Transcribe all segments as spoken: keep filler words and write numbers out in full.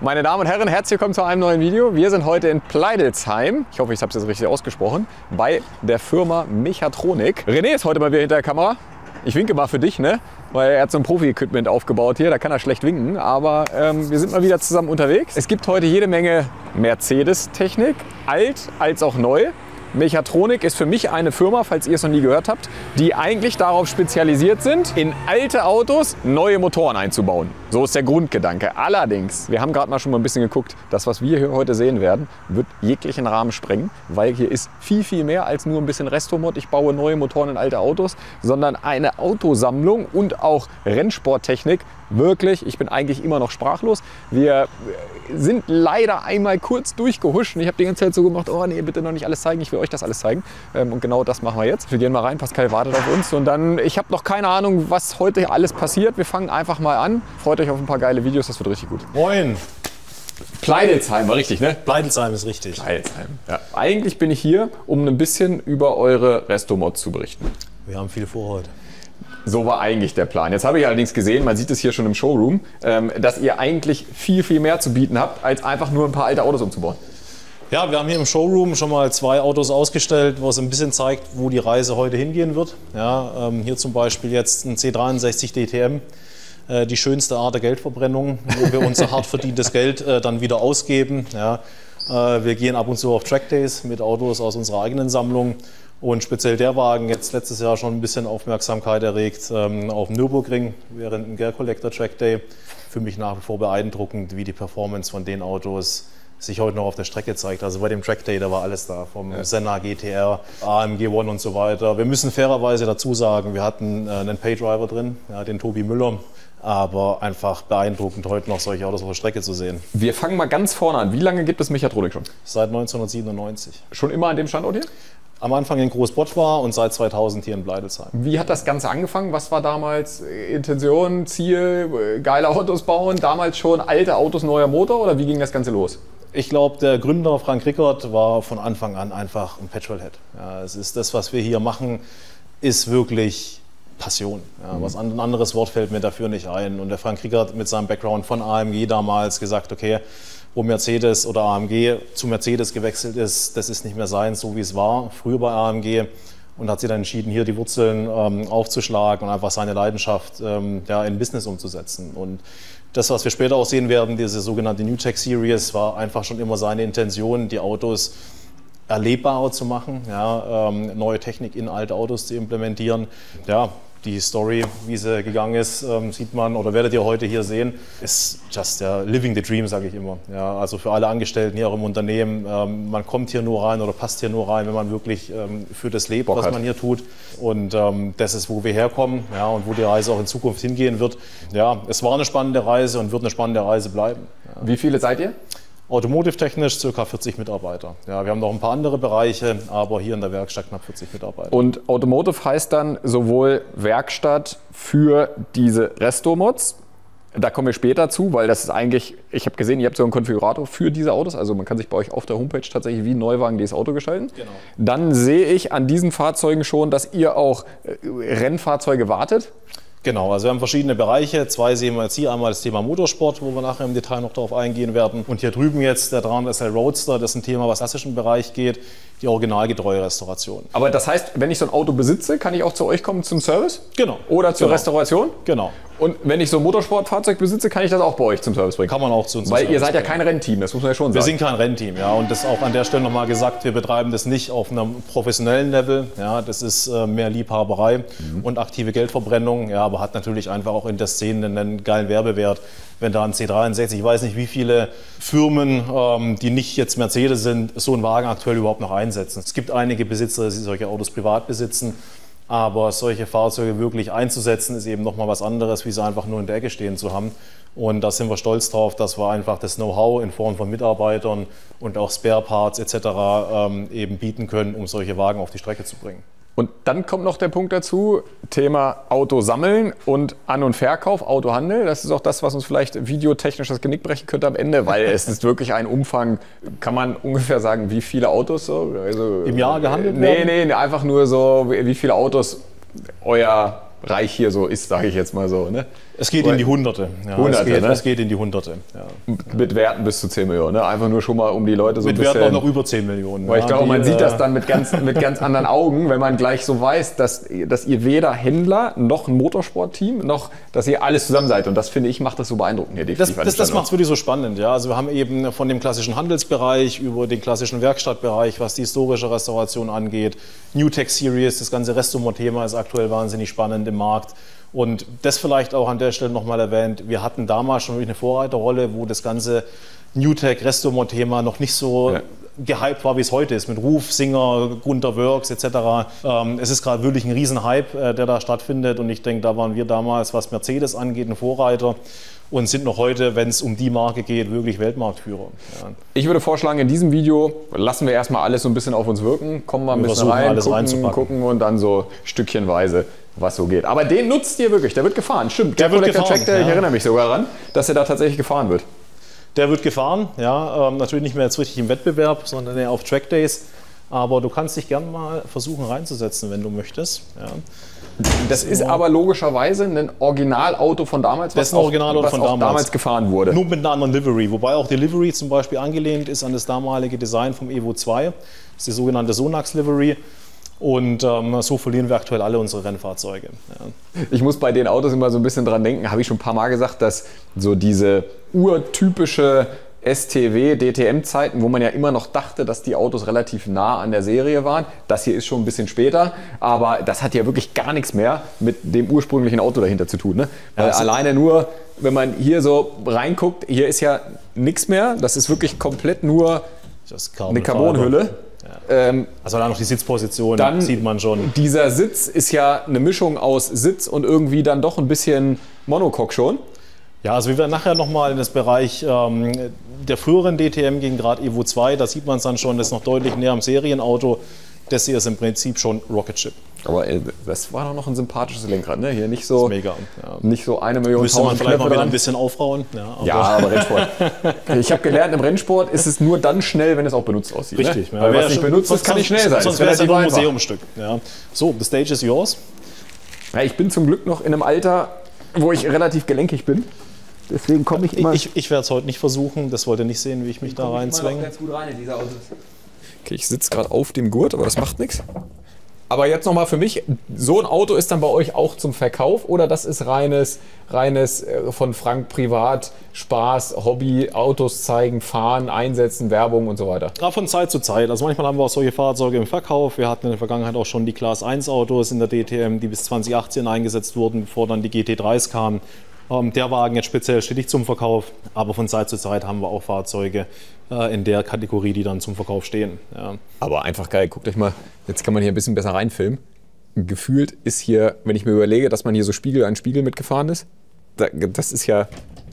Meine Damen und Herren, herzlich willkommen zu einem neuen Video. Wir sind heute in Pleidelsheim, ich hoffe, ich habe es jetzt richtig ausgesprochen, bei der Firma Mechatronik. René ist heute mal wieder hinter der Kamera. Ich winke mal für dich, ne? Weil er hat so ein Profi-Equipment aufgebaut hier, da kann er schlecht winken, aber ähm, wir sind mal wieder zusammen unterwegs. Es gibt heute jede Menge Mercedes-Technik, alt als auch neu. Mechatronik ist für mich eine Firma, falls ihr es noch nie gehört habt, die eigentlich darauf spezialisiert sind, in alte Autos neue Motoren einzubauen. So ist der Grundgedanke. Allerdings, wir haben gerade mal schon mal ein bisschen geguckt, das, was wir hier heute sehen werden, wird jeglichen Rahmen sprengen, weil hier ist viel, viel mehr als nur ein bisschen Restomod. Ich baue neue Motoren in alte Autos, sondern eine Autosammlung und auch Rennsporttechnik. Wirklich, ich bin eigentlich immer noch sprachlos. Wir sind leider einmal kurz durchgehuscht und ich habe die ganze Zeit so gemacht, oh nee, bitte noch nicht alles zeigen, ich will euch das alles zeigen. Und genau das machen wir jetzt. Wir gehen mal rein, Pascal wartet auf uns und dann, ich habe noch keine Ahnung, was heute alles passiert. Wir fangen einfach mal an. Freut euch auf ein paar geile Videos, das wird richtig gut. Moin! Pleidelsheim war richtig, ne? Pleidelsheim ist richtig. Pleidelsheim, ja. Eigentlich bin ich hier, um ein bisschen über eure Restomods zu berichten. Wir haben viel vor heute. So war eigentlich der Plan. Jetzt habe ich allerdings gesehen, man sieht es hier schon im Showroom, dass ihr eigentlich viel, viel mehr zu bieten habt, als einfach nur ein paar alte Autos umzubauen. Ja, wir haben hier im Showroom schon mal zwei Autos ausgestellt, wo es ein bisschen zeigt, wo die Reise heute hingehen wird. Ja, ähm, hier zum Beispiel jetzt ein C dreiundsechzig D T M, äh, die schönste Art der Geldverbrennung, wo wir unser hart verdientes Geld äh, dann wieder ausgeben. Ja, äh, wir gehen ab und zu auf Trackdays mit Autos aus unserer eigenen Sammlung. Und speziell der Wagen jetzt letztes Jahr schon ein bisschen Aufmerksamkeit erregt ähm, auf dem Nürburgring während dem Gear Collector Track Day. Für mich nach wie vor beeindruckend, wie die Performance von den Autos sich heute noch auf der Strecke zeigt. Also bei dem Track Day, da war alles da, vom ja. Senna G T R, A M G One und so weiter. Wir müssen fairerweise dazu sagen, wir hatten äh, einen Paydriver drin, ja, den Tobi Müller. Aber einfach beeindruckend, heute noch solche Autos auf der Strecke zu sehen. Wir fangen mal ganz vorne an. Wie lange gibt es Mechatronik schon? Seit neunzehnhundertsiebenundneunzig. Schon immer an dem Standort hier? Am Anfang in Großbottwar und seit zweitausend hier in Pleidelsheim. Wie hat das Ganze angefangen? Was war damals Intention, Ziel, geile Autos bauen? Damals schon alte Autos, neuer Motor oder wie ging das Ganze los? Ich glaube, der Gründer Frank Rickert war von Anfang an einfach ein Petrolhead. Ja, es ist das, was wir hier machen, ist wirklich Passion. Ja, mhm. Was ein anderes Wort fällt mir dafür nicht ein. Und der Frank Rickert mit seinem Background von A M G damals gesagt, okay, wo Mercedes oder A M G zu Mercedes gewechselt ist, das ist nicht mehr sein, so wie es war früher bei A M G. Und hat sich dann entschieden, hier die Wurzeln ähm, aufzuschlagen und einfach seine Leidenschaft ähm, ja, in Business umzusetzen. Und das, was wir später auch sehen werden, diese sogenannte New Tech Series, war einfach schon immer seine Intention, die Autos erlebbarer zu machen, ja, ähm, neue Technik in alte Autos zu implementieren. Ja, die Story, wie sie gegangen ist, ähm, sieht man oder werdet ihr heute hier sehen, ist just ja, living the dream, sage ich immer. Ja, also für alle Angestellten hier auch im Unternehmen, ähm, man kommt hier nur rein oder passt hier nur rein, wenn man wirklich ähm, für das lebt, Bock was hat. Man hier tut. Und ähm, das ist, wo wir herkommen, ja, und wo die Reise auch in Zukunft hingehen wird. Ja, es war eine spannende Reise und wird eine spannende Reise bleiben. Ja. Wie viele seid ihr? Automotive-technisch ca. vierzig Mitarbeiter. Ja, wir haben noch ein paar andere Bereiche, aber hier in der Werkstatt knapp vierzig Mitarbeiter. Und Automotive heißt dann sowohl Werkstatt für diese Restomods, da kommen wir später zu, weil das ist eigentlich, ich habe gesehen, ihr habt so einen Konfigurator für diese Autos, also man kann sich bei euch auf der Homepage tatsächlich wie ein Neuwagen dieses Auto gestalten. Genau. Dann sehe ich an diesen Fahrzeugen schon, dass ihr auch Rennfahrzeuge wartet. Genau, also wir haben verschiedene Bereiche. Zwei sehen wir jetzt hier. Einmal das Thema Motorsport, wo wir nachher im Detail noch darauf eingehen werden. Und hier drüben jetzt der dreihundert S L Roadster, das ist ein Thema, was im klassischen Bereich geht, die originalgetreue Restauration. Aber das heißt, wenn ich so ein Auto besitze, kann ich auch zu euch kommen zum Service? Genau. Oder zur genau. Restauration? Genau. Und wenn ich so ein Motorsportfahrzeug besitze, kann ich das auch bei euch zum Service bringen? Kann man auch zu uns Weil ihr seid ja kein Rennteam, das muss man ja schon sagen. Wir sind kein Rennteam, ja. Und das auch an der Stelle nochmal gesagt, wir betreiben das nicht auf einem professionellen Level. Ja, das ist äh, mehr Liebhaberei mhm. und aktive Geldverbrennung, ja, aber hat natürlich einfach auch in der Szene einen geilen Werbewert. Wenn da ein C dreiundsechzig, ich weiß nicht, wie viele Firmen, ähm, die nicht jetzt Mercedes sind, so einen Wagen aktuell überhaupt noch einsetzen. Es gibt einige Besitzer, die solche Autos privat besitzen. Aber solche Fahrzeuge wirklich einzusetzen, ist eben nochmal was anderes, wie sie einfach nur in der Ecke stehen zu haben. Und da sind wir stolz drauf, dass wir einfach das Know-how in Form von Mitarbeitern und auch Spare-Parts et cetera ähm, eben bieten können, um solche Wagen auf die Strecke zu bringen. Und dann kommt noch der Punkt dazu, Thema Auto sammeln und An- und Verkauf, Autohandel. Das ist auch das, was uns vielleicht videotechnisch das Genick brechen könnte am Ende, weil es ist wirklich ein Umfang, kann man ungefähr sagen, wie viele Autos so? Also, im Jahr gehandelt nee, werden? Nee, nee, einfach nur so, wie viele Autos euer reich hier so ist, sage ich jetzt mal so. Ne? Es geht in die Hunderte. Ja, Hunderte, es, geht, ne? es geht in die Hunderte. Ja. Mit Werten bis zu zehn Millionen. Ne? Einfach nur schon mal um die Leute so mit ein bisschen... Mit Werten auch noch über zehn Millionen. Weil ich ja, glaube, man die, sieht das dann mit ganz, mit ganz anderen Augen, wenn man gleich so weiß, dass, dass ihr weder Händler noch ein Motorsportteam, noch dass ihr alles zusammen seid. Und das, finde ich, macht das so beeindruckend hier definitiv. Das, das, das macht es wirklich so spannend. Ja? Also wir haben eben von dem klassischen Handelsbereich über den klassischen Werkstattbereich, was die historische Restauration angeht, New Tech Series, das ganze Restomod-Thema ist aktuell wahnsinnig spannend im Markt. Und das vielleicht auch an der Stelle nochmal erwähnt, wir hatten damals schon wirklich eine Vorreiterrolle, wo das ganze New Tech Restomod-Thema noch nicht so ja. gehypt war, wie es heute ist, mit Ruf, Singer, Gunter Works et cetera. Ähm, es ist gerade wirklich ein Riesenhype, äh, der da stattfindet und ich denke, da waren wir damals, was Mercedes angeht, ein Vorreiter und sind noch heute, wenn es um die Marke geht, wirklich Weltmarktführer. Ja. Ich würde vorschlagen, in diesem Video lassen wir erstmal alles so ein bisschen auf uns wirken, kommen mal ein wir bisschen rein, alles gucken, gucken und dann so stückchenweise, was so geht. Aber den nutzt ihr wirklich, der wird gefahren, stimmt. Der wird gefahren, Track, der, ja. Ich erinnere mich sogar daran, dass er da tatsächlich gefahren wird. Der wird gefahren, ja, ähm, natürlich nicht mehr jetzt richtig im Wettbewerb, sondern eher auf Trackdays. Aber du kannst dich gern mal versuchen reinzusetzen, wenn du möchtest. Ja. Das so. Ist aber logischerweise ein Originalauto von damals, was, das ist ein Originalauto was von auch damals. damals gefahren wurde. Nur mit einer anderen Livery, wobei auch die Livery zum Beispiel angelehnt ist an das damalige Design vom Evo zwei. Das ist die sogenannte Sonax Livery. Und ähm, so verlieren wir aktuell alle unsere Rennfahrzeuge. Ja. Ich muss bei den Autos immer so ein bisschen dran denken, habe ich schon ein paar Mal gesagt, dass so diese urtypische S T W, D T M-Zeiten, wo man ja immer noch dachte, dass die Autos relativ nah an der Serie waren. Das hier ist schon ein bisschen später, aber das hat ja wirklich gar nichts mehr mit dem ursprünglichen Auto dahinter zu tun. Ne? Weil ja, alleine nur, wenn man hier so reinguckt, hier ist ja nichts mehr. Das ist wirklich komplett nur eine Carbonhülle. Ja. Ähm, also da noch die Sitzposition, dann sieht man schon. Dieser Sitz ist ja eine Mischung aus Sitz und irgendwie dann doch ein bisschen Monocoque schon. Ja, also wir werden nachher nochmal in das Bereich ähm, der früheren D T M gegen gerade Evo zwei, da sieht man es dann schon, das ist noch deutlich näher am Serienauto. Das hier ist im Prinzip schon Rocket Ship. Aber ey, das war doch noch ein sympathisches Lenkrad, ne? Hier nicht so, mega, ja. Nicht so eine Million Müsste man vielleicht mal wieder ein bisschen aufrauen. Ja, aber, ja, aber Rennsport. Ich habe gelernt, im Rennsport ist es nur dann schnell, wenn es auch benutzt aussieht. Richtig. Ne? Weil ja, was nicht benutzt ist, kann nicht schnell sein. Sonst wäre es ja nur ein Museumstück. Ja. So, the stage is yours. Ja, ich bin zum Glück noch in einem Alter, wo ich relativ gelenkig bin. Deswegen komme ich immer... Ich, ich werde es heute nicht versuchen. Das wollt ihr nicht sehen, wie ich mich da reinzwänge. Okay, ich sitze gerade auf dem Gurt, aber das macht nichts. Aber jetzt nochmal für mich, so ein Auto ist dann bei euch auch zum Verkauf oder das ist reines, reines von Frank privat, Spaß, Hobby, Autos zeigen, fahren, einsetzen, Werbung und so weiter? Ja, von Zeit zu Zeit. Also manchmal haben wir auch solche Fahrzeuge im Verkauf. Wir hatten in der Vergangenheit auch schon die Class eins Autos in der D T M, die bis zwanzig achtzehn eingesetzt wurden, bevor dann die G T dreis kamen. Der Wagen jetzt speziell steht nicht zum Verkauf, aber von Zeit zu Zeit haben wir auch Fahrzeuge äh, in der Kategorie, die dann zum Verkauf stehen. Ja. Aber einfach geil, guckt euch mal, jetzt kann man hier ein bisschen besser reinfilmen. Gefühlt ist hier, wenn ich mir überlege, dass man hier so Spiegel an Spiegel mitgefahren ist, das ist ja,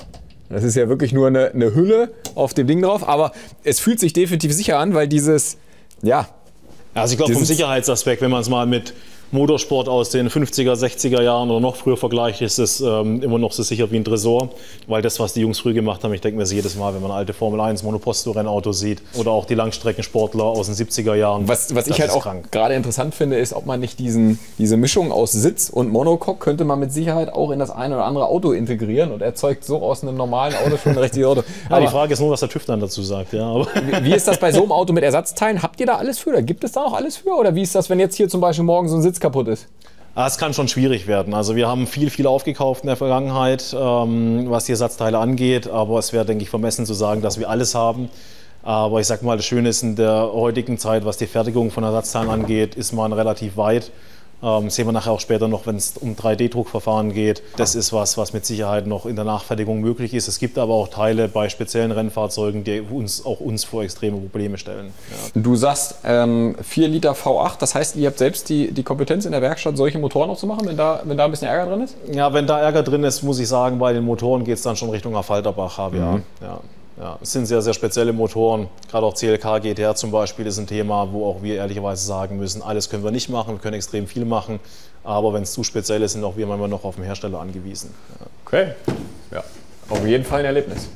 das ist ja wirklich nur eine, eine Hülle auf dem Ding drauf, aber es fühlt sich definitiv sicher an, weil dieses, ja. Also ich glaube vom Sicherheitsaspekt, wenn man es mal mit Motorsport aus den fünfziger, sechziger Jahren oder noch früher vergleicht, ist es ähm, immer noch so sicher wie ein Tresor. Weil das, was die Jungs früh gemacht haben, ich denke mir das jedes Mal, wenn man alte Formel eins Monoposto-Rennauto sieht oder auch die Langstreckensportler aus den siebziger Jahren. Was, was ich halt auch gerade interessant finde, ist, ob man nicht diesen, diese Mischung aus Sitz und Monocoque könnte man mit Sicherheit auch in das eine oder andere Auto integrieren und erzeugt so aus einem normalen Auto schon ein richtiges Auto. Ja, aber die Frage ist nur, was der TÜV dann dazu sagt. Ja, aber wie, wie ist das bei so einem Auto mit Ersatzteilen? Habt ihr da alles für? Oder gibt es da noch alles für? Oder wie ist das, wenn jetzt hier zum Beispiel morgen so ein Sitz kaputt ist? Es kann schon schwierig werden. Also wir haben viel, viel aufgekauft in der Vergangenheit, ähm, was die Ersatzteile angeht. Aber es wäre, denke ich, vermessen zu sagen, dass wir alles haben. Aber ich sag mal, das Schöne ist, in der heutigen Zeit, was die Fertigung von Ersatzteilen angeht, ist man relativ weit. Ähm, sehen wir nachher auch später noch, wenn es um drei D Druckverfahren geht. Das ist was, was mit Sicherheit noch in der Nachfertigung möglich ist. Es gibt aber auch Teile bei speziellen Rennfahrzeugen, die uns, auch uns vor extreme Probleme stellen. Ja. Du sagst ähm, vier Liter V acht, das heißt, ihr habt selbst die, die Kompetenz in der Werkstatt, solche Motoren auch zu machen, wenn da, wenn da ein bisschen Ärger drin ist? Ja, wenn da Ärger drin ist, muss ich sagen, bei den Motoren geht es dann schon Richtung Affalterbach H B A. Mhm. Ja. Ja, es sind sehr, sehr spezielle Motoren. Gerade auch C L K G T R zum Beispiel ist ein Thema, wo auch wir ehrlicherweise sagen müssen, alles können wir nicht machen, wir können extrem viel machen. Aber wenn es zu speziell ist, sind auch wir manchmal noch auf den Hersteller angewiesen. Ja. Okay, ja, auf jeden Fall ein Erlebnis.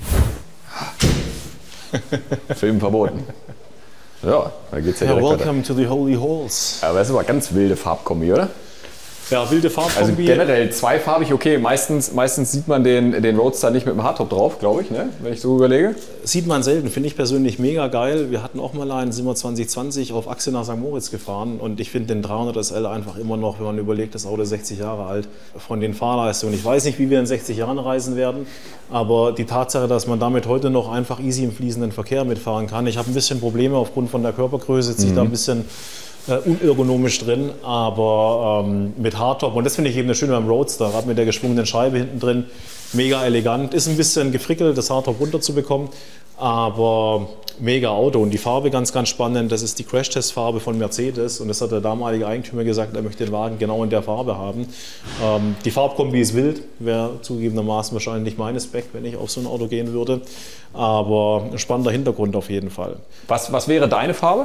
Film verboten. Ja, da geht's ja direkt yeah, welcome weiter. to the Holy Halls. Aber das ist aber ganz wilde Farbkombi, oder? Ja, wilde Farbkombi. Also generell zweifarbig, okay, meistens, meistens sieht man den, den Roadster nicht mit dem Hardtop drauf, glaube ich, ne? Wenn ich so überlege. Sieht man selten, finde ich persönlich mega geil. Wir hatten auch mal einen, sind wir zwanzig zwanzig auf Achse nach Sankt Moritz gefahren und ich finde den dreihundert S L einfach immer noch, wenn man überlegt, das Auto ist sechzig Jahre alt, von den Fahrleistungen. Ich weiß nicht, wie wir in sechzig Jahren reisen werden, aber die Tatsache, dass man damit heute noch einfach easy im fließenden Verkehr mitfahren kann. Ich habe ein bisschen Probleme aufgrund von der Körpergröße, zieht mhm. da ein bisschen Uh, unergonomisch drin, aber ähm, mit Hardtop, und das finde ich eben das Schöne beim Roadster, gerade mit der geschwungenen Scheibe hinten drin, mega elegant, ist ein bisschen gefrickelt, das Hardtop runterzubekommen, aber mega Auto und die Farbe ganz, ganz spannend, das ist die Crash-Test-Farbe von Mercedes und das hat der damalige Eigentümer gesagt, er möchte den Wagen genau in der Farbe haben. Ähm, die Farbkombi ist wild, wäre zugegebenermaßen wahrscheinlich nicht meine Spec, wenn ich auf so ein Auto gehen würde, aber ein spannender Hintergrund auf jeden Fall. Was, was wäre deine Farbe?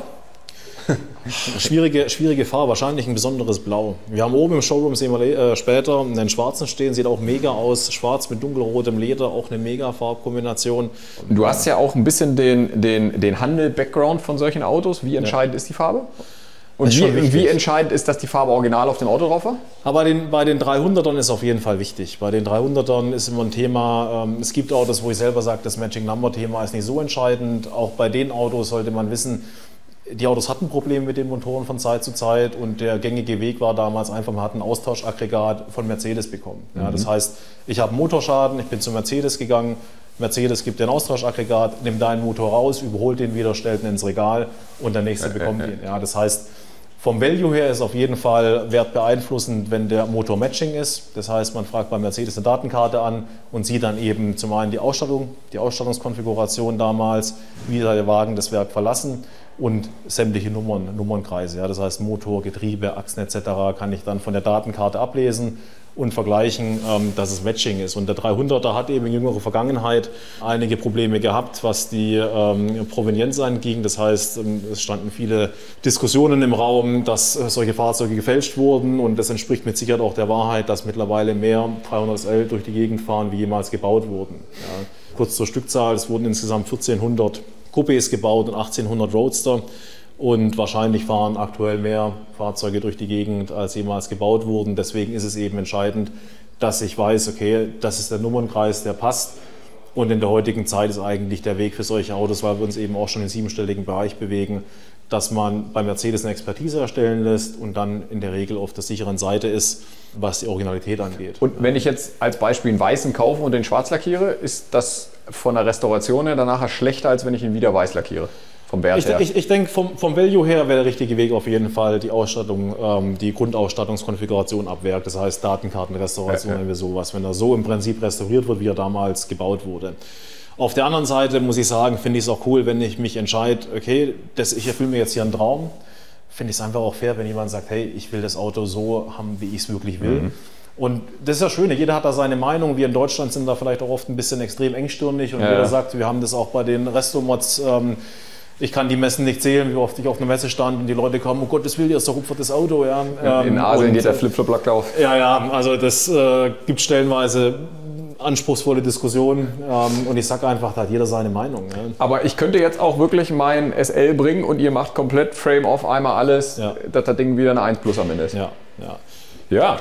Schwierige, schwierige Farbe, wahrscheinlich ein besonderes Blau. Wir haben oben im Showroom, sehen wir äh, später, einen schwarzen stehen, sieht auch mega aus. Schwarz mit dunkelrotem Leder, auch eine mega Farbkombination. Du hast ja auch ein bisschen den, den, den Handel-Background von solchen Autos. Wie entscheidend ja. ist die Farbe? Und wie, wie entscheidend ist, dass die Farbe original auf dem Auto drauf war? Aber bei den, bei den dreihundertern ist auf jeden Fall wichtig. Bei den dreihundertern ist immer ein Thema, ähm, es gibt Autos, wo ich selber sage, das Matching-Number-Thema ist nicht so entscheidend. Auch bei den Autos sollte man wissen, die Autos hatten Probleme mit den Motoren von Zeit zu Zeit und der gängige Weg war damals einfach, man hat ein Austauschaggregat von Mercedes bekommen. Ja, mhm. Das heißt, ich habe einen Motorschaden, ich bin zu Mercedes gegangen, Mercedes gibt dir ein Austauschaggregat, nimmt deinen Motor raus, überholt den wieder, stellt ihn ins Regal und der nächste bekommt ihn. Ja, das heißt, vom Value her ist auf jeden Fall wertbeeinflussend, wenn der Motor Matching ist. Das heißt, man fragt bei Mercedes eine Datenkarte an und sieht dann eben zum einen die Ausstattung, die Ausstattungskonfiguration damals, wie der Wagen das Werk verlassen und sämtliche Nummern, Nummernkreise. Ja, das heißt Motor, Getriebe, Achsen et cetera kann ich dann von der Datenkarte ablesen und vergleichen, ähm, dass es Matching ist. Und der dreihunderter hat eben in jüngerer Vergangenheit einige Probleme gehabt, was die ähm, Provenienz anging. Das heißt, ähm, es standen viele Diskussionen im Raum, dass äh, solche Fahrzeuge gefälscht wurden und das entspricht mit Sicherheit auch der Wahrheit, dass mittlerweile mehr dreihundert S L durch die Gegend fahren, wie jemals gebaut wurden. Ja. Kurz zur Stückzahl, es wurden insgesamt vierzehnhundert Coupés gebaut und achtzehnhundert Roadster. Und wahrscheinlich fahren aktuell mehr Fahrzeuge durch die Gegend, als jemals gebaut wurden. Deswegen ist es eben entscheidend, dass ich weiß, okay, das ist der Nummernkreis, der passt. Und in der heutigen Zeit ist eigentlich der Weg für solche Autos, weil wir uns eben auch schon im siebenstelligen Bereich bewegen, dass man bei Mercedes eine Expertise erstellen lässt und dann in der Regel auf der sicheren Seite ist, was die Originalität angeht. Und wenn ich jetzt als Beispiel einen weißen kaufe und den schwarz lackiere, ist das von der Restauration her danach schlechter, als wenn ich ihn wieder weiß lackiere? Vom Wert ich, her. Ich, ich denke, vom, vom Value her wäre der richtige Weg auf jeden Fall die Ausstattung, ähm, die Grundausstattungskonfiguration ab Werk, das heißt Datenkartenrestauration, ja, ja. Irgendwie sowas, wenn er so im Prinzip restauriert wird, wie er damals gebaut wurde. Auf der anderen Seite muss ich sagen, finde ich es auch cool, wenn ich mich entscheide, okay, das, ich erfülle mir jetzt hier einen Traum, finde ich es einfach auch fair, wenn jemand sagt, hey, ich will das Auto so haben, wie ich es wirklich will. Mhm. Und das ist ja schön, jeder hat da seine Meinung. Wir in Deutschland sind da vielleicht auch oft ein bisschen extrem engstirnig und ja. jeder sagt, wir haben das auch bei den Restomods. Ähm, ich kann die Messen nicht zählen, wie oft ich auf einer Messe stand und die Leute kommen, oh Gott, das will jetzt so rupfertes Auto. Ja. Ähm, in Asien geht der Flip-Flop-Lack auf. Ja, ja, also das äh, gibt stellenweise anspruchsvolle Diskussionen ähm, und ich sage einfach, da hat jeder seine Meinung. Ja. Aber ich könnte jetzt auch wirklich mein S L bringen und ihr macht komplett Frame-off, einmal alles, ja. dass das Ding wieder eine eins plus am Ende ist. Ja, ja. Ja.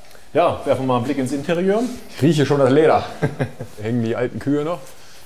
Ja, werfen wir mal einen Blick ins Interieur. Ich rieche schon das Leder. Hängen die alten Kühe noch?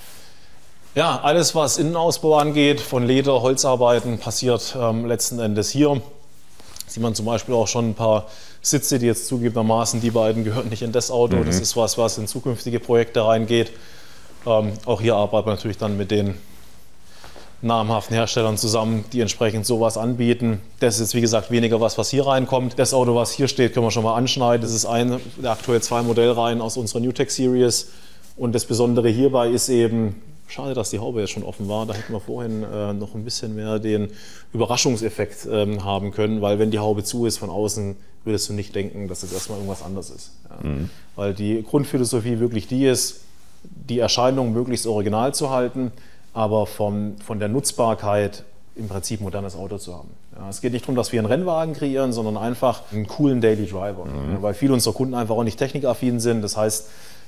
Ja, alles was Innenausbau angeht, von Leder, Holzarbeiten, passiert ähm, letzten Endes hier. Sieht man zum Beispiel auch schon ein paar Sitze, die jetzt zugegebenermaßen, die beiden gehören nicht in das Auto. Mhm. Das ist was, was in zukünftige Projekte reingeht. Ähm, auch hier arbeitet man natürlich dann mit den namhaften Herstellern zusammen, die entsprechend sowas anbieten. Das ist jetzt wie gesagt weniger was, was hier reinkommt. Das Auto, was hier steht, können wir schon mal anschneiden. Das ist eine der aktuell zwei Modellreihen aus unserer NewTek Series. Und das Besondere hierbei ist eben, schade, dass die Haube jetzt schon offen war, da hätten wir vorhin äh, noch ein bisschen mehr den Überraschungseffekt ähm, haben können, weil wenn die Haube zu ist von außen, würdest du nicht denken, dass das erstmal irgendwas anderes ist. Ja. Mhm. Weil die Grundphilosophie wirklich die ist, die Erscheinung möglichst original zu halten, aber vom, von der Nutzbarkeit im Prinzip ein modernes Auto zu haben. Ja, es geht nicht darum, dass wir einen Rennwagen kreieren, sondern einfach einen coolen Daily Driver. Mhm. Ja, weil viele unserer Kunden einfach auch nicht technikaffin sind. Das heißt,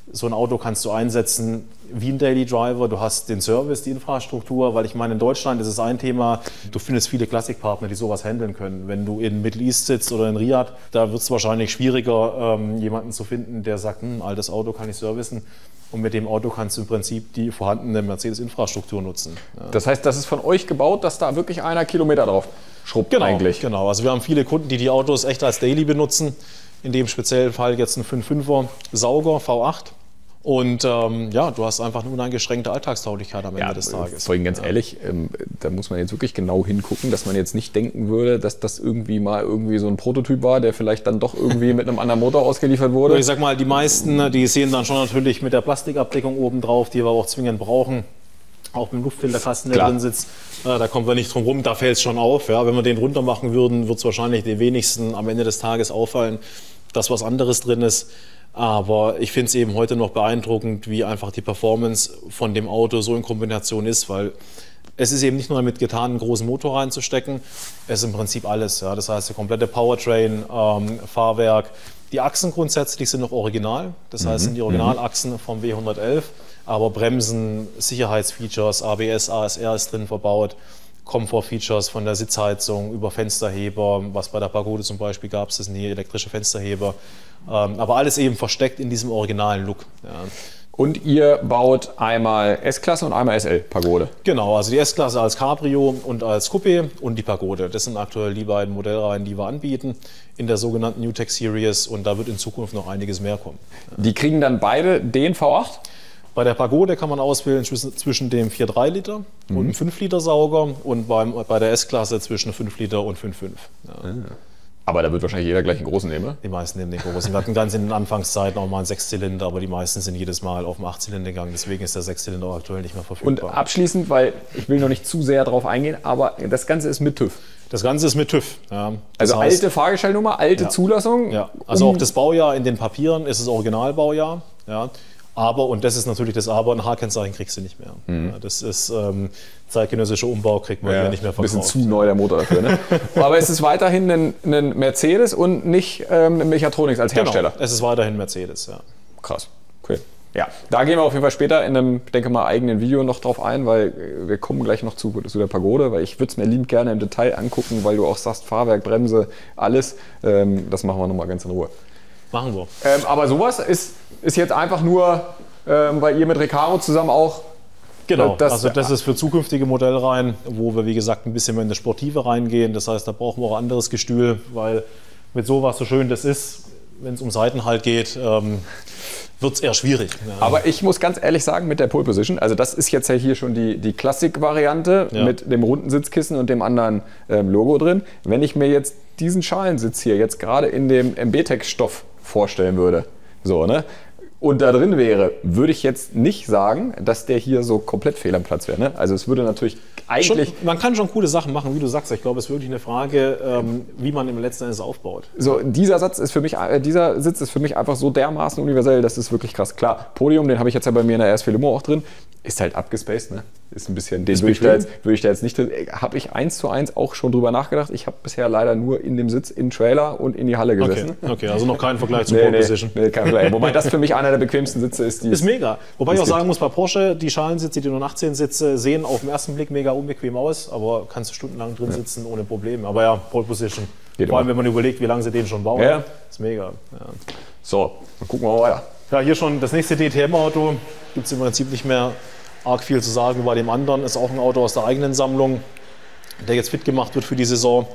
So ein Auto kannst du einsetzen wie ein Daily Driver. Du hast den Service, die Infrastruktur, weil ich meine, in Deutschland ist es ein Thema, du findest viele Klassikpartner, die sowas handeln können. Wenn du in Middle East sitzt oder in Riyadh, da wird es wahrscheinlich schwieriger, ähm, jemanden zu finden, der sagt, hm, altes Auto kann ich servicen. Und mit dem Auto kannst du im Prinzip die vorhandene Mercedes-Infrastruktur nutzen. Ja. Das heißt, das ist von euch gebaut, dass da wirklich einer Kilometer drauf schrubbt Genau, eigentlich? Genau, also wir haben viele Kunden, die die Autos echt als Daily benutzen. In dem speziellen Fall jetzt ein fünf Komma fünfer Sauger V acht. Und ähm, ja, du hast einfach eine uneingeschränkte Alltagstauglichkeit am Ende Ja, des Tages. Vorhin ganz ja. ehrlich, ähm, da muss man jetzt wirklich genau hingucken, dass man jetzt nicht denken würde, dass das irgendwie mal irgendwie so ein Prototyp war, der vielleicht dann doch irgendwie mit einem anderen Motor ausgeliefert wurde. Ich sag mal, die meisten, die sehen dann schon natürlich mit der Plastikabdeckung oben drauf, die wir auch zwingend brauchen. Auch mit dem Luftfilterkasten, der Klar. drin sitzt, äh, da kommen wir nicht drum rum, da fällt es schon auf. Ja. Wenn wir den runter machen würden, wird es wahrscheinlich den wenigsten am Ende des Tages auffallen, dass was anderes drin ist. Aber ich finde es eben heute noch beeindruckend, wie einfach die Performance von dem Auto so in Kombination ist, weil es ist eben nicht nur damit getan, einen großen Motor reinzustecken, es ist im Prinzip alles. Ja. Das heißt, der komplette Powertrain, ähm, Fahrwerk, die Achsen grundsätzlich sind noch original, das heißt, sind die Originalachsen vom W hundertelf, aber Bremsen, Sicherheitsfeatures, A B S, A S R ist drin verbaut. Komfortfeatures von der Sitzheizung über Fensterheber, was bei der Pagode zum Beispiel gab es, das sind hier elektrische Fensterheber. Ähm, aber alles eben versteckt in diesem originalen Look. Ja. Und ihr baut einmal S-Klasse und einmal S L Pagode. Genau, also die S-Klasse als Cabrio und als Coupé und die Pagode. Das sind aktuell die beiden Modellreihen, die wir anbieten in der sogenannten New Tech Series und da wird in Zukunft noch einiges mehr kommen. Ja. Die kriegen dann beide den V acht? Bei der Pagode kann man auswählen zwischen dem vier Komma drei Liter mhm. und einem fünf Liter Sauger und beim, bei der S-Klasse zwischen fünf Liter und fünf Komma fünf. Ja. Aber da wird wahrscheinlich jeder gleich einen großen nehmen, ne? Die meisten nehmen den großen. Wir hatten ganz in den Anfangszeiten auch mal einen Sechszylinder, aber die meisten sind jedes Mal auf dem Achtzylinder gegangen. Deswegen ist der Sechszylinder aktuell nicht mehr verfügbar. Und abschließend, weil ich will noch nicht zu sehr darauf eingehen, aber das Ganze ist mit TÜV. Das Ganze ist mit TÜV. Ja. Also heißt, alte Fahrgestellnummer, alte ja. Zulassung. Ja. Also auch das Baujahr in den Papieren ist das Originalbaujahr. Ja. Aber, und das ist natürlich das Aber, ein H-Kennzeichen kriegst du nicht mehr. Mhm. Ja, das ist ähm, zeitgenössischer Umbau, kriegt man ja, hier nicht mehr verkauft. Ein bisschen zu neu der Motor dafür, ne? Aber es ist weiterhin ein, ein Mercedes und nicht ähm, Mechatronics als Hersteller. Genau, es ist weiterhin Mercedes, ja. Krass, okay. Ja, da gehen wir auf jeden Fall später in einem, denke mal, eigenen Video noch drauf ein, weil wir kommen gleich noch zu, zu der Pagode, weil ich würde es mir liebend gerne im Detail angucken, weil du auch sagst, Fahrwerk, Bremse, alles. Ähm, das machen wir nochmal ganz in Ruhe. Machen wir. Ähm, aber sowas ist, ist jetzt einfach nur, ähm, weil ihr mit Recaro zusammen auch... Genau, das, also das ist für zukünftige Modellreihen, wo wir wie gesagt ein bisschen mehr in das Sportive reingehen. Das heißt, da brauchen wir auch anderes Gestühl, weil mit sowas, so schön das ist, wenn es um Seitenhalt geht, ähm, wird es eher schwierig. Ja. Aber ich muss ganz ehrlich sagen, mit der Pole Position, also das ist jetzt ja hier schon die, die Klassik-Variante ja. mit dem runden Sitzkissen und dem anderen ähm, Logo drin. Wenn ich mir jetzt diesen Schalensitz hier jetzt gerade in dem M B-Tex-Stoff vorstellen würde, so, ne? Und da drin wäre, würde ich jetzt nicht sagen, dass der hier so komplett fehl am Platz wäre. Ne? Also es würde natürlich eigentlich... Schon, man kann schon coole Sachen machen, wie du sagst. Ich glaube, es ist wirklich eine Frage, ähm, wie man im letzten Endes aufbaut. So, dieser Satz ist für mich, äh, dieser Sitz ist für mich einfach so dermaßen universell, das ist wirklich krass. Klar, Podium, den habe ich jetzt ja bei mir in der R S vier Limo auch drin, ist halt abgespaced, ne? Ist ein bisschen, den würde ich, da jetzt, würde ich da jetzt nicht drin. Habe ich eins zu eins auch schon drüber nachgedacht. Ich habe bisher leider nur in dem Sitz, in Trailer und in die Halle gesessen. Okay, okay, also noch kein Vergleich zur nee, Pole nee, Position. Nee, kein Vergleich. Wobei das für mich einer der bequemsten Sitze ist. Die ist mega. Wobei ich auch gibt. sagen muss, bei Porsche, die Schalensitze, die null achtzehn Sitze, sehen auf den ersten Blick mega unbequem aus, aber kannst du stundenlang drin sitzen ohne Probleme. Aber ja, Pole Position. Geht Vor allem, immer. Wenn man überlegt, wie lange sie den schon bauen. Ja. Ist mega. Ja. So, dann gucken wir mal weiter. Ja, hier schon das nächste D T M-Auto. Gibt es im Prinzip nicht mehr arg viel zu sagen bei dem anderen. Ist auch ein Auto aus der eigenen Sammlung, der jetzt fit gemacht wird für die Saison.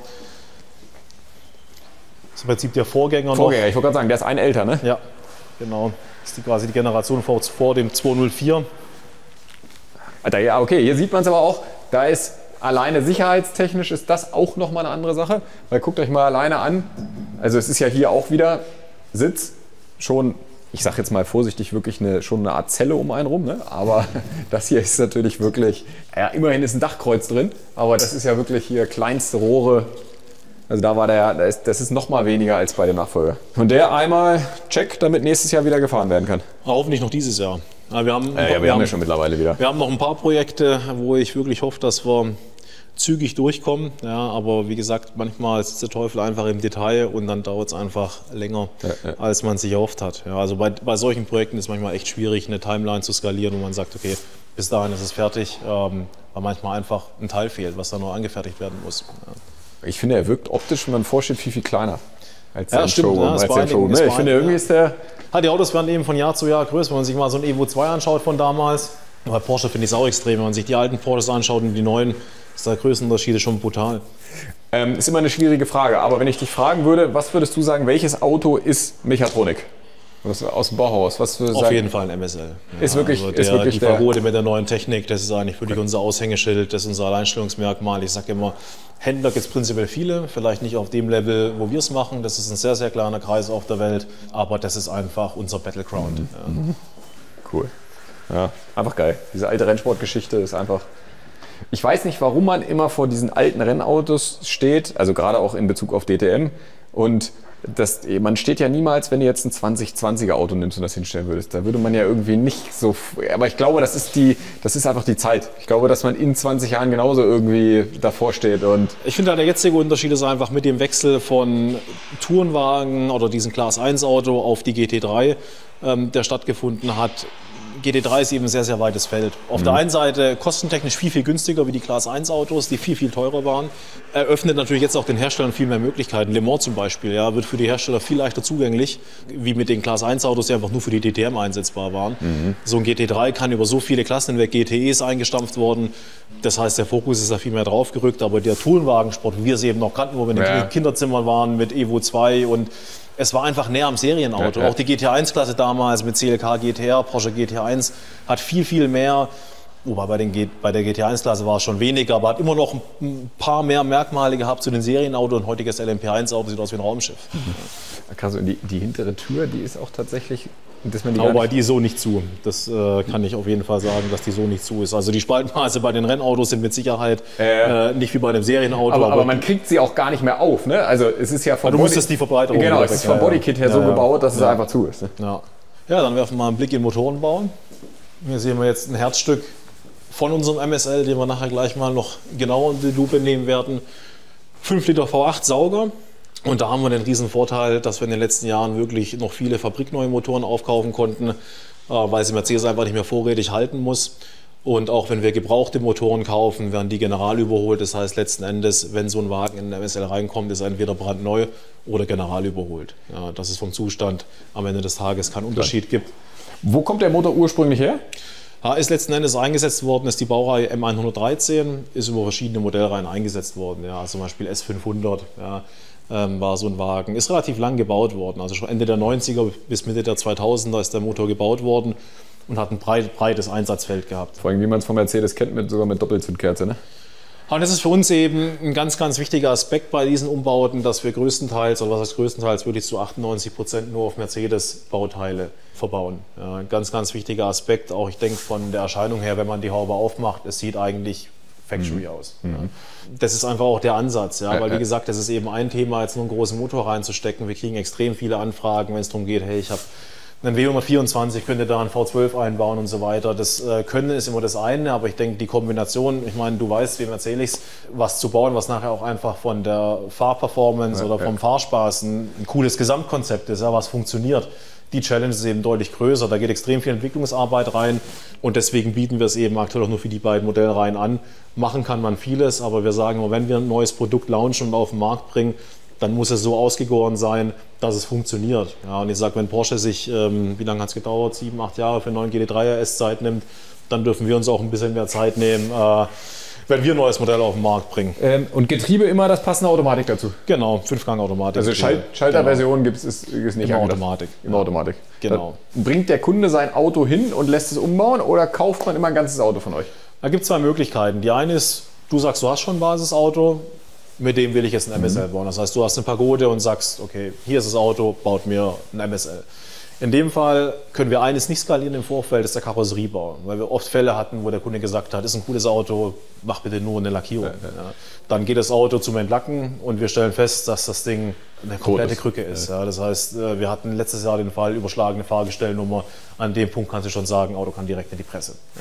Das ist im Prinzip der Vorgänger. Vorgänger, noch. Ich wollte gerade sagen, der ist ein älter, ne? Ja, genau. Das ist die, quasi die Generation vor dem zweihundertvierer. Alter, ja, okay, hier sieht man es aber auch, da ist alleine sicherheitstechnisch ist das auch nochmal eine andere Sache. Weil guckt euch mal alleine an, also es ist ja hier auch wieder Sitz, schon, ich sag jetzt mal vorsichtig, wirklich eine, schon eine Art Zelle um einen rum, ne? Aber das hier ist natürlich wirklich, ja, immerhin ist ein Dachkreuz drin, aber das ist ja wirklich hier kleinste Rohre. Also da war der, das ist noch mal weniger als bei dem Nachfolger. Und der einmal check, damit nächstes Jahr wieder gefahren werden kann. Hoffentlich noch dieses Jahr. Ja, wir haben, ja, ja, wir, wir haben ja schon mittlerweile wieder. Wir haben noch ein paar Projekte, wo ich wirklich hoffe, dass wir zügig durchkommen. Ja, aber wie gesagt, manchmal sitzt der Teufel einfach im Detail und dann dauert es einfach länger, ja, ja. als man sich erhofft hat. Ja, also bei, bei solchen Projekten ist es manchmal echt schwierig, eine Timeline zu skalieren, wo man sagt, okay, bis dahin ist es fertig, ähm, weil manchmal einfach ein Teil fehlt, was dann noch angefertigt werden muss. Ja. Ich finde, er wirkt optisch, wenn man vorstellt, viel, viel kleiner als ja, stimmt, Showroom. Ja, als der Showroom. Ne? Ich finde, irgendwie ist der... Ja, die Autos werden eben von Jahr zu Jahr größer. Wenn man sich mal so ein Evo zwei anschaut von damals, bei Porsche finde ich es auch extrem. Wenn man sich die alten Porsches anschaut und die neuen, ist der Größenunterschied schon brutal. Ähm, ist immer eine schwierige Frage, aber wenn ich dich fragen würde, was würdest du sagen, welches Auto ist Mechatronik? Was, aus dem Bauhaus? Was Auf sagen? jeden Fall ein M S L. Ja, ist wirklich, also der, ist wirklich die Pagode mit der neuen Technik, das ist eigentlich wirklich unser Aushängeschild, das ist unser Alleinstellungsmerkmal. Ich sage immer, Händler gibt es prinzipiell viele, vielleicht nicht auf dem Level, wo wir es machen. Das ist ein sehr, sehr kleiner Kreis auf der Welt, aber das ist einfach unser Battleground. Mhm. Ja. Mhm. Cool. Ja, einfach geil. Diese alte Rennsportgeschichte ist einfach... Ich weiß nicht, warum man immer vor diesen alten Rennautos steht, also gerade auch in Bezug auf D T M. Und das, man steht ja niemals, wenn du jetzt ein zwanzig zwanziger Auto nimmst und das hinstellen würdest. Da würde man ja irgendwie nicht so... Aber ich glaube, das ist, die, das ist einfach die Zeit. Ich glaube, dass man in zwanzig Jahren genauso irgendwie davor steht. Und ich finde, der jetzige Unterschied ist einfach mit dem Wechsel von Tourenwagen oder diesem Class eins Auto auf die G T drei, ähm, der stattgefunden hat. G T drei ist eben ein sehr, sehr weites Feld. Auf mhm. der einen Seite kostentechnisch viel, viel günstiger wie die Class eins Autos, die viel, viel teurer waren. Eröffnet natürlich jetzt auch den Herstellern viel mehr Möglichkeiten. Le Mans zum Beispiel ja, wird für die Hersteller viel leichter zugänglich, wie mit den Class eins Autos, die einfach nur für die D T M einsetzbar waren. Mhm. So ein G T drei kann über so viele Klassen hinweg, G T E ist eingestampft worden. Das heißt, der Fokus ist da viel mehr drauf gerückt. Aber der Tourenwagensport, wie wir es eben noch kannten, wo wir in den ja. Kinderzimmern waren mit Evo zwei und es war einfach näher am Serienauto. Ja, ja. Auch die G T eins Klasse damals mit C L K G T R, Porsche G T eins hat viel, viel mehr, wobei bei, den G, bei der G T eins Klasse war es schon weniger, aber hat immer noch ein paar mehr Merkmale gehabt zu den Serienautos. Und heutiges L M P eins Auto sieht aus wie ein Raumschiff. Mhm. Krass, und die, die hintere Tür, die ist auch tatsächlich... Dass man die aber die ist so nicht zu. Das äh, kann ich auf jeden Fall sagen, dass die so nicht zu ist. Also die Spaltmaße bei den Rennautos sind mit Sicherheit äh, äh, nicht wie bei einem Serienauto. Aber, aber, aber man kriegt sie auch gar nicht mehr auf. Ne? Also es ist ja vom du musstest die Verbreiterung. Genau, es ist vom Bodykit her ja, so ja. gebaut, dass ja. es einfach zu ist. Ne? Ja. ja, dann werfen wir mal einen Blick in den Motorenbau. Hier sehen wir jetzt ein Herzstück von unserem M S L, den wir nachher gleich mal noch genauer in die Lupe nehmen werden. fünf Liter V acht Sauger. Und da haben wir den riesen Vorteil, dass wir in den letzten Jahren wirklich noch viele fabrikneue Motoren aufkaufen konnten, weil sie Mercedes einfach nicht mehr vorrätig halten muss. Und auch wenn wir gebrauchte Motoren kaufen, werden die general überholt. Das heißt letzten Endes, wenn so ein Wagen in den M S L reinkommt, ist er entweder brandneu oder general überholt. Ja, dass es vom Zustand am Ende des Tages keinen Unterschied gibt. Wo kommt der Motor ursprünglich her? Ja, ist letzten Endes eingesetzt worden, ist die Baureihe M hundertdreizehn, ist über verschiedene Modellreihen eingesetzt worden. Ja, zum Beispiel S fünfhundert. Ja. War so ein Wagen. Ist relativ lang gebaut worden. Also schon Ende der neunziger bis Mitte der zweitausender ist der Motor gebaut worden und hat ein breit, breites Einsatzfeld gehabt. Vor allem, wie man es von Mercedes kennt, mit, sogar mit Doppelzündkerze, ne? Und das ist für uns eben ein ganz, ganz wichtiger Aspekt bei diesen Umbauten, dass wir größtenteils, oder was heißt größtenteils, wirklich zu achtundneunzig Prozent nur auf Mercedes-Bauteile verbauen. Ja, ein ganz, ganz wichtiger Aspekt. Auch ich denke von der Erscheinung her, wenn man die Haube aufmacht, es sieht eigentlich Factory mhm. aus. Ja. Das ist einfach auch der Ansatz, ja, weil wie gesagt, das ist eben ein Thema, jetzt nur einen großen Motor reinzustecken. Wir kriegen extrem viele Anfragen, wenn es darum geht, hey, ich habe einen W hundertvierundzwanzig, könnte da einen V zwölf einbauen und so weiter. Das äh, Können ist immer das eine, aber ich denke, die Kombination, ich meine, du weißt, wem erzähle ich es, was zu bauen, was nachher auch einfach von der Fahrperformance ja, oder vom ja. Fahrspaß ein, ein cooles Gesamtkonzept ist, ja, was funktioniert. Die Challenge ist eben deutlich größer, da geht extrem viel Entwicklungsarbeit rein und deswegen bieten wir es eben aktuell auch nur für die beiden Modellreihen an. Machen kann man vieles, aber wir sagen immer, wenn wir ein neues Produkt launchen und auf den Markt bringen, dann muss es so ausgegoren sein, dass es funktioniert. Ja, und ich sage, wenn Porsche sich, ähm, wie lange hat es gedauert, sieben, acht Jahre für einen neuen G T drei R S Zeit nimmt, dann dürfen wir uns auch ein bisschen mehr Zeit nehmen, äh, wenn wir ein neues Modell auf den Markt bringen. Ähm, und Getriebe immer das passende Automatik dazu? Genau, Fünfgang-Automatik. Also Schalt Schalterversion genau. gibt es ist, ist nicht Immer Automatik. Immer ja. Automatik. Genau. Da bringt der Kunde sein Auto hin und lässt es umbauen oder kauft man immer ein ganzes Auto von euch? Da gibt es zwei Möglichkeiten. Die eine ist, du sagst, du hast schon ein Basisauto, mit dem will ich jetzt ein M S L mhm. bauen. Das heißt, du hast eine Pagode und sagst, okay, hier ist das Auto, baut mir ein M S L. In dem Fall können wir eines nicht skalieren im Vorfeld, das ist der Karosseriebau. Weil wir oft Fälle hatten, wo der Kunde gesagt hat, ist ein cooles Auto, mach bitte nur eine Lackierung. Ja, ja. Ja. Dann geht das Auto zum Entlacken und wir stellen fest, dass das Ding eine komplette Krücke ist. Ja. Das heißt, wir hatten letztes Jahr den Fall, überschlagene Fahrgestellnummer. An dem Punkt kannst du schon sagen, Auto kann direkt in die Presse. Ja.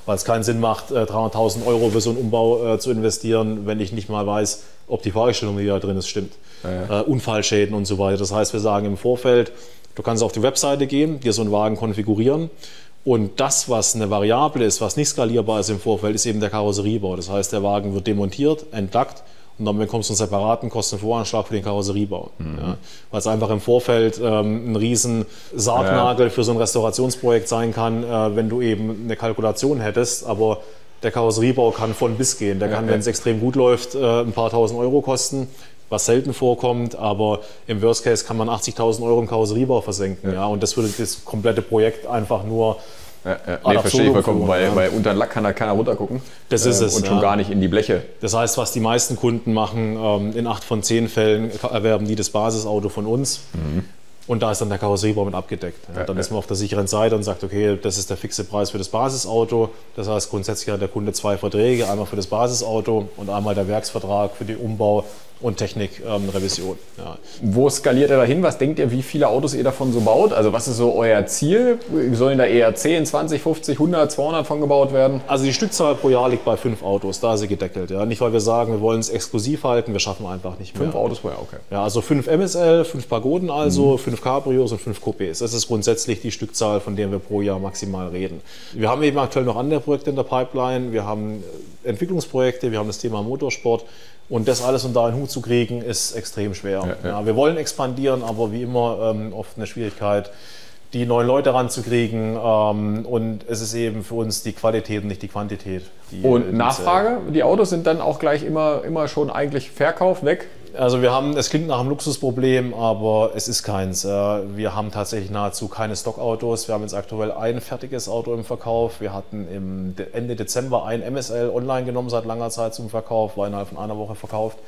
weil es keinen Sinn macht, dreihunderttausend Euro für so einen Umbau äh, zu investieren, wenn ich nicht mal weiß, ob die Fahrgestellung, die da drin ist, stimmt. Ja, ja. Äh, Unfallschäden und so weiter. Das heißt, wir sagen im Vorfeld, du kannst auf die Webseite gehen, dir so einen Wagen konfigurieren und das, was eine Variable ist, was nicht skalierbar ist im Vorfeld, ist eben der Karosseriebau. Das heißt, der Wagen wird demontiert, entlackt und dann bekommst du einen separaten Kostenvoranschlag für den Karosseriebau. Mhm. Ja, weil es einfach im Vorfeld ähm, ein riesen Sargnagel ja. für so ein Restaurationsprojekt sein kann, äh, wenn du eben eine Kalkulation hättest, aber der Karosseriebau kann von bis gehen. Der kann, ja, wenn es extrem gut läuft, äh, ein paar tausend Euro kosten, was selten vorkommt, aber im Worst Case kann man achtzigtausend Euro im Karosseriebau versenken. Ja. Ja, und das würde das komplette Projekt einfach nur Ja, ja. Nee, verstehe ich vollkommen, weil, ja. weil unter den Lack kann da keiner runtergucken. Das ist es. Und schon ja. gar nicht in die Bleche. Das heißt, was die meisten Kunden machen, in acht von zehn Fällen erwerben die das Basisauto von uns. Mhm. Und da ist dann der Karosseriebau mit abgedeckt. Ja, dann ja. ist man auf der sicheren Seite und sagt, okay, das ist der fixe Preis für das Basisauto. Das heißt, grundsätzlich hat der Kunde zwei Verträge, einmal für das Basisauto und einmal der Werksvertrag für den Umbau und Technikrevision. Ähm, ja. Wo skaliert ihr dahin? Was denkt ihr, wie viele Autos ihr davon so baut? Also was ist so euer Ziel? Sollen da eher zehn, zwanzig, fünfzig, hundert, zweihundert von gebaut werden? Also die Stückzahl pro Jahr liegt bei fünf Autos, da ist sie gedeckelt. Ja. Nicht, weil wir sagen, wir wollen es exklusiv halten, wir schaffen einfach nicht mehr. Fünf Autos pro Jahr, okay. Ja, also fünf M S L, fünf Pagoden also, mhm. fünf Cabrios und fünf Coupés. Das ist grundsätzlich die Stückzahl, von der wir pro Jahr maximal reden. Wir haben eben aktuell noch andere Projekte in der Pipeline. Wir haben Entwicklungsprojekte, wir haben das Thema Motorsport. Und das alles unter einen Hut zu kriegen, ist extrem schwer. Ja, ja. Ja, wir wollen expandieren, aber wie immer ähm, oft eine Schwierigkeit, die neuen Leute ranzukriegen. Ähm, und es ist eben für uns die Qualität und nicht die Quantität. Die, und die Nachfrage? Die Autos sind dann auch gleich immer, immer schon eigentlich Verkauf weg? Also wir haben, es klingt nach einem Luxusproblem, aber es ist keins. Wir haben tatsächlich nahezu keine Stockautos. Wir haben jetzt aktuell ein fertiges Auto im Verkauf. Wir hatten im Ende Dezember ein M S L online genommen seit langer Zeit zum Verkauf, war innerhalb von einer Woche verkauft.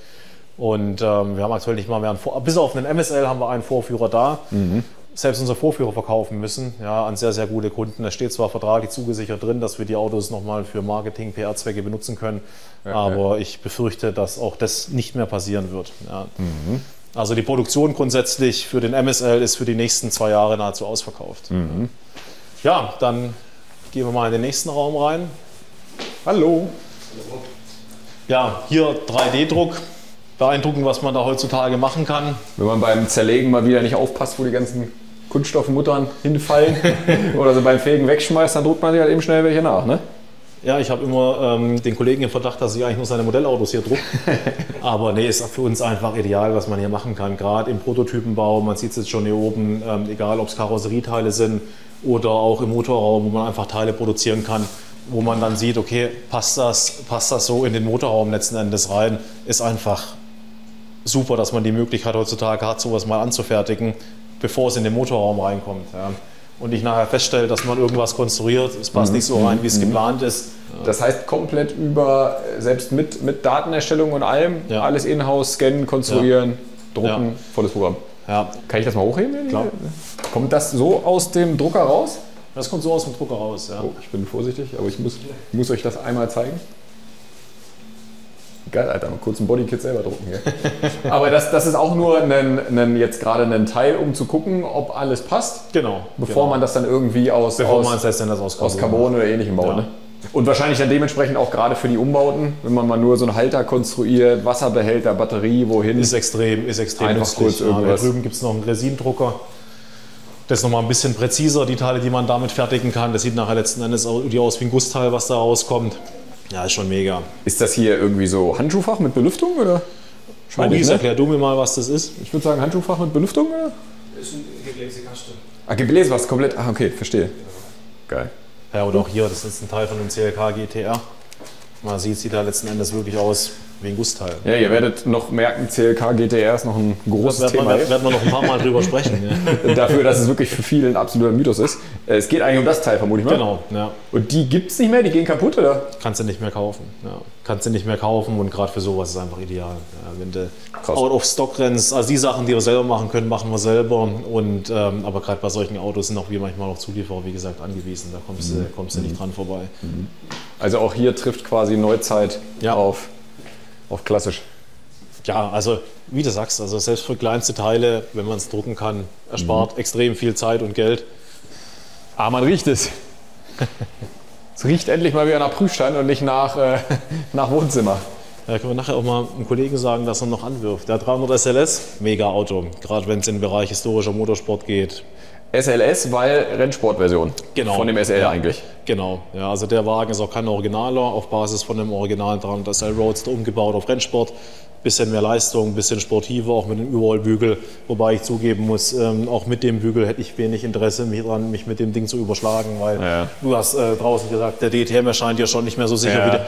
Und ähm, wir haben aktuell nicht mal mehr einen Vor bis auf einen M S L haben wir einen Vorführer da. Mhm. Selbst unsere Vorführer verkaufen müssen, ja, an sehr, sehr gute Kunden. Da steht zwar vertraglich zugesichert drin, dass wir die Autos nochmal für Marketing, P R-Zwecke benutzen können, ja, aber ja. ich befürchte, dass auch das nicht mehr passieren wird. Ja. Mhm. Also die Produktion grundsätzlich für den M S L ist für die nächsten zwei Jahre nahezu ausverkauft. Mhm. Ja, dann gehen wir mal in den nächsten Raum rein. Hallo. Ja, hier drei D Druck. Beeindruckend, was man da heutzutage machen kann. Wenn man beim Zerlegen mal wieder nicht aufpasst, wo die ganzen Kunststoffmuttern hinfallen oder so beim Fegen wegschmeißt, dann druckt man sich halt eben schnell welche nach, ne? Ja, ich habe immer ähm, den Kollegen im Verdacht, dass sie eigentlich nur seine Modellautos hier druckt. Aber nee, ist für uns einfach ideal, was man hier machen kann. Gerade im Prototypenbau, man sieht es jetzt schon hier oben, ähm, egal ob es Karosserieteile sind oder auch im Motorraum, wo man einfach Teile produzieren kann, wo man dann sieht, okay, passt das, passt das so in den Motorraum letzten Endes rein, ist einfach super, dass man die Möglichkeit heutzutage hat, sowas mal anzufertigen, bevor es in den Motorraum reinkommt. Ja. Und ich nachher feststelle, dass man irgendwas konstruiert, es passt mhm. nicht so rein, wie es mhm. geplant ist. Das heißt komplett über, selbst mit, mit Datenerstellung und allem, ja. alles in-house, scannen, konstruieren, ja. drucken, ja. volles Programm. Ja. Kann ich das mal hochheben? Klar. Kommt das so aus dem Drucker raus? Das kommt so aus dem Drucker raus, ja. Oh, ich bin vorsichtig, aber ich muss, ich muss euch das einmal zeigen. Geil, Alter, mal kurz ein Bodykit selber drucken hier. Aber das, das ist auch nur ein, ein, jetzt gerade ein Teil, um zu gucken, ob alles passt. Genau. Bevor genau. man das dann irgendwie aus, bevor aus, man das dann das aus, aus Carbon oder ähnlichem baut. Ja. Ne? Und wahrscheinlich dann dementsprechend auch gerade für die Umbauten, wenn man mal nur so einen Halter konstruiert, Wasserbehälter, Batterie, wohin. Ist extrem, ist extrem einfach nützlich. Kurz irgendwas. Da drüben gibt es noch einen Resindrucker. Das ist nochmal ein bisschen präziser, die Teile, die man damit fertigen kann. Das sieht nachher letzten Endes aus wie ein Gussteil, was da rauskommt. Ja, ist schon mega. Ist das hier irgendwie so Handschuhfach mit Belüftung? Oder? Maurice, ne? Erklär du mir mal, was das ist. Ich würde sagen Handschuhfach mit Belüftung, oder? Das ist ein Gebläsekasten. Ah, Gebläse, was komplett. Ah, okay, verstehe. Ja. Geil. Ja, und auch hier, das ist ein Teil von dem C L K G T R. Man sieht, sieht da letzten Endes wirklich aus wie ein Gussteil. Ja, ihr werdet noch merken, C L K G T R ist noch ein großes das Thema. Da werden wir noch ein paar Mal drüber sprechen. Ja. Dafür, dass es wirklich für viele ein absoluter Mythos ist. Es geht eigentlich um das Teil, vermute ich mal. Genau, ja. Und die gibt es nicht mehr, die gehen kaputt, oder? Kannst du nicht mehr kaufen. Ja. Kannst du nicht mehr kaufen und gerade für sowas ist es einfach ideal. Ja, wenn du Krass. out of stock rennst, also die Sachen, die wir selber machen können, machen wir selber. Und, ähm, aber gerade bei solchen Autos sind auch wir manchmal auf Zulieferer, wie gesagt, angewiesen. Da kommst, mhm. du, kommst du nicht dran vorbei. Mhm. Also auch hier trifft quasi Neuzeit ja. auf, auf klassisch. Ja, also wie du sagst, also selbst für kleinste Teile, wenn man es drucken kann, erspart mhm. extrem viel Zeit und Geld. Aber man riecht es. Es riecht endlich mal wieder nach Prüfstein und nicht nach, äh, nach Wohnzimmer. Ja, können wir nachher auch mal einem Kollegen sagen, dass er noch anwirft. Der dreihundert S L S, mega Auto, gerade wenn es in den Bereich historischer Motorsport geht. S L S, weil Rennsportversion Genau. von dem S L ja, eigentlich. Genau, ja, also der Wagen ist auch kein Originaler, auf Basis von dem originalen dreihundert S L Roadster umgebaut auf Rennsport. Bisschen mehr Leistung, bisschen sportiver, auch mit dem Überrollbügel. Wobei ich zugeben muss, ähm, auch mit dem Bügel hätte ich wenig Interesse mich, dran, mich mit dem Ding zu überschlagen, weil Ja. du hast äh, draußen gesagt, der D T M erscheint dir schon nicht mehr so sicher Ja. wie der.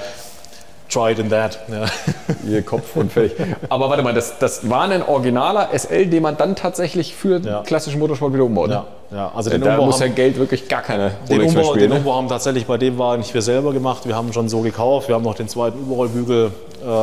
Try it in that. Ja. Ihr Kopf und fertig. Aber warte mal, das, das war ein originaler S L, den man dann tatsächlich für Ja. klassischen Motorsport wieder umbaut. Ne? Ja, ja, also Da den Umbau, muss ja haben, Geld wirklich gar keine den, Rolex mehr Umbau, spielen. den Ne? Umbau haben tatsächlich bei dem Wagen nicht wir selber gemacht. Wir haben schon so gekauft. Wir haben noch den zweiten Überrollbügel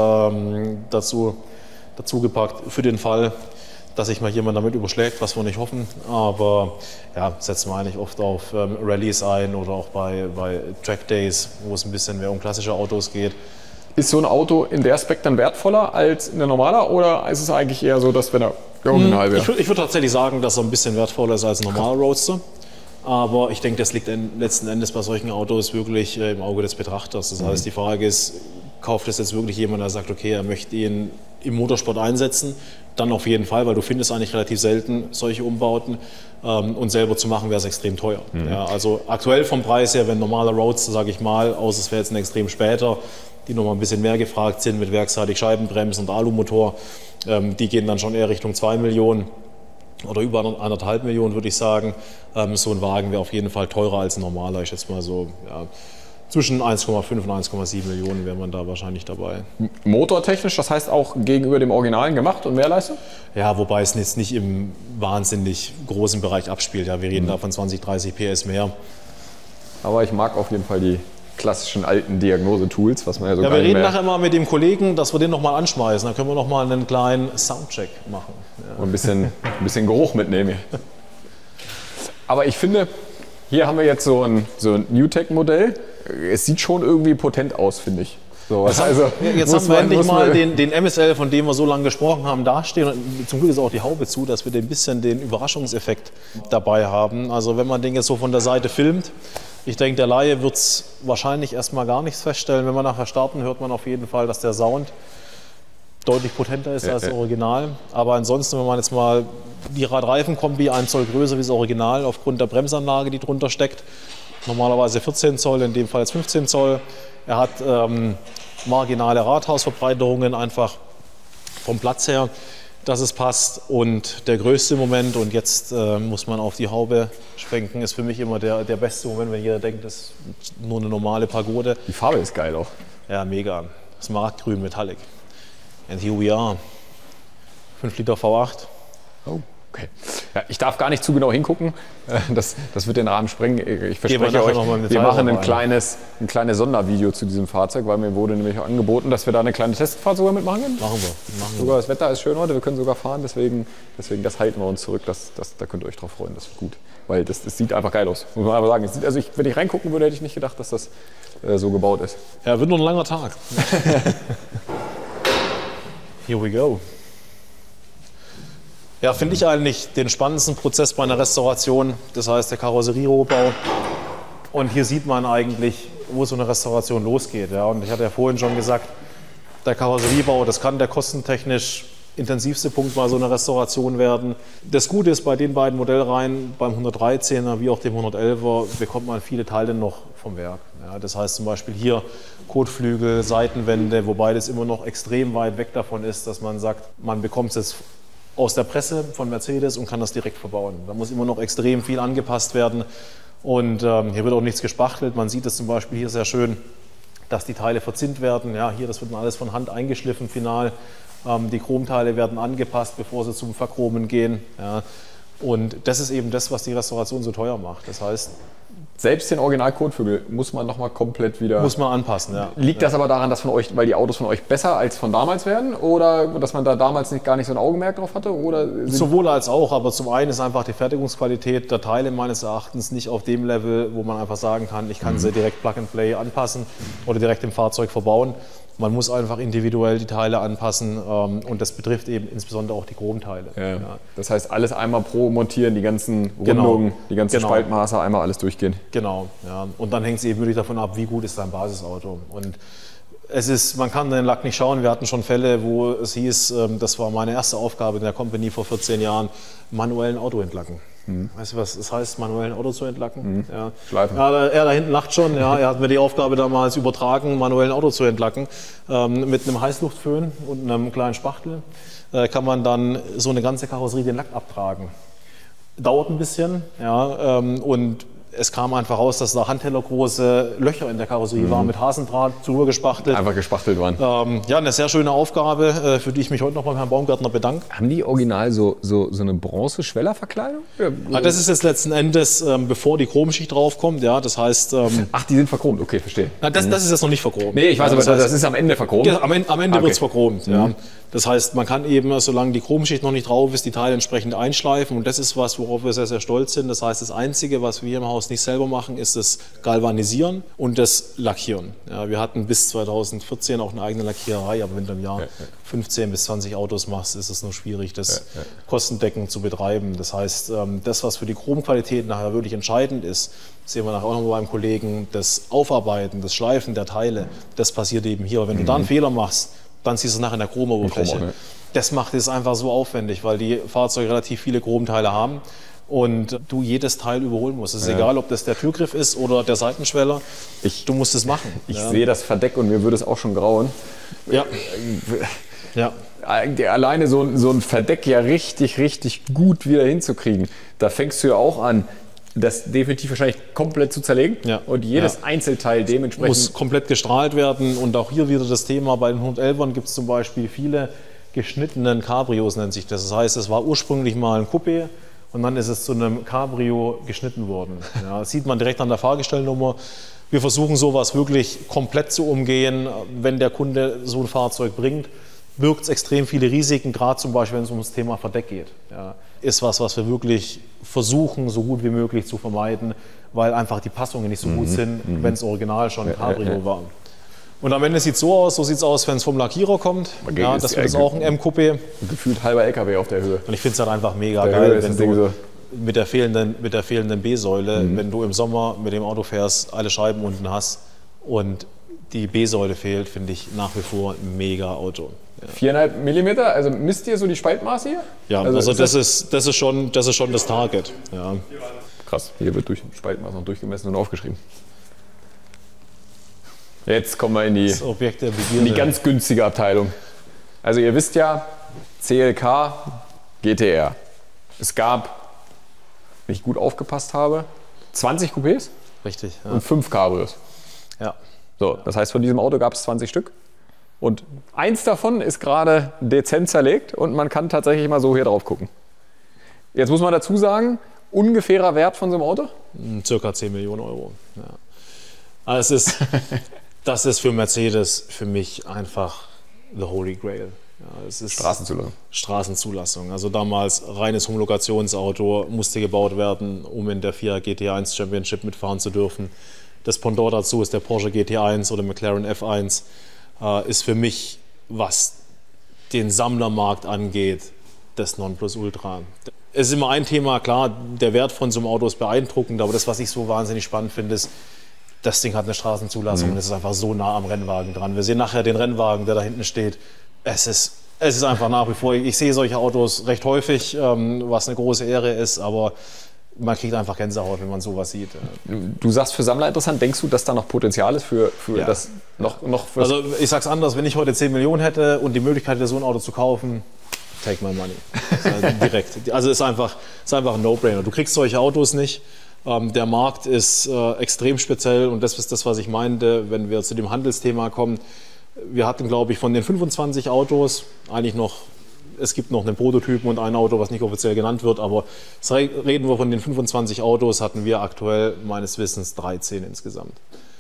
ähm, dazu, dazu gepackt für den Fall, dass sich mal jemand damit überschlägt, was wir nicht hoffen. Aber ja, setzen wir eigentlich oft auf ähm, Rallyes ein oder auch bei, bei Track Days, wo es ein bisschen mehr um klassische Autos geht. Ist so ein Auto in der Aspekt dann wertvoller als ein normaler oder ist es eigentlich eher so, dass wenn er der Original wäre? Ich würde würd tatsächlich sagen, dass er ein bisschen wertvoller ist als ein normaler Roadster. Aber ich denke, das liegt letzten Endes bei solchen Autos wirklich äh, im Auge des Betrachters. Das heißt, die Frage ist, kauft das jetzt wirklich jemand, der sagt, okay, er möchte ihn im Motorsport einsetzen? Dann auf jeden Fall, weil du findest eigentlich relativ selten solche Umbauten. Ähm, und selber zu machen wäre es extrem teuer. Mhm. Ja, also aktuell vom Preis her, wenn ein normaler Roadster, sage ich mal, außer es wäre jetzt ein extrem später, die noch mal ein bisschen mehr gefragt sind mit werksseitig Scheibenbremsen und Alumotor, ähm, die gehen dann schon eher Richtung zwei Millionen oder über anderthalb Millionen, würde ich sagen. Ähm, so ein Wagen wäre auf jeden Fall teurer als ein normaler. Ich schätze mal so, ja, zwischen eins Komma fünf und eins Komma sieben Millionen wäre man da wahrscheinlich dabei. Motortechnisch, das heißt auch gegenüber dem Originalen gemacht und mehr Leistung? Ja, wobei es jetzt nicht im wahnsinnig großen Bereich abspielt. Ja, wir reden mhm. da von zwanzig, dreißig P S mehr. Aber ich mag auf jeden Fall die klassischen alten Diagnosetools, was man ja so Ja, gar wir nicht reden mehr... nachher mal mit dem Kollegen, dass wir den noch mal anschmeißen. Dann können wir noch mal einen kleinen Soundcheck machen. Ja. Und ein bisschen, ein bisschen Geruch mitnehmen hier. Aber ich finde, hier haben wir jetzt so ein, so ein Newtech-Modell. Es sieht schon irgendwie potent aus, finde ich. So, Jetzt, also, haben, jetzt muss haben wir man- endlich muss mal man- den, den M S L, von dem wir so lange gesprochen haben, dastehen. Und zum Glück ist auch die Haube zu, dass wir ein bisschen den Überraschungseffekt dabei haben. Also wenn man den jetzt so von der Seite filmt, ich denke, der Laie wird es wahrscheinlich erstmal gar nichts feststellen. Wenn wir nachher starten, hört man auf jeden Fall, dass der Sound deutlich potenter ist Ja, als das ja. Original. Aber ansonsten, wenn man jetzt mal die Radreifenkombi ein Zoll größer wie das Original aufgrund der Bremsanlage, die drunter steckt, normalerweise vierzehn Zoll, in dem Fall jetzt fünfzehn Zoll. Er hat ähm, marginale Rathausverbreiterungen, einfach vom Platz her, dass es passt. Und der größte Moment, und jetzt äh, muss man auf die Haube schwenken, ist für mich immer der, der beste Moment, wenn jeder denkt, das ist nur eine normale Pagode. Die Farbe ist geil auch. Ja, mega. Smaragdgrün Metallic. And here we are. fünf Liter V acht. Oh, okay. Ja, ich darf gar nicht zu genau hingucken. Äh, Das, das wird den Rahmen sprengen. Ich wir verspreche nachher euch, noch mal im wir Detail machen ein drauf ein. kleines, ein kleines Sondervideo zu diesem Fahrzeug, weil mir wurde nämlich angeboten, dass wir da eine kleine Testfahrt sogar mitmachen können. Machen wir. Machen wir. Sogar das Wetter ist schön heute, wir können sogar fahren, deswegen, deswegen das halten wir uns zurück. Das, das, da könnt ihr euch drauf freuen, das wird gut. Weil das, das sieht einfach geil aus, muss man aber sagen. Es sieht, also ich, wenn ich reingucken würde, hätte ich nicht gedacht, dass das äh, so gebaut ist. Ja, wird noch ein langer Tag. Here we go. Ja, finde ich eigentlich den spannendsten Prozess bei einer Restauration, das heißt der Karosserierohbau. Und hier sieht man eigentlich, wo so eine Restauration losgeht. Ja. Und ich hatte ja vorhin schon gesagt, der Karosseriebau, das kann der kostentechnisch intensivste Punkt bei so einer Restauration werden. Das Gute ist, bei den beiden Modellreihen, beim hundertdreizehner wie auch dem hundertelfer, bekommt man viele Teile noch vom Werk. Ja, das heißt zum Beispiel hier Kotflügel, Seitenwände, wobei das immer noch extrem weit weg davon ist, dass man sagt, man bekommt es jetzt aus der Presse von Mercedes und kann das direkt verbauen. Da muss immer noch extrem viel angepasst werden und ähm, hier wird auch nichts gespachtelt. Man sieht es zum Beispiel hier sehr schön, dass die Teile verzinnt werden. Ja, hier, das wird dann alles von Hand eingeschliffen, final. Ähm, die Chromteile werden angepasst, bevor sie zum Verchromen gehen. Ja. Und das ist eben das, was die Restauration so teuer macht. Das heißt, Selbst den Original-Kotflügel muss man nochmal komplett wieder... muss man anpassen. Ja. Liegt das aber daran, dass von euch, weil die Autos von euch besser als von damals werden? Oder dass man da damals nicht, gar nicht so ein Augenmerk drauf hatte? Oder sind Sowohl als auch, aber zum einen ist einfach die Fertigungsqualität der Teile meines Erachtens nicht auf dem Level, wo man einfach sagen kann, ich kann sie direkt Plug and Play anpassen oder direkt im Fahrzeug verbauen. Man muss einfach individuell die Teile anpassen ähm, und das betrifft eben insbesondere auch die Chromteile. Ja. Ja. Das heißt, alles einmal pro montieren, die ganzen Rundungen, Genau. die ganzen Genau. Spaltmaße, einmal alles durchgehen. Genau, ja. Und dann hängt es eben wirklich davon ab, wie gut ist dein Basisauto. Und es ist, man kann den Lack nicht schauen. Wir hatten schon Fälle, wo es hieß, ähm, das war meine erste Aufgabe in der Company vor vierzehn Jahren, manuellen Auto entlacken. Mhm. Weißt du, was es heißt, manuellen Auto zu entlacken? Mhm. Ja. Schleifen. Ja, er da hinten lacht schon. Ja, er hat mir die Aufgabe damals übertragen, manuellen Auto zu entlacken. Ähm, mit einem Heißluftföhn und einem kleinen Spachtel äh, kann man dann so eine ganze Karosserie den Lack abtragen. Dauert ein bisschen, ja, ähm, und es kam einfach raus, dass da handtellergroße Löcher in der Karosserie mhm. waren, mit Hasendraht drüber gespachtelt. Einfach gespachtelt waren. Ähm, ja, eine sehr schöne Aufgabe, äh, für die ich mich heute noch beim Herrn Baumgärtner bedanke. Haben die original so, so, so eine Bronze-Schwellerverkleidung? Ja, Ja, das ist jetzt letzten Endes, ähm, bevor die Chromschicht draufkommt. Ja, das heißt, ähm, Ach, die sind verchromt, okay, verstehe. na, das, das ist jetzt noch nicht verchromt. Nee, ich weiß, ja, aber das, das, heißt, das ist am Ende verchromt. ja, am Ende, am Ende Ah, okay. wird es verchromt. Ja. Das heißt, man kann eben, solange die Chromschicht noch nicht drauf ist, die Teile entsprechend einschleifen. Und das ist was, worauf wir sehr, sehr stolz sind. Das heißt, das Einzige, was wir hier im Haus nicht selber machen, ist das Galvanisieren und das Lackieren. Ja, wir hatten bis zweitausendvierzehn auch eine eigene Lackiererei, aber wenn du im Jahr ja. fünfzehn bis zwanzig Autos machst, ist es nur schwierig, das Ja, ja. kostendeckend zu betreiben. Das heißt, ähm, das, was für die Chromqualität nachher wirklich entscheidend ist, sehen wir nachher auch noch beim Kollegen, das Aufarbeiten, das Schleifen der Teile, das passiert eben hier. Aber wenn du da einen Fehler machst, dann siehst du es nachher in der Chromoberfläche. Chrom auch, ne? Das macht es einfach so aufwendig, weil die Fahrzeuge relativ viele Chromteile haben und du jedes Teil überholen musst. Es ist Ja. egal, ob das der Türgriff ist oder der Seitenschweller. Ich- du musst es machen. Ich ja. sehe das Verdeck und mir würde es auch schon grauen. Ja. Ja. Alleine so, ein- so ein Verdeck ja richtig, richtig gut wieder hinzukriegen, da fängst du ja auch an, das definitiv wahrscheinlich komplett zu zerlegen Ja. und jedes Ja. Einzelteil dementsprechend. Muss komplett gestrahlt werden und auch hier wieder das Thema, bei den hundertelfern gibt es zum Beispiel viele geschnittenen Cabrios, nennt sich das. Das heißt, es war ursprünglich mal ein Coupé und dann ist es zu einem Cabrio geschnitten worden. Ja, das sieht man direkt an der Fahrgestellnummer. Wir versuchen sowas wirklich komplett zu umgehen. Wenn der Kunde so ein Fahrzeug bringt, birgt es extrem viele Risiken, gerade zum Beispiel, wenn es um das Thema Verdeck geht. Ja, ist was, was wir wirklich versuchen, so gut wie möglich zu vermeiden, weil einfach die Passungen nicht so gut sind, wenn es original schon ein Cabrio ja, ja. war. Und am Ende sieht es so aus, so sieht es aus, wenn es vom Lackierer kommt. Okay, Ja, ist das wird ja jetzt auch ein M-Coupé. Gefühlt halber L K W auf der Höhe. Und ich finde es halt einfach mega Der Höhe geil, ist wenn das Ding du so. mit der fehlenden, mit der fehlenden B-Säule, wenn du im Sommer mit dem Auto fährst, alle Scheiben unten hast und die B-Säule fehlt, finde ich nach wie vor ein mega Auto. Ja. Viereinhalb Millimeter, also misst ihr so die Spaltmaße hier? Ja, also, also, ist das, ist, das, ist schon, das ist schon das Target. Ja. krass. Hier wird durch Spaltmaß noch durchgemessen und aufgeschrieben. Jetzt kommen wir in die, Das Objekt der in Begierde. die ganz günstige Abteilung. Also ihr wisst ja, C L K, G T R. Es gab, wenn ich gut aufgepasst habe, zwanzig Coupés Richtig, ja. und fünf Cabrios. ja. So, das heißt, von diesem Auto gab es zwanzig Stück. Und eins davon ist gerade dezent zerlegt und man kann tatsächlich mal so hier drauf gucken. Jetzt muss man dazu sagen, ungefährer Wert von so einem Auto? Circa zehn Millionen Euro. Ja. Also es ist, das ist für Mercedes für mich einfach the holy grail. Ja, es ist Straßenzulassung. Straßenzulassung. Also damals reines Homologationsauto musste gebaut werden, um in der FIA G T eins Championship mitfahren zu dürfen. Das Pendant dazu ist der Porsche G T eins oder McLaren F eins. Äh, ist für mich, was den Sammlermarkt angeht, das Nonplusultra. Es ist immer ein Thema, klar, der Wert von so einem Auto ist beeindruckend, aber das, was ich so wahnsinnig spannend finde, ist, das Ding hat eine Straßenzulassung Mhm. und es ist einfach so nah am Rennwagen dran. Wir sehen nachher den Rennwagen, der da hinten steht. Es ist, es ist einfach nach wie vor, ich sehe solche Autos recht häufig, ähm, was eine große Ehre ist, aber man kriegt einfach Gänsehaut, wenn man sowas sieht. Du sagst für Sammler interessant, denkst du, dass da noch Potenzial ist für, für Ja. das noch, noch fürs Also ich sag's anders, wenn ich heute zehn Millionen hätte und die Möglichkeit hätte, so ein Auto zu kaufen, take my money. Also direkt. Also es ist einfach, ist einfach ein No-Brainer. Du kriegst solche Autos nicht. Ähm, der Markt ist äh, extrem speziell und das ist das, was ich meinte, wenn wir zu dem Handelsthema kommen. Wir hatten, glaube ich, von den fünfundzwanzig Autos eigentlich noch, es gibt noch einen Prototypen und ein Auto, was nicht offiziell genannt wird, aber reden wir von den fünfundzwanzig Autos, hatten wir aktuell meines Wissens dreizehn insgesamt.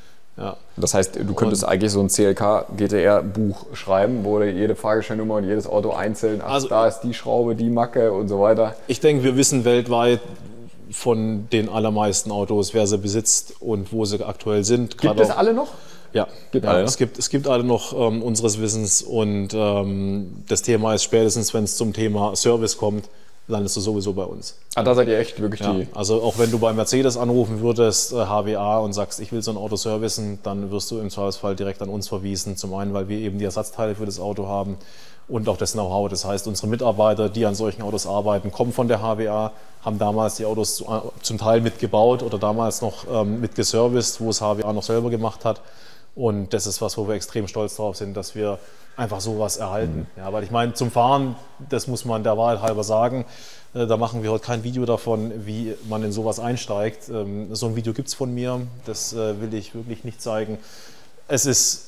Ja. Das heißt, du könntest Und- eigentlich so ein C L K G T R Buch schreiben, wo du jede Fahrgestellnummer und jedes Auto einzeln, ach, Also- da ist die Schraube, die Macke und so weiter. Ich denke, wir wissen weltweit von den allermeisten Autos, wer sie besitzt und wo sie aktuell sind. Gibt Gerade es auch- alle noch? Ja, Gibt ja alle, ne? es, gibt, es gibt alle noch ähm, unseres Wissens und ähm, das Thema ist spätestens, wenn es zum Thema Service kommt, landest du sowieso bei uns. Ah, da seid ihr echt wirklich Ja, die... also auch wenn du bei Mercedes anrufen würdest, äh, H W A, und sagst, ich will so ein Auto servicen, dann wirst du im Zweifelsfall direkt an uns verwiesen. Zum einen, weil wir eben die Ersatzteile für das Auto haben und auch das Know-how. Das heißt, unsere Mitarbeiter, die an solchen Autos arbeiten, kommen von der H W A, haben damals die Autos zu, äh, zum Teil mitgebaut oder damals noch ähm, mitgeserviced, wo es H W A noch selber gemacht hat. Und das ist was, wo wir extrem stolz drauf sind, dass wir einfach sowas erhalten. Mhm. Ja, weil ich meine, zum Fahren, das muss man der Wahrheit halber sagen, äh, da machen wir heute kein Video davon, wie man in sowas einsteigt. Ähm, so ein Video gibt es von mir, das äh, will ich wirklich nicht zeigen. Es ist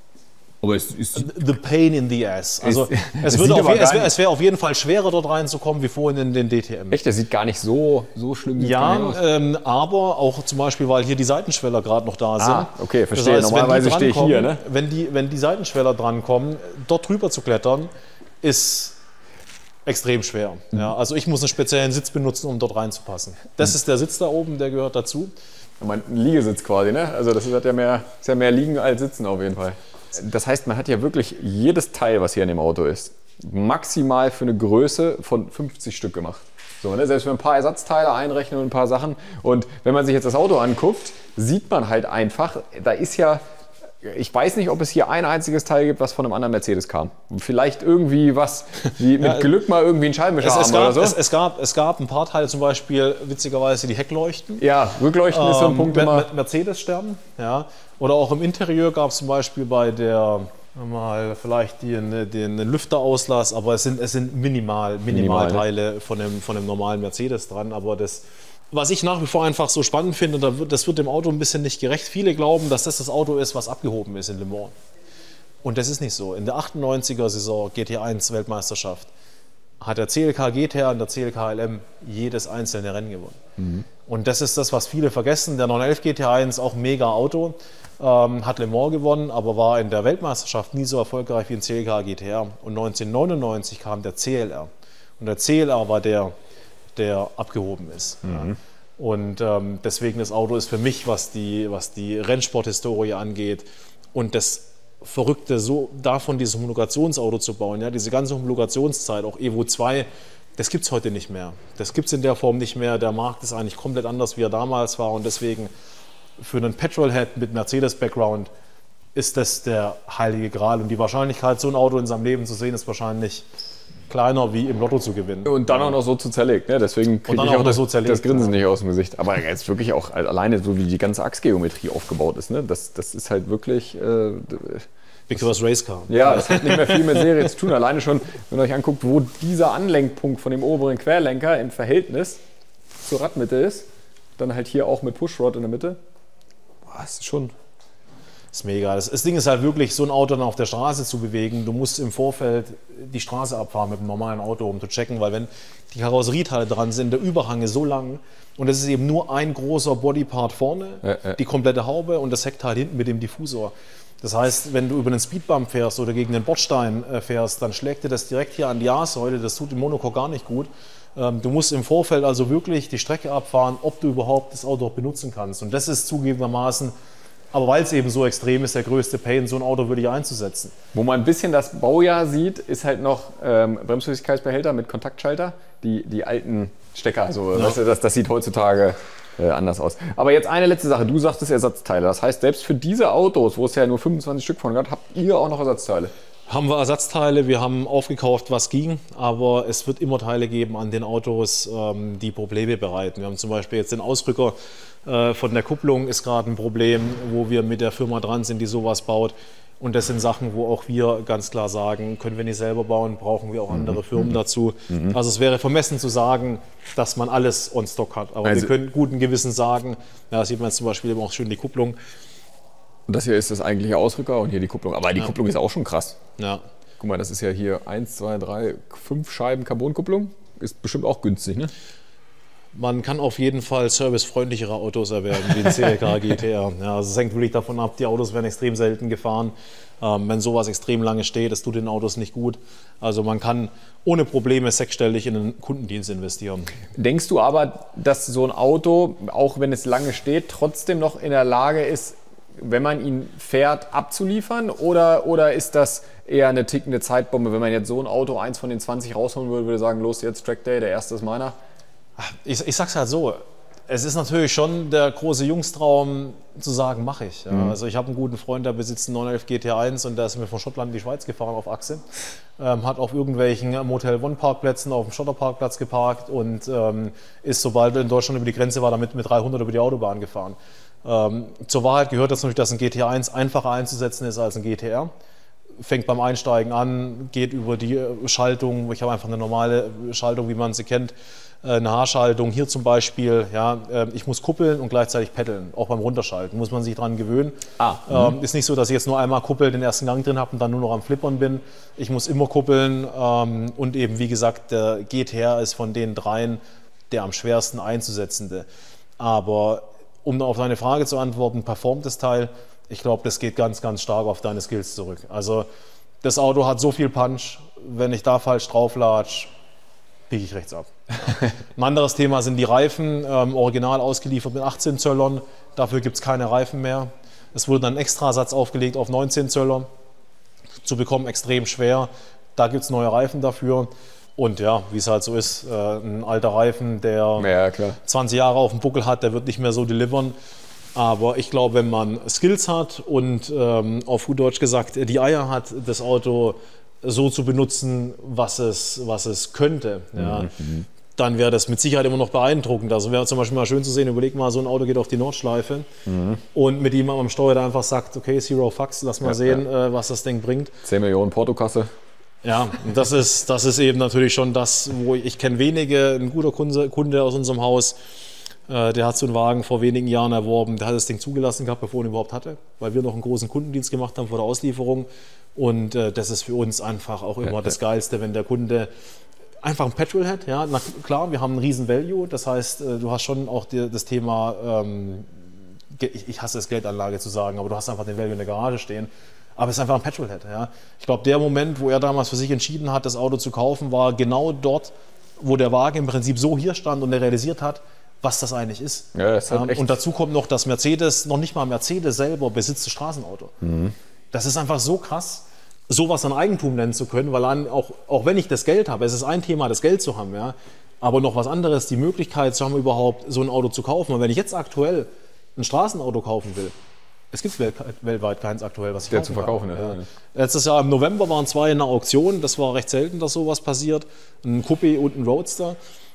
Aber es ist... the pain in the ass. Also Ist- es, es würde sieht auf, aber je- es gar wäre es wär auf jeden Fall schwerer, dort reinzukommen, wie vorhin in den D T M. Echt, das sieht gar nicht so, so schlimm Ja, aus. ähm, aber auch zum Beispiel, weil hier die Seitenschweller gerade noch da sind. Ah, okay, verstehe. wenn die Normalerweise stehe ich drankommen- hier, ne? Wenn die, wenn die Seitenschweller drankommen, dort drüber zu klettern, ist extrem schwer. Mhm. Ja, also ich muss einen speziellen Sitz benutzen, um dort reinzupassen. Das ist der Sitz da oben, der gehört dazu. Ein Liegesitz quasi, ne? Also das ist ja mehr, ist ja mehr Liegen als Sitzen auf jeden Fall. Das heißt, man hat ja wirklich jedes Teil, was hier an dem Auto ist, maximal für eine Größe von fünfzig Stück gemacht. So, ne? Selbst wenn wir ein paar Ersatzteile einrechnen und ein paar Sachen. Und wenn man sich jetzt das Auto anguckt, sieht man halt einfach, da ist ja, ich weiß nicht, ob es hier ein einziges Teil gibt, was von einem anderen Mercedes kam. Vielleicht irgendwie was, wie mit Ja, Glück mal irgendwie ein Scheibenwischer Es, es, haben oder gab, so. es, es, gab, es gab ein paar Teile, zum Beispiel witzigerweise die Heckleuchten. Ja, Rückleuchten ist so ein Ähm, Punkt Mer- immer. Mer- Mercedes-Stern, ja. Oder auch im Interieur gab es zum Beispiel bei der mal vielleicht den, den Lüfterauslass, aber es sind, es sind minimal, Minimal, ne? Minimalteile von, dem, von dem normalen Mercedes dran. Aber das, was ich nach wie vor einfach so spannend finde, da wird, das wird dem Auto ein bisschen nicht gerecht. Viele glauben, dass das das Auto ist, was abgehoben ist in Le Mans. Und das ist nicht so. In der achtundneunziger-Saison G T eins Weltmeisterschaft hat der C L K G T R und der C L K L M jedes einzelne Rennen gewonnen. Mhm. Und das ist das, was viele vergessen. Der neun elf G T eins, auch ein mega Auto, ähm, hat Le Mans gewonnen, aber war in der Weltmeisterschaft nie so erfolgreich wie ein C L K G T R. Und neunzehnhundertneunundneunzig kam der C L R. Und der C L R war der, der abgehoben ist. Mhm. Ja. Und ähm, deswegen das Auto ist für mich, was die, was die Rennsporthistorie angeht und das Verrückte, so davon dieses Homologationsauto zu bauen, ja, diese ganze Homologationszeit, auch Evo zwei, das gibt es heute nicht mehr. Das gibt es in der Form nicht mehr. Der Markt ist eigentlich komplett anders, wie er damals war. Und deswegen für einen Petrolhead mit Mercedes-Background ist das der heilige Gral. Und die Wahrscheinlichkeit, so ein Auto in seinem Leben zu sehen, ist wahrscheinlich kleiner wie im Lotto zu gewinnen. Und dann auch noch so zu zerlegt, ne? Deswegen kriege dann ich auch auch noch das, so zerlegt, das Grinsen ja. nicht aus dem Gesicht. Aber jetzt wirklich auch alleine so, wie die ganze Achsgeometrie aufgebaut ist, ne? Das, das ist halt wirklich... Äh, Because Race Car. ja, das hat nicht mehr viel mit Serie zu tun. Alleine schon, wenn ihr euch anguckt, wo dieser Anlenkpunkt von dem oberen Querlenker im Verhältnis zur Radmitte ist, dann halt hier auch mit Pushrod in der Mitte. Boah, das ist schon... Das ist mega. Das, das Ding ist halt wirklich, so ein Auto dann auf der Straße zu bewegen. Du musst im Vorfeld die Straße abfahren mit einem normalen Auto, um zu checken, weil wenn die Karosserieteile dran sind, der Überhang ist so lang und es ist eben nur ein großer Bodypart vorne, Ja, ja. die komplette Haube und das Heckteil hinten mit dem Diffusor. Das heißt, wenn du über einen Speedbump fährst oder gegen den Bordstein äh, fährst, dann schlägt dir das direkt hier an die A-Säule. Das tut im Monocoque gar nicht gut. Ähm, du musst im Vorfeld also wirklich die Strecke abfahren, ob du überhaupt das Auto auch benutzen kannst. Und das ist zugegebenermaßen, aber weil es eben so extrem ist, der größte Pain, so ein Auto wirklich einzusetzen. Wo man ein bisschen das Baujahr sieht, ist halt noch ähm, Bremsflüssigkeitsbehälter mit Kontaktschalter. Die, die alten Stecker, also, Ja. weißt du, das, das sieht heutzutage äh, anders aus. Aber jetzt eine letzte Sache. Du sagtest Ersatzteile. Das heißt, selbst für diese Autos, wo es ja nur fünfundzwanzig Stück von gab, habt ihr auch noch Ersatzteile. Haben wir Ersatzteile, wir haben aufgekauft, was ging, aber es wird immer Teile geben an den Autos, ähm, die Probleme bereiten. Wir haben zum Beispiel jetzt den Ausrücker äh, von der Kupplung, ist gerade ein Problem, wo wir mit der Firma dran sind, die sowas baut. Und das sind Sachen, wo auch wir ganz klar sagen, können wir nicht selber bauen, brauchen wir auch andere Firmen dazu. Mhm. Also es wäre vermessen zu sagen, dass man alles on Stock hat. Aber Also- wir können guten Gewissens sagen, ja, da sieht man jetzt zum Beispiel eben auch schön die Kupplung. Und das hier ist das eigentliche Ausrücker und hier die Kupplung. Aber die Ja. Kupplung ist auch schon krass. Ja. Guck mal, das ist ja hier eins, zwei, drei, fünf Scheiben Carbonkupplung. Ist bestimmt auch günstig, ne? Man kann auf jeden Fall servicefreundlichere Autos erwerben, wie ein C L K G T R. Ja, also es hängt wirklich davon ab, die Autos werden extrem selten gefahren. Ähm, wenn sowas extrem lange steht, das tut den Autos nicht gut. Also man kann ohne Probleme sechsstellig in den Kundendienst investieren. Denkst du aber, dass so ein Auto, auch wenn es lange steht, trotzdem noch in der Lage ist, wenn man ihn fährt, abzuliefern? Oder, oder ist das eher eine tickende Zeitbombe? Wenn man jetzt so ein Auto, eins von den zwanzig rausholen würde, würde sagen, los jetzt Track Day, der erste ist meiner? Ich, ich sag's halt so, es ist natürlich schon der große Jungstraum zu sagen, mache ich. Ja. Mhm. Also ich habe einen guten Freund, der besitzt einen neun elf G T eins und der ist mir von Schottland in die Schweiz gefahren auf Achse. Ähm, hat auf irgendwelchen Motel One Parkplätzen auf dem Schotterparkplatz geparkt und ähm, ist, sobald er in Deutschland über die Grenze war, damit mit dreihundert über die Autobahn gefahren. Ähm, zur Wahrheit gehört das natürlich, dass ein G T eins einfacher einzusetzen ist als ein G T R. Fängt beim Einsteigen an, geht über die Schaltung. Ich habe einfach eine normale Schaltung, wie man sie kennt. Eine Haarschaltung, hier zum Beispiel, ja, ich muss kuppeln und gleichzeitig peddeln, auch beim Runterschalten, muss man sich dran gewöhnen. Ah, ähm, ist nicht so, dass ich jetzt nur einmal kuppel, den ersten Gang drin habe und dann nur noch am Flippern bin. Ich muss immer kuppeln ähm, und eben, wie gesagt, der G T R ist von den dreien der am schwersten einzusetzende. Aber um auf deine Frage zu antworten, performt das Teil, ich glaube, das geht ganz, ganz stark auf deine Skills zurück. Also das Auto hat so viel Punch, wenn ich da falsch drauflatsch, biege ich rechts ab. Ein anderes Thema sind die Reifen, ähm, original ausgeliefert mit achtzehn Zöllern, dafür gibt es keine Reifen mehr. Es wurde dann ein Extrasatz aufgelegt auf neunzehn Zöller, zu bekommen extrem schwer, da gibt es neue Reifen dafür. Und ja, wie es halt so ist, äh, ein alter Reifen, der ja, klar. zwanzig Jahre auf dem Buckel hat, der wird nicht mehr so delivern. Aber ich glaube, wenn man Skills hat und ähm, auf gut Deutsch gesagt die Eier hat, das Auto so zu benutzen, was es, was es könnte, ja, mhm. dann wäre das mit Sicherheit immer noch beeindruckend. Also wäre zum Beispiel mal schön zu sehen, überleg mal, so ein Auto geht auf die Nordschleife mhm. und mit ihm am Steuer der einfach sagt, okay, Zero Fucks, lass mal ja, sehen, ja. Äh, was das Ding bringt. zehn Millionen Portokasse. Ja, das ist, das ist eben natürlich schon das, wo ich, ich kenne wenige, ein guter Kunde, Kunde aus unserem Haus, äh, der hat so einen Wagen vor wenigen Jahren erworben, der hat das Ding zugelassen gehabt, bevor er ihn überhaupt hatte, weil wir noch einen großen Kundendienst gemacht haben vor der Auslieferung und äh, das ist für uns einfach auch immer ja, das Geilste, wenn der Kunde einfach ein Petrolhead, ja, na klar, wir haben einen riesen Value, das heißt, äh, du hast schon auch die, das Thema, ähm, ich, ich hasse es Geldanlage zu sagen, aber du hast einfach den Value in der Garage stehen. Aber es ist einfach ein Petrolhead. Ja. Ich glaube, der Moment, wo er damals für sich entschieden hat, das Auto zu kaufen, war genau dort, wo der Wagen im Prinzip so hier stand und er realisiert hat, was das eigentlich ist. Ja, das ist halt ähm, und dazu kommt noch, dass Mercedes, noch nicht mal Mercedes selber besitzt das Straßenauto. Mhm. Das ist einfach so krass, sowas an Eigentum nennen zu können, weil an, auch, auch wenn ich das Geld habe, es ist ein Thema, das Geld zu haben, ja, aber noch was anderes, die Möglichkeit zu haben, überhaupt so ein Auto zu kaufen. Und wenn ich jetzt aktuell ein Straßenauto kaufen will, es gibt weltweit keins aktuell, was ich der zu verkaufen ist. Ja. Letztes Jahr im November waren zwei in der Auktion. Das war recht selten, dass sowas passiert. Ein Coupé und ein Roadster.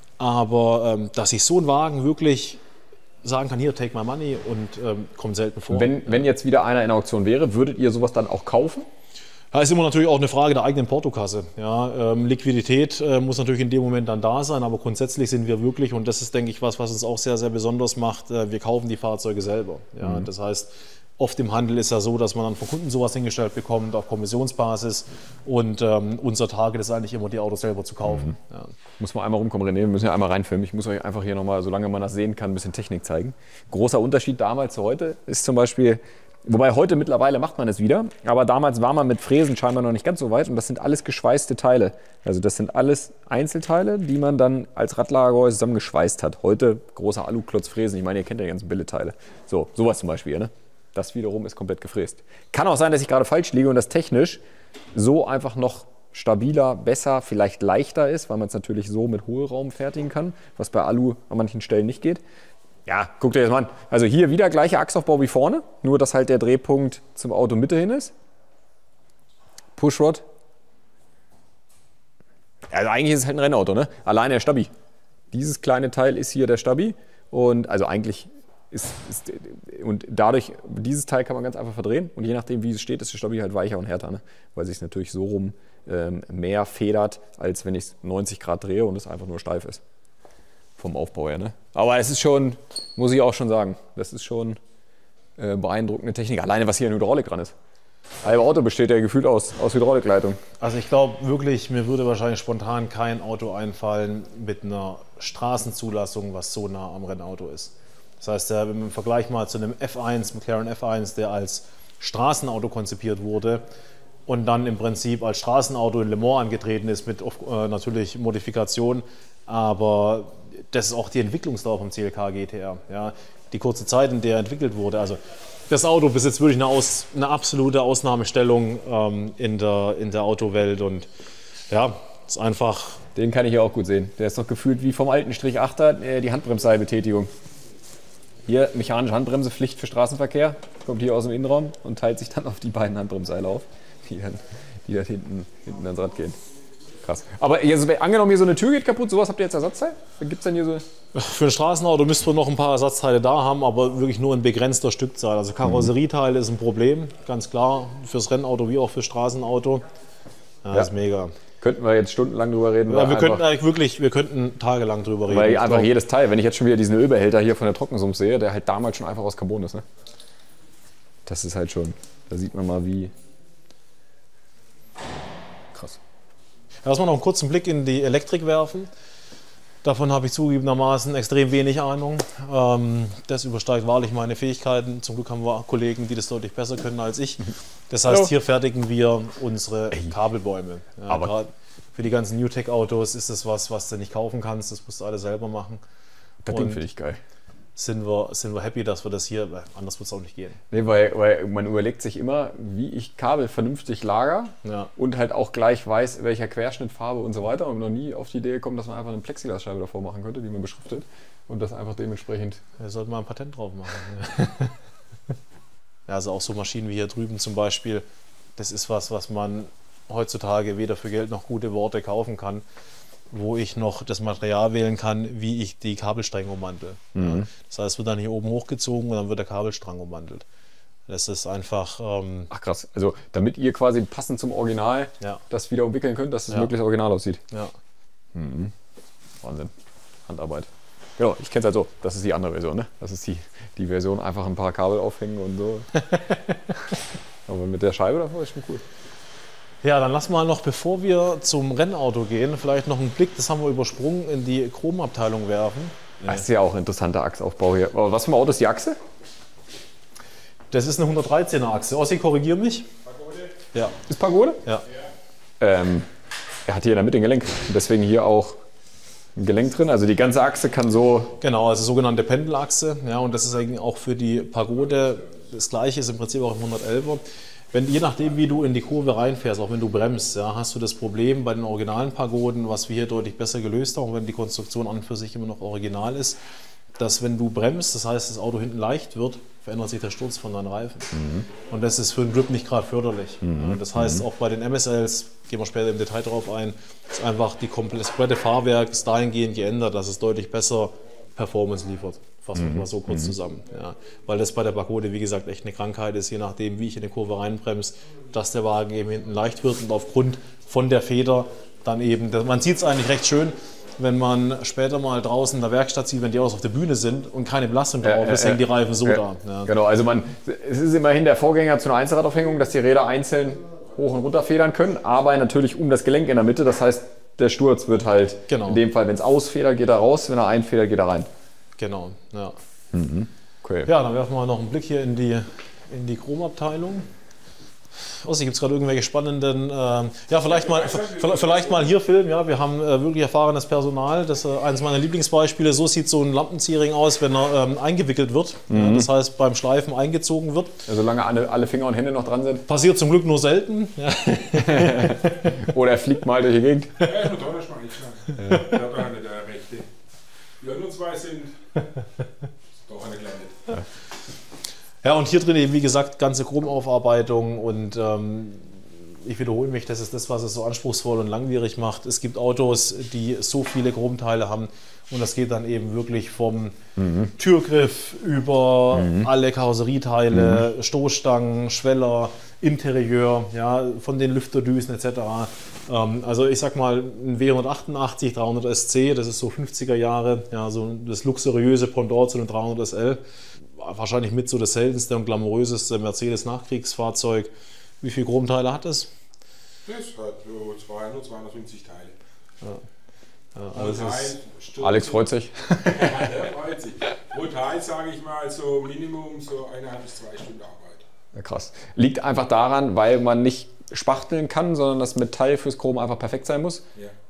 Aber ähm, dass ich so einen Wagen wirklich sagen kann, hier, take my money und ähm, kommt selten vor. Wenn, wenn jetzt wieder einer in der Auktion wäre, würdet ihr sowas dann auch kaufen? Das ist immer natürlich auch eine Frage der eigenen Portokasse. Ja, ähm, Liquidität äh, muss natürlich in dem Moment dann da sein, aber grundsätzlich sind wir wirklich, und das ist, denke ich, was, was uns auch sehr, sehr besonders macht, äh, wir kaufen die Fahrzeuge selber. Ja, mhm. Das heißt, oft im Handel ist ja so, dass man dann von Kunden sowas hingestellt bekommt auf Kommissionsbasis und ähm, unser Target ist eigentlich immer, die Autos selber zu kaufen. Mhm. Ja. Muss man einmal rumkommen, René, wir müssen ja einmal reinfilmen. Ich muss euch einfach hier nochmal, solange man das sehen kann, ein bisschen Technik zeigen. Großer Unterschied damals zu heute ist zum Beispiel, wobei heute mittlerweile macht man es wieder, aber damals war man mit Fräsen scheinbar noch nicht ganz so weit und das sind alles geschweißte Teile. Also das sind alles Einzelteile, die man dann als Radlagergehäuse zusammengeschweißt hat. Heute großer Aluklotz-Fräsen, ich meine, ihr kennt ja die ganzen Billigteile. So, sowas zum Beispiel, ne? Das wiederum ist komplett gefräst. Kann auch sein, dass ich gerade falsch liege und das technisch so einfach noch stabiler, besser, vielleicht leichter ist, weil man es natürlich so mit Hohlraum fertigen kann, was bei Alu an manchen Stellen nicht geht. Ja, guckt euch das mal an. Also hier wieder gleicher Achsaufbau wie vorne, nur dass halt der Drehpunkt zum Auto Mitte hin ist. Pushrod. Also eigentlich ist es halt ein Rennauto, ne? Alleine der Stabi. Dieses kleine Teil ist hier der Stabi und also eigentlich ist, ist und dadurch, dieses Teil kann man ganz einfach verdrehen und je nachdem wie es steht, ist der Stabi halt weicher und härter, ne? Weil sich es natürlich so rum ähm, mehr federt, als wenn ich es neunzig Grad drehe und es einfach nur steif ist. Vom Aufbau her, ne? Aber es ist schon, muss ich auch schon sagen, das ist schon äh, beeindruckende Technik. Alleine was hier an Hydraulik dran ist. Halbe Auto besteht ja gefühlt aus, aus Hydraulikleitung. Also ich glaube wirklich, mir würde wahrscheinlich spontan kein Auto einfallen mit einer Straßenzulassung, was so nah am Rennauto ist. Das heißt, im Vergleich mal zu einem F eins, McLaren F eins, der als Straßenauto konzipiert wurde und dann im Prinzip als Straßenauto in Le Mans angetreten ist mit äh, natürlich Modifikation, aber das ist auch die Entwicklungsdauer vom C L K G T R. Ja. Die kurze Zeit, in der er entwickelt wurde. Also das Auto besitzt wirklich eine, Aus, eine absolute Ausnahmestellung ähm, in, der, in der Autowelt und ja, ist einfach... Den kann ich ja auch gut sehen. Der ist doch gefühlt wie vom alten Strich achter äh, die Handbremsseilbetätigung. Hier mechanische Handbremse, Pflicht für Straßenverkehr, kommt hier aus dem Innenraum und teilt sich dann auf die beiden Handbremsseile auf, die dann, die dann hinten, hinten ans Rad gehen. Krass. Aber hier, so, angenommen, hier so eine Tür geht kaputt, sowas habt ihr jetzt Ersatzteil? Gibt es denn hier so... Für ein Straßenauto müssten wir noch ein paar Ersatzteile da haben, aber wirklich nur in begrenzter Stückzahl. Also Karosserieteile ist ein Problem, ganz klar, fürs Rennauto wie auch fürs Straßenauto. Ja, Ja. Das ist mega. Könnten wir jetzt stundenlang drüber reden. Ja, wir einfach- könnten eigentlich wirklich, wir könnten tagelang drüber reden. Weil Ich einfach glaub, jedes Teil, wenn ich jetzt schon wieder diesen Ölbehälter hier von der Trockensumpf sehe, der halt damals schon einfach aus Carbon ist, ne? Das ist halt schon, da sieht man mal wie... Krass. Lass mal noch einen kurzen Blick in die Elektrik werfen. Davon habe ich zugegebenermaßen extrem wenig Ahnung. Ähm, das übersteigt wahrlich meine Fähigkeiten. Zum Glück haben wir Kollegen, die das deutlich besser können als ich. Das heißt, Hallo. hier fertigen wir unsere Kabelbäume. Ja, Aber- gerade für die ganzen New-Tech-Autos ist das was, was du nicht kaufen kannst. Das musst du alles selber machen. Das Ding Und finde ich geil. sind wir, sind wir happy, dass wir das hier, weil anders wird es auch nicht gehen. Nee, weil, weil man überlegt sich immer, wie ich Kabel vernünftig lager Ja. und halt auch gleich weiß, welcher Querschnittfarbe und so weiter. Und noch nie auf die Idee gekommen, dass man einfach eine Plexiglasscheibe davor machen könnte, die man beschriftet und das einfach dementsprechend... Wir sollten mal ein Patent drauf machen. Ja, also auch so Maschinen wie hier drüben zum Beispiel, das ist was, was man heutzutage weder für Geld noch gute Worte kaufen kann, wo ich noch das Material wählen kann, wie ich die Kabelstränge ummantel. Mhm. Ja, das heißt, es wird dann hier oben hochgezogen und dann wird der Kabelstrang ummantelt. Das ist einfach, ähm, Ach krass, also damit ihr quasi passend zum Original ja, das wieder umwickeln könnt, dass es Ja. möglichst original aussieht. ja. Wahnsinn. Handarbeit. Genau, ich kenne es halt so. Das ist die andere Version, ne? Das ist die, die Version, einfach ein paar Kabel aufhängen und so. Aber mit der Scheibe davor ist schon cool. Ja, dann lass mal noch, bevor wir zum Rennauto gehen, vielleicht noch einen Blick, das haben wir übersprungen, in die Chromabteilung werfen. Das ist ja auch ein interessanter Achsaufbau hier. Aber was für ein Auto ist die Achse? Das ist eine hundertdreizehner Achse. Ossi, korrigier mich. Ja, Ist Pagode? ja. Ähm, er hat hier in der Mitte ein Gelenk. Und deswegen hier auch ein Gelenk drin. Also die ganze Achse kann so... Genau, also sogenannte Pendelachse. Ja, und das ist eigentlich auch für die Pagode das gleiche, ist im Prinzip auch im hundertelfer. Wenn, je nachdem, wie du in die Kurve reinfährst, auch wenn du bremst, ja, hast du das Problem bei den originalen Pagoden, was wir hier deutlich besser gelöst haben, wenn die Konstruktion an und für sich immer noch original ist, dass wenn du bremst, das heißt, das Auto hinten leicht wird, verändert sich der Sturz von deinen Reifen. Mhm. Und das ist für den Grip nicht gerade förderlich. Ja, das heißt, auch bei den M S Ls, gehen wir später im Detail drauf ein, ist einfach die komplette Fahrwerk ist dahingehend geändert, dass es deutlich besser Performance liefert. Fassen wir mal so kurz zusammen. Ja. Weil das bei der Pagode, wie gesagt, echt eine Krankheit ist, je nachdem, wie ich in die Kurve reinbremse, dass der Wagen eben hinten leicht wird und aufgrund von der Feder dann eben, man sieht es eigentlich recht schön, wenn man später mal draußen in der Werkstatt sieht, wenn die Autos auf der Bühne sind und keine Belastung drauf Ja, ist, ja, hängen die Reifen so ja. da. Ja. Genau, also man, es ist immerhin der Vorgänger zu einer Einzelradaufhängung, dass die Räder einzeln hoch und runter federn können, aber natürlich um das Gelenk in der Mitte. Das heißt, der Sturz wird halt, Genau. in dem Fall, wenn es ausfedert, geht er raus, wenn er einfedert, geht er rein. Genau, ja. Okay. Ja, dann werfen wir mal noch einen Blick hier in die, in die Chromabteilung. Ossi, gibt es gerade irgendwelche spannenden, ähm, ja, vielleicht mal, vielleicht mal hier filmen. Ja, wir haben äh, wirklich erfahrenes Personal. Das ist äh, eines meiner Lieblingsbeispiele. So sieht so ein Lampenziehring aus, wenn er ähm, eingewickelt wird. Ja, das heißt, beim Schleifen eingezogen wird. Also solange alle, alle Finger und Hände noch dran sind. Passiert zum Glück nur selten. Ja. Oder er fliegt mal durch die Gegend. Ja, ist nur da, das mache ich schon. Ja. Da hat nicht der Rechte. Wir nur zwei sind doch eine gelandet. Ja, und hier drin eben, wie gesagt, ganze Chromaufarbeitung und ähm, ich wiederhole mich, das ist das, was es so anspruchsvoll und langwierig macht. Es gibt Autos, die so viele Chromteile haben und das geht dann eben wirklich vom mhm. Türgriff über mhm. alle Karosserieteile, mhm. Stoßstangen, Schweller, Interieur, ja, von den Lüfterdüsen et cetera. Ähm, also ich sag mal, ein W hundertachtundachtzig, dreihundert S C, das ist so fünfziger Jahre, ja, so das luxuriöse Pendant zu einem dreihundert S L. Wahrscheinlich mit so das seltenste und glamouröseste Mercedes-Nachkriegsfahrzeug. Wie viele Chromteile hat es? Das hat so zweihundert, zweihundertfünfzig Teile. Ja. Ja, also Pro es Teil ist, Sturz- Alex freut sich. Ja, der freut sich. Pro Teil sage ich mal so Minimum so eineinhalb bis zwei Stunden Arbeit. Ja, krass. Liegt einfach daran, weil man nicht spachteln kann, sondern das Metall fürs Chrom einfach perfekt sein muss. Ja.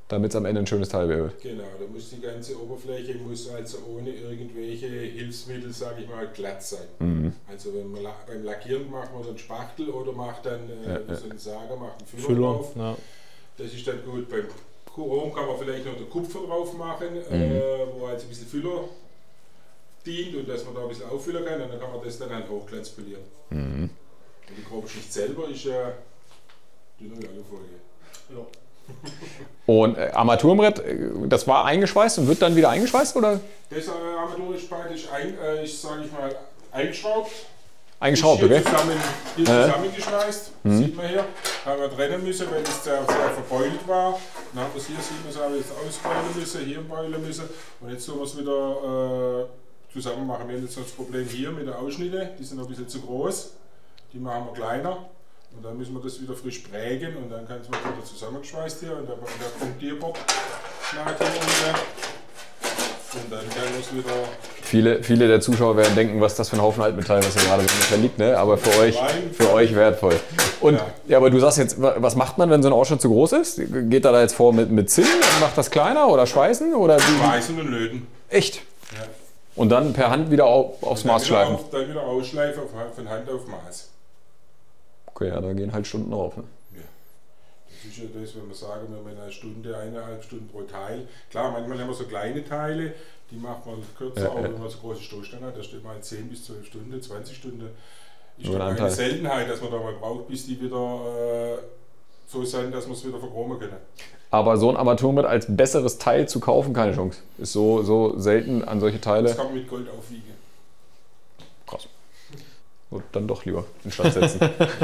damit es am Ende ein schönes Teil wird. Genau, da muss die ganze Oberfläche muss also ohne irgendwelche Hilfsmittel, sage ich mal, glatt sein. Mhm. Also wenn man beim Lackieren macht man so einen Spachtel oder macht dann äh, ja, so einen Sager, macht einen Füller, Füller drauf. Ja. Das ist dann gut. Beim Chrom kann man vielleicht noch den Kupfer drauf machen, mhm. äh, wo also ein bisschen Füller dient und dass man da ein bisschen auffüllen kann und dann kann man das dann an Hochglanz polieren. Mhm. Und die grobe Schicht selber ist ja die neue Folge. Ja. Und äh, Armaturenbrett, das war eingeschweißt und wird dann wieder eingeschweißt, oder? Das äh, Armaturenbrett ist, ein, äh, ist sage ich mal, eingeschraubt. Eingeschraubt, hier okay. Zusammen, hier äh. zusammengeschweißt, mhm. sieht man hier. Haben wir trennen müssen, weil es sehr, sehr verbeult war. Dann haben wir es hier, sieht man es, haben wir jetzt ausbeulen müssen, hier beulen müssen. Und jetzt sollen wir es wieder äh, zusammen machen. Wir haben jetzt das Problem hier mit den Ausschnitten, die sind noch ein bisschen zu groß. Die machen wir kleiner. Und dann müssen wir das wieder frisch prägen und dann kann es wieder zusammengeschweißt hier und der, der Punktierbock schneidet hier unten. Und dann kann es wieder. Viele, viele der Zuschauer werden denken, was das für ein Haufen Altmetall, was hier gerade so liegt, ne? Aber für euch, für euch wertvoll. Und ja. ja, aber du sagst jetzt, was macht man, wenn so ein Ausschnitt zu groß ist? Geht er da jetzt vor mit, mit Zinn und macht das kleiner oder schweißen? Oder schweißen und löten. Echt? Ja. Und dann per Hand wieder auf, aufs und dann Maß schleifen? Auf, dann wieder ausschleifen auf, von Hand auf Maß. Okay, ja, da gehen halt Stunden drauf. Ne? Ja. Das ist ja das, wenn wir sagen, wir haben eine Stunde, eineinhalb Stunden pro Teil. Klar, manchmal haben wir so kleine Teile, die macht man kürzer, ja, aber ja. wenn man so große Stoßstangen hat, da steht mal zehn bis zwölf Stunden, zwanzig Stunden. Ist doch eine Seltenheit, dass man da mal braucht, bis die wieder äh, so sind, dass wir es wieder verchromen können. Aber so ein Armaturenbrett als besseres Teil zu kaufen, keine Chance. Ist so, so selten an solche Teile. Das kann man mit Gold aufwiegen. Krass. Und dann doch lieber in Stand setzen.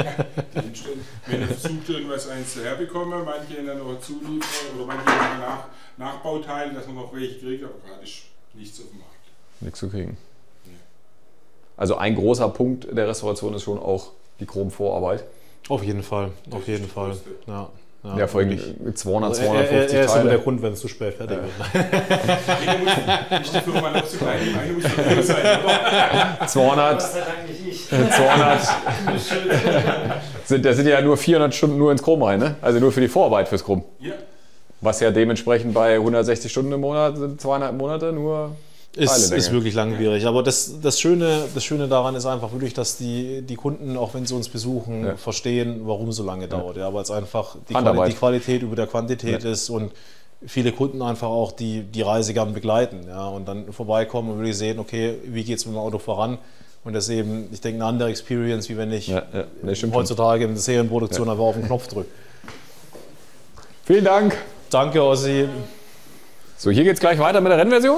Wenn ihr versucht, irgendwas eins herbekommen, manche dann noch zuliefern oder manche nach, Nachbauteile, dass man noch welche kriegt, aber gerade ist nichts auf dem Markt. Nichts zu kriegen. Ja. Also ein großer Punkt der Restauration ist schon auch die Chromvorarbeit. Auf jeden Fall, auf jeden Fall. Ja. Ja, ja, vor allem zweihundert, also zweihundertfünfzig er, er, er Teile. ist immer der Grund, wenn es zu spät fertig ja. wird. Nicht die Firma noch so klein, die eine muss doch sein, oder? zweihundert, zweihundert sind, das sind ja nur vierhundert Stunden nur ins Chrom rein, ne? Also nur für die Vorarbeit fürs Chrom. Ja. Was ja dementsprechend bei hundertsechzig Stunden im Monat sind zweieinhalb Monate nur. Ist, ist wirklich langwierig, aber das, das, Schöne, das Schöne daran ist einfach wirklich, dass die, die Kunden, auch wenn sie uns besuchen, ja. verstehen, warum es so lange dauert. Ja, weil es einfach die, Quali die Qualität über der Quantität ja. ist und viele Kunden einfach auch die, die Reise gern begleiten. Ja, und dann vorbeikommen und wirklich sehen, okay, wie geht es mit dem Auto voran? Und das ist eben, ich denke, eine andere Experience, wie wenn ich ja, ja. Nee, heutzutage in der Serienproduktion ja. einfach auf den Knopf drücke. Vielen Dank. Danke, Ossi. So, hier geht es gleich weiter mit der Rennversion.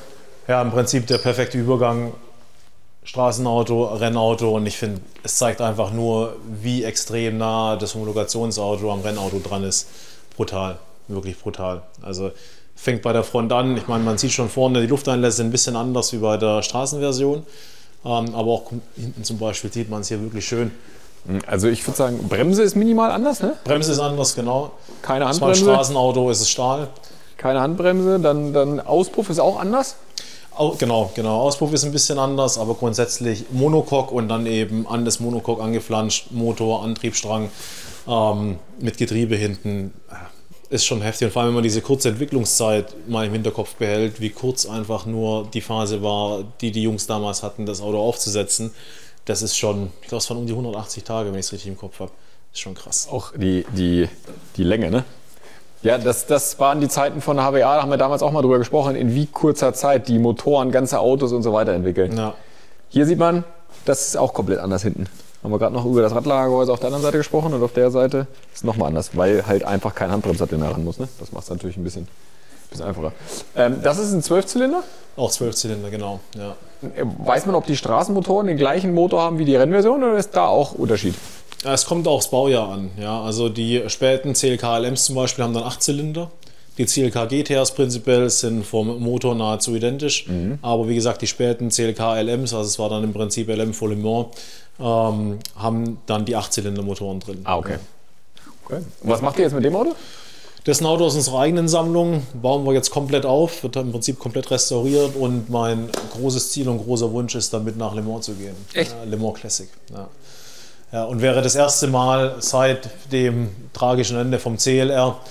Ja, im Prinzip der perfekte Übergang, Straßenauto, Rennauto und ich finde, es zeigt einfach nur, wie extrem nah das Homologationsauto am Rennauto dran ist. Brutal, wirklich brutal. Also fängt bei der Front an, ich meine, man sieht schon vorne, die Lufteinlässe sind ein bisschen anders wie bei der Straßenversion, ähm, aber auch hinten zum Beispiel sieht man es hier wirklich schön. Also ich würde sagen, Bremse ist minimal anders, ne? Bremse ist anders, genau. Keine Handbremse. Beim Straßenauto ist es Stahl. Keine Handbremse, dann, dann Auspuff ist auch anders? Genau, genau. Auspuff ist ein bisschen anders, aber grundsätzlich Monocoque und dann eben an das Monocoque angeflanscht, Motor, Antriebsstrang ähm, mit Getriebe hinten. Ist schon heftig und vor allem, wenn man diese kurze Entwicklungszeit mal im Hinterkopf behält, wie kurz einfach nur die Phase war, die die Jungs damals hatten, das Auto aufzusetzen. Das ist schon, ich glaube, es waren um die hundertachtzig Tage, wenn ich es richtig im Kopf habe. Ist schon krass. Auch die, die, die Länge, ne? Ja, das, das waren die Zeiten von der H B A, da haben wir damals auch mal drüber gesprochen, in wie kurzer Zeit die Motoren, ganze Autos und so weiter entwickeln. Ja. Hier sieht man, das ist auch komplett anders hinten. Haben wir gerade noch über das Radlagergehäuse auf der anderen Seite gesprochen und auf der Seite ist es nochmal anders, weil halt einfach kein Handbremsrad mehr ran muss. Ne? Das macht es natürlich ein bisschen, bisschen einfacher. Ähm, das ist ein Zwölfzylinder? Auch Zwölfzylinder, genau. Ja. Weiß man, ob die Straßenmotoren den gleichen Motor haben wie die Rennversion oder ist da auch Unterschied? Es kommt auch aufs Baujahr an. Ja, also die späten C L K L Ms zum Beispiel haben dann acht Zylinder. Die C L K G T Rs prinzipiell sind vom Motor nahezu identisch. Mhm. Aber wie gesagt, die späten C L K L Ms, also es war dann im Prinzip L M für Le Mans, ähm, haben dann die acht Zylinder Motoren drin. Ah, okay. okay. Und was macht ihr jetzt mit dem Auto? Das ist ein Auto aus unserer eigenen Sammlung, bauen wir jetzt komplett auf, wird im Prinzip komplett restauriert und mein großes Ziel und großer Wunsch ist, damit nach Le Mans zu gehen. Echt? Ja, Le Mans Classic. Ja. Ja, und wäre das erste Mal seit dem tragischen Ende vom C L R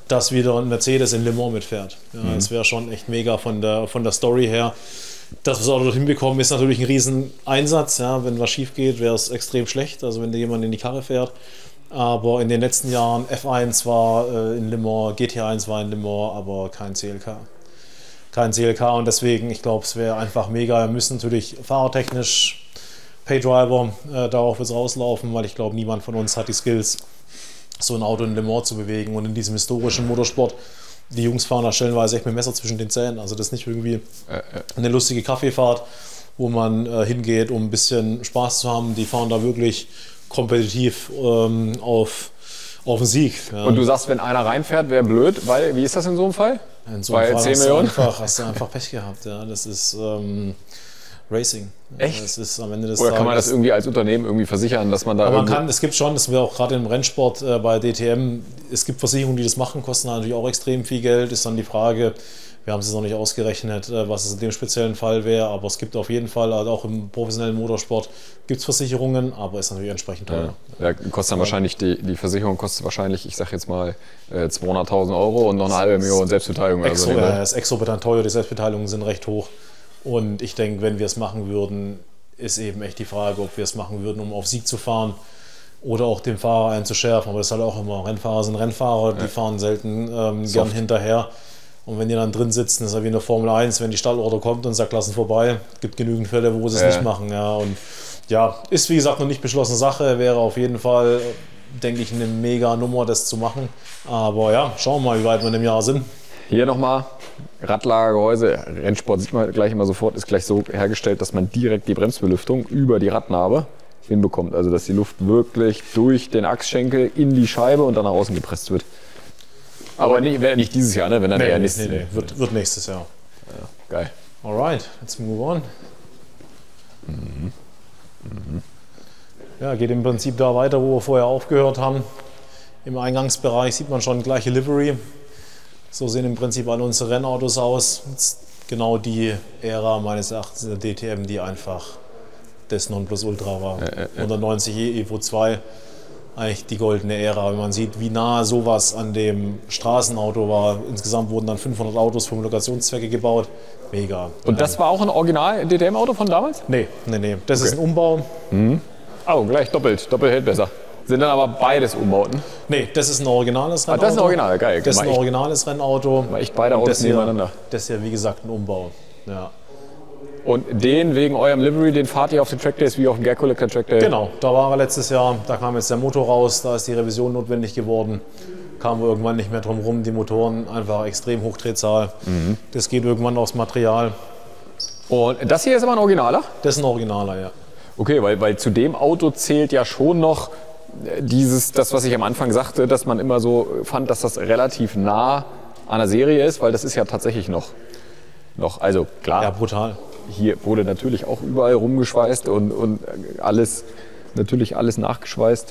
dass wieder ein Mercedes in Le Mans mitfährt. Ja, mhm. Das wäre schon echt mega von der, von der Story her. Das, was wir dort hinbekommen, ist natürlich ein Rieseneinsatz. Ja, wenn was schief geht, wäre es extrem schlecht, also wenn da jemand in die Karre fährt. Aber in den letzten Jahren, F eins war äh, in Le Mans, G T eins war in Le Mans, aber kein C L K. Kein C L K und deswegen, ich glaube, es wäre einfach mega. Wir müssen natürlich fahrertechnisch, Paydriver, äh, darauf wird es rauslaufen, weil ich glaube, niemand von uns hat die Skills, so ein Auto in Le Mans zu bewegen und in diesem historischen Motorsport. Die Jungs fahren da stellenweise echt mit dem Messer zwischen den Zähnen. Also das ist nicht irgendwie eine lustige Kaffeefahrt, wo man äh, hingeht, um ein bisschen Spaß zu haben. Die fahren da wirklich kompetitiv ähm, auf, auf den Sieg. Ja. Und du sagst, wenn einer reinfährt, wäre blöd, weil, wie ist das in so einem Fall? In so einem Fall zehn Millionen? Hast du, einfach, hast du einfach Pech gehabt. Ja. Das ist ähm, Racing. Echt? Das ist am Ende des Oder kann man Tages, das irgendwie als Unternehmen irgendwie versichern, dass man da. Aber man kann, es gibt schon, das wäre auch gerade im Rennsport äh, bei D T M, es gibt Versicherungen, die das machen, kosten natürlich auch extrem viel Geld. Ist dann die Frage, wir haben es jetzt noch nicht ausgerechnet, äh, was es in dem speziellen Fall wäre, aber es gibt auf jeden Fall, also auch im professionellen Motorsport gibt es Versicherungen, aber ist natürlich entsprechend teuer. Ja, da kostet dann wahrscheinlich, die, die Versicherung kostet wahrscheinlich, ich sag jetzt mal, äh, zweihunderttausend Euro und noch eine halbe Million Selbstbeteiligung. Exo, also ja, ist exorbitant teuer, die Selbstbeteiligungen sind recht hoch. Und ich denke, wenn wir es machen würden, ist eben echt die Frage, ob wir es machen würden, um auf Sieg zu fahren oder auch den Fahrer einzuschärfen. Aber das ist halt auch immer, Rennfahrer sind Rennfahrer, die ja. fahren selten ähm, gern hinterher. Und wenn die dann drin sitzen, ist ja wie in der Formel eins, wenn die Stallorder kommt und sagt, lassen vorbei, gibt genügend Fälle, wo sie es ja. nicht machen. Ja. Und ja, ist wie gesagt noch nicht beschlossene Sache, wäre auf jeden Fall, denke ich, eine mega Nummer, das zu machen. Aber ja, schauen wir mal, wie weit wir in dem Jahr sind. Hier nochmal, Radlagergehäuse, Rennsport sieht man gleich immer sofort, ist gleich so hergestellt, dass man direkt die Bremsbelüftung über die Radnabe hinbekommt. Also dass die Luft wirklich durch den Achsschenkel in die Scheibe und dann nach außen gepresst wird. Aber nicht, nicht dieses Jahr, ne? Wenn dann nee, eher nee, nächstes nee, nee. Wird, wird nächstes Jahr. Ja, geil. Alright, let's move on. Mhm. Mhm. Ja, geht im Prinzip da weiter, wo wir vorher aufgehört haben. Im Eingangsbereich sieht man schon gleiche Livery. So sehen im Prinzip alle unsere Rennautos aus. Jetzt genau die Ära meines Erachtens in der D T M, die einfach das Nonplusultra war. Ja, ja, ja. hundertneunzig E Evo zwei, eigentlich die goldene Ära. Wenn man sieht, wie nah sowas an dem Straßenauto war. Insgesamt wurden dann fünfhundert Autos für Homologationszwecke gebaut. Mega. Und das war auch ein Original-D T M-Auto von damals? Nee, nee, nee. Das okay. ist ein Umbau. Mhm. Oh, gleich doppelt. Doppelt hält besser. Sind dann aber beides Umbauten? Nee, das ist ein originales Rennauto. Ah, das ist ein Original, geil. Das ist ein originales Rennauto. War echt beide Autos nebeneinander. Das ist ja, wie gesagt, ein Umbau. Ja. Und den wegen eurem Livery, den fahrt ihr auf den Trackdays wie auf dem Gare Collector Trackday? Genau, da war er letztes Jahr. Da kam jetzt der Motor raus, da ist die Revision notwendig geworden. Kamen wir irgendwann nicht mehr drum rum. Die Motoren einfach extrem Hochdrehzahl. Mhm. Das geht irgendwann aufs Material. Und das hier ist aber ein Originaler? Das ist ein Originaler, ja. Okay, weil, weil zu dem Auto zählt ja schon noch dieses, das, was ich am Anfang sagte, dass man immer so fand, dass das relativ nah an der Serie ist, weil das ist ja tatsächlich noch, noch also klar. Ja, brutal. Hier wurde natürlich auch überall rumgeschweißt und, und alles, natürlich alles nachgeschweißt.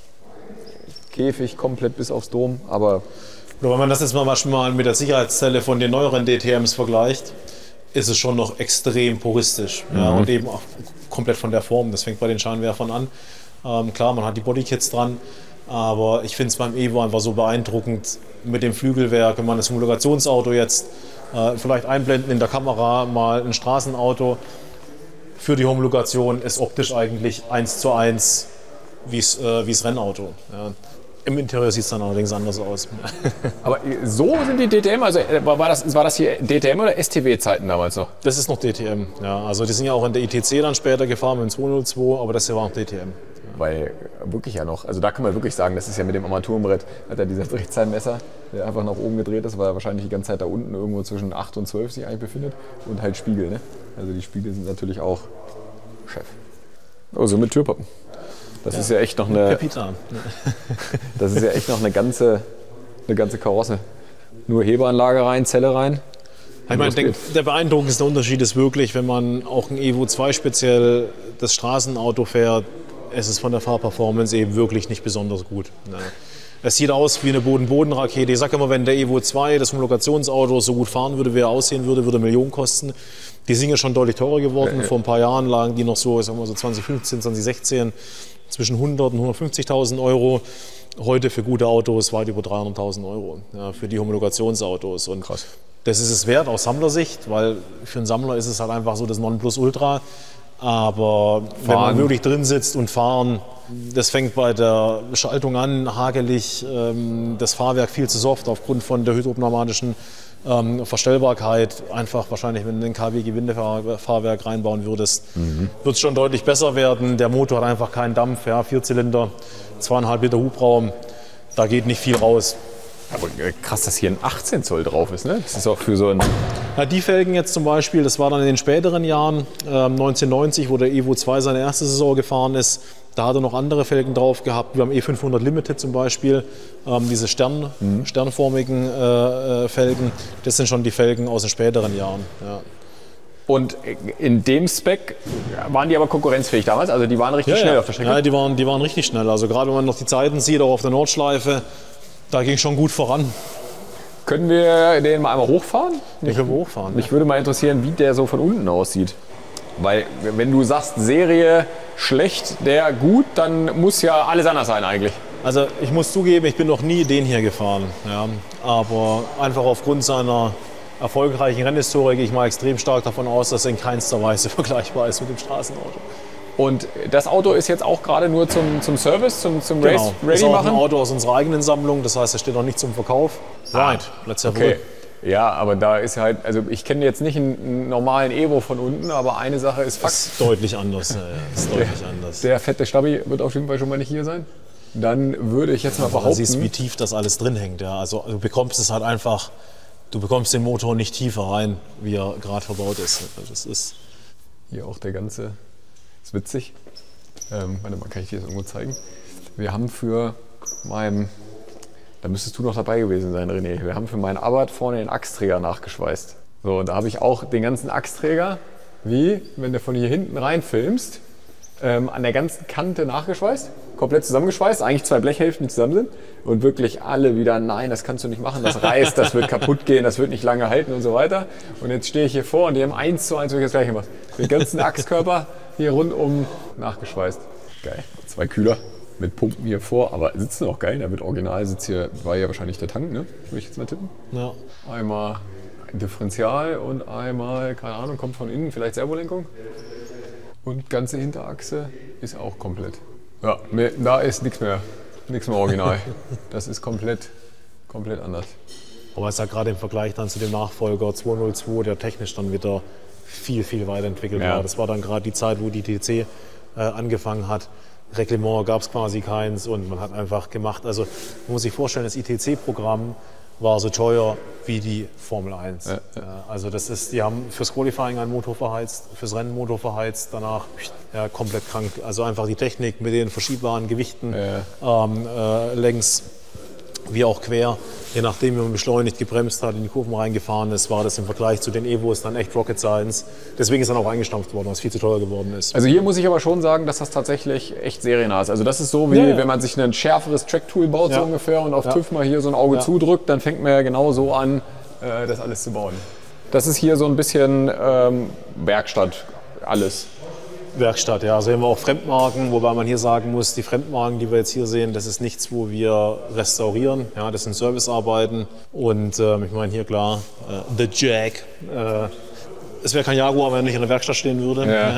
Käfig komplett bis aufs Dom, aber... Oder wenn man das jetzt mal mit der Sicherheitszelle von den neueren D T Ms vergleicht, ist es schon noch extrem puristisch. Mhm. Ja, und eben auch komplett von der Form. Das fängt bei den Scheinwerfern an. Ähm, klar, man hat die Bodykits dran, aber ich finde es beim Evo einfach so beeindruckend mit dem Flügelwerk, wenn man das Homologationsauto jetzt äh, vielleicht einblenden in der Kamera, mal ein Straßenauto für die Homologation ist optisch eigentlich eins zu eins wie äh, das Rennauto. Ja. Im Interieur sieht es dann allerdings anders aus. Aber so sind die D T M, also war das, war das hier D T M oder S T W-Zeiten damals noch? Das ist noch D T M, ja. Also die sind ja auch in der I T C dann später gefahren mit dem zweihundertzwei, aber das hier war noch D T M. Weil wirklich ja noch, also da kann man wirklich sagen, das ist ja mit dem Armaturenbrett, hat er dieser Drehzahlmesser, der einfach nach oben gedreht ist, weil er wahrscheinlich die ganze Zeit da unten irgendwo zwischen acht und zwölf sich eigentlich befindet und halt Spiegel, ne? Also die Spiegel sind natürlich auch Chef. Oh, so mit Türpappen. Das ja, ist ja echt noch eine. Kapitan. Das ist ja echt noch eine ganze, eine ganze Karosse. Nur Hebeanlage rein, Zelle rein. Ich meine, der, der beeindruckendste Unterschied ist wirklich, wenn man auch ein Evo zwei speziell das Straßenauto fährt, es ist von der Fahrperformance eben wirklich nicht besonders gut. Ne. Es sieht aus wie eine Boden-Boden-Rakete. Ich sage immer, wenn der Evo zwei, das Homologationsauto, so gut fahren würde, wie er aussehen würde, würde Millionen kosten. Die sind ja schon deutlich teurer geworden. Ja, ja. Vor ein paar Jahren lagen die noch so, ich sag mal so zwanzig fünfzehn, zwanzig sechzehn, zwischen hundert und hundertfünfzigtausend Euro. Heute für gute Autos weit über dreihunderttausend Euro, ja, für die Homologationsautos. Und Krass. Das ist es wert aus Sammlersicht, weil für einen Sammler ist es halt einfach so das Nonplusultra. Aber fahren. Wenn man wirklich drin sitzt und fahren, das fängt bei der Schaltung an, hagelig, ähm, das Fahrwerk viel zu soft aufgrund von der hydropneumatischen ähm, Verstellbarkeit. Einfach wahrscheinlich, wenn du ein K W-Gewindefahrwerk reinbauen würdest, mhm. wird es schon deutlich besser werden. Der Motor hat einfach keinen Dampf, ja, Vierzylinder, zweieinhalb Liter Hubraum, da geht nicht viel raus. Aber krass, dass hier ein achtzehn Zoll drauf ist, ne? Das ist auch für so ein... Ja, die Felgen jetzt zum Beispiel, das war dann in den späteren Jahren, äh, neunzehnhundertneunzig, wo der Evo zwei seine erste Saison gefahren ist. Da hat er noch andere Felgen drauf gehabt. Wir haben E fünfhundert Limited zum Beispiel, ähm, diese Stern, mhm. sternformigen äh, Felgen. Das sind schon die Felgen aus den späteren Jahren. Ja. Und in dem Spec waren die aber konkurrenzfähig damals? Also die waren richtig ja, schnell ja. auf der Strecke? Ja, die waren, die waren richtig schnell. Also gerade wenn man noch die Zeiten sieht, auch auf der Nordschleife, da ging schon gut voran. Können wir den mal einmal hochfahren? Den können wir hochfahren. Mich ja. würde mal interessieren, wie der so von unten aussieht. Weil wenn du sagst, Serie schlecht, der gut, dann muss ja alles anders sein eigentlich. Also ich muss zugeben, ich bin noch nie den hier gefahren. Ja. Aber einfach aufgrund seiner erfolgreichen Rennhistorie gehe ich mal extrem stark davon aus, dass er in keinster Weise vergleichbar ist mit dem Straßenauto. Und das Auto ist jetzt auch gerade nur zum, zum Service, zum, zum genau. Race Ready das ist auch machen? ein Auto aus unserer eigenen Sammlung, das heißt, es steht noch nicht zum Verkauf. Right, let's have okay. Ja, aber da ist halt, also ich kenne jetzt nicht einen, einen normalen Evo von unten, aber eine Sache ist Fakt. Ist deutlich anders. Ja, ist deutlich der, anders. Der fette Stabi wird auf jeden Fall schon mal nicht hier sein. Dann würde ich jetzt mal behaupten... Du siehst, wie tief das alles drin hängt. Ja. Also du bekommst es halt einfach, du bekommst den Motor nicht tiefer rein, wie er gerade verbaut ist. Das ist hier auch der ganze, das ist witzig. Ähm, warte mal, kann ich dir das irgendwo zeigen? Wir haben für meinen, da müsstest du noch dabei gewesen sein, René, wir haben für meinen Abarth vorne den Achsträger nachgeschweißt. So, und da habe ich auch den ganzen Achsträger, wie, wenn du von hier hinten rein filmst, ähm, an der ganzen Kante nachgeschweißt, komplett zusammengeschweißt, eigentlich zwei Blechhälften, die zusammen sind. Und wirklich alle wieder, nein, das kannst du nicht machen, das reißt, das wird kaputt gehen, das wird nicht lange halten und so weiter. Und jetzt stehe ich hier vor und die haben eins zu eins wirklich das gleiche gemacht. Den ganzen Achskörper hier rundum nachgeschweißt. Geil. Zwei Kühler mit Pumpen hier vor, aber sitzen auch geil. Da wird original, sitzt hier, war ja wahrscheinlich der Tank, ne? Würde ich jetzt mal tippen. Ja. Einmal Differential und einmal, keine Ahnung, kommt von innen, vielleicht Servolenkung. Und ganze Hinterachse ist auch komplett. Ja, da ist nichts mehr, nichts mehr original. Das ist komplett, komplett anders. Aber es ist ja gerade im Vergleich dann zu dem Nachfolger zweihundertzwei, der technisch dann wieder viel, viel weiterentwickelt ja. war. Das war dann gerade die Zeit, wo die I T C äh, angefangen hat. Reglement gab es quasi keins und man hat einfach gemacht. Also man muss sich vorstellen, das I T C-Programm war so teuer wie die Formel eins. Ja, ja. Also das ist, die haben fürs Qualifying einen Motor verheizt, fürs Rennen Motor verheizt, danach ja, komplett krank. Also einfach die Technik mit den verschiebbaren Gewichten ja. ähm, äh, längs wie auch quer. Je nachdem, wie man beschleunigt, gebremst hat, in die Kurven reingefahren ist, war das im Vergleich zu den Evos dann echt Rocket Science. Deswegen ist dann auch eingestampft worden, was viel zu teuer geworden ist. Also hier muss ich aber schon sagen, dass das tatsächlich echt seriennah ist. Also das ist so, wie ja, ja. wenn man sich ein schärferes Track-Tool baut, ja. so ungefähr, und auf ja. TÜV mal hier so ein Auge ja. zudrückt, dann fängt man ja genau so an, äh, das alles zu bauen. Das ist hier so ein bisschen ähm, Werkstatt, alles. Werkstatt, ja. Also haben wir auch Fremdmarken, wobei man hier sagen muss, die Fremdmarken, die wir jetzt hier sehen, das ist nichts, wo wir restaurieren. Ja, das sind Servicearbeiten. Und ähm, ich meine hier klar, äh, The Jack. Äh, es wäre kein Jaguar, wenn er nicht in der Werkstatt stehen würde. Ja.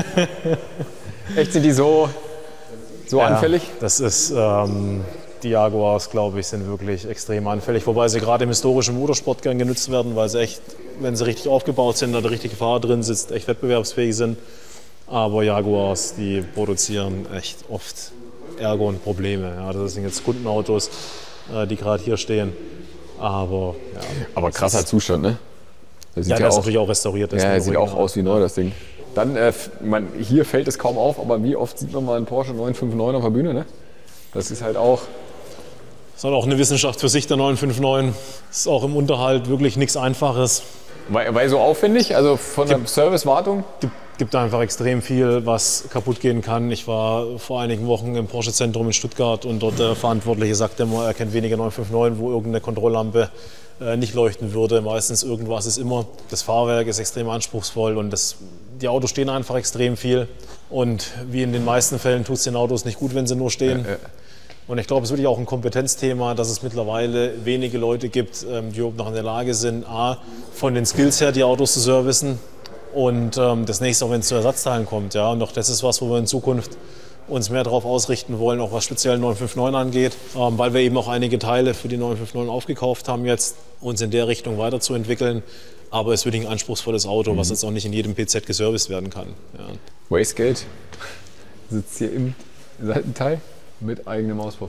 Echt, sind die so, so ja, anfällig? Das ist, ähm, die Jaguars, glaube ich, sind wirklich extrem anfällig. Wobei sie gerade im historischen Motorsport gern genutzt werden, weil sie echt, wenn sie richtig aufgebaut sind, da der richtige Fahrer drin sitzt, echt wettbewerbsfähig sind. Aber Jaguars, die produzieren echt oft Ärger und Probleme. Ja, das sind jetzt Kundenautos, die gerade hier stehen. Aber, ja, Aber krasser ist, Zustand, ne? Das sieht ja, ja das auch, ist natürlich auch restauriert. Ja, sieht auch aus wie neu, das Ding. Dann, äh, man, hier fällt es kaum auf, aber wie oft sieht man mal einen Porsche neun fünf neun auf der Bühne, ne? Das ist halt auch... Das ist halt auch eine Wissenschaft für sich, der neun fünf neun. Das ist auch im Unterhalt wirklich nichts Einfaches. Weil, weil so aufwendig, also von der Servicewartung? Die gibt einfach extrem viel, was kaputt gehen kann. Ich war vor einigen Wochen im Porsche-Zentrum in Stuttgart und dort der Verantwortliche sagte immer, er kennt wenige neun fünf neun, wo irgendeine Kontrolllampe äh, nicht leuchten würde. Meistens irgendwas ist immer. Das Fahrwerk ist extrem anspruchsvoll und das, die Autos stehen einfach extrem viel. Und wie in den meisten Fällen tut es den Autos nicht gut, wenn sie nur stehen. Ja, ja. Und ich glaube, es ist wirklich auch ein Kompetenzthema, dass es mittlerweile wenige Leute gibt, ähm, die überhaupt noch in der Lage sind, a, von den Skills her die Autos zu servicen. Und ähm, das nächste auch, wenn es zu Ersatzteilen kommt. Ja? Und auch das ist was, wo wir in Zukunft uns mehr darauf ausrichten wollen, auch was speziell neun fünf neun angeht, ähm, weil wir eben auch einige Teile für die neun fünf neun aufgekauft haben jetzt, uns in der Richtung weiterzuentwickeln. Aber es ist wirklich ein anspruchsvolles Auto, mhm. was jetzt auch nicht in jedem P Z geserviced werden kann. Ja. Wastegate sitzt hier im Seitenteil mit eigenem Auspuff.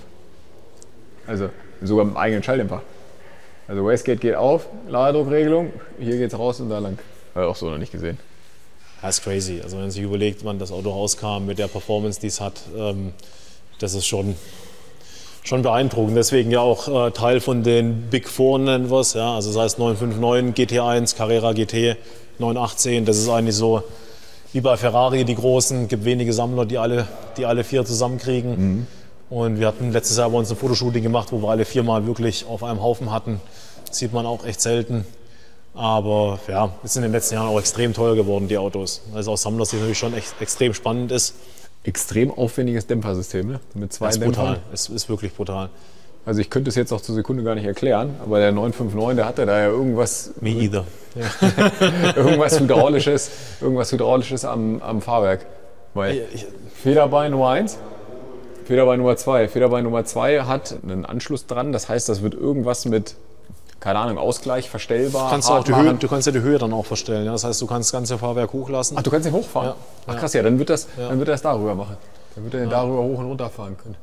Also sogar mit eigenen Schalldämpfer. Also Wastegate geht auf, Ladedruckregelung, hier geht es raus und da lang. Habe ich auch so noch nicht gesehen. Das ist crazy. Also wenn man sich überlegt, wann das Auto rauskam mit der Performance, die es hat, ähm, das ist schon, schon beeindruckend. Deswegen ja auch äh, Teil von den Big Four nennen wir es. Ja? Also das heißt neun fünf neun, G T eins, Carrera G T, neun achtzehn. Das ist eigentlich so wie bei Ferrari die Großen. Es gibt wenige Sammler, die alle, die alle vier zusammenkriegen. Mhm. Und wir hatten letztes Jahr bei uns ein Fotoshooting gemacht, wo wir alle viermal wirklich auf einem Haufen hatten. Das sieht man auch echt selten. Aber ja, es sind in den letzten Jahren auch extrem teuer geworden, die Autos. Also aus Sammlersicht natürlich schon echt, extrem spannend ist. Extrem aufwendiges Dämpfersystem, ne? Mit zwei das ist Dämpfern. Brutal. Es ist wirklich brutal. Also ich könnte es jetzt auch zur Sekunde gar nicht erklären, aber der neun fünf neun, der hatte da ja irgendwas... Me either. irgendwas Hydraulisches, irgendwas Hydraulisches am, am Fahrwerk. Weil Federbein Nummer eins, Federbein Nummer zwei. Federbein Nummer zwei hat einen Anschluss dran, das heißt, das wird irgendwas mit... keine Ahnung, Ausgleich, verstellbar. Du kannst, auch die Höhe, du kannst ja die Höhe dann auch verstellen. Ja? Das heißt, du kannst das ganze Fahrwerk hochlassen. Ach, du kannst ihn hochfahren? Ja. Ach krass, ja, dann wird das, ja. dann wird er es darüber machen. Dann wird er ja. darüber hoch und runter fahren können.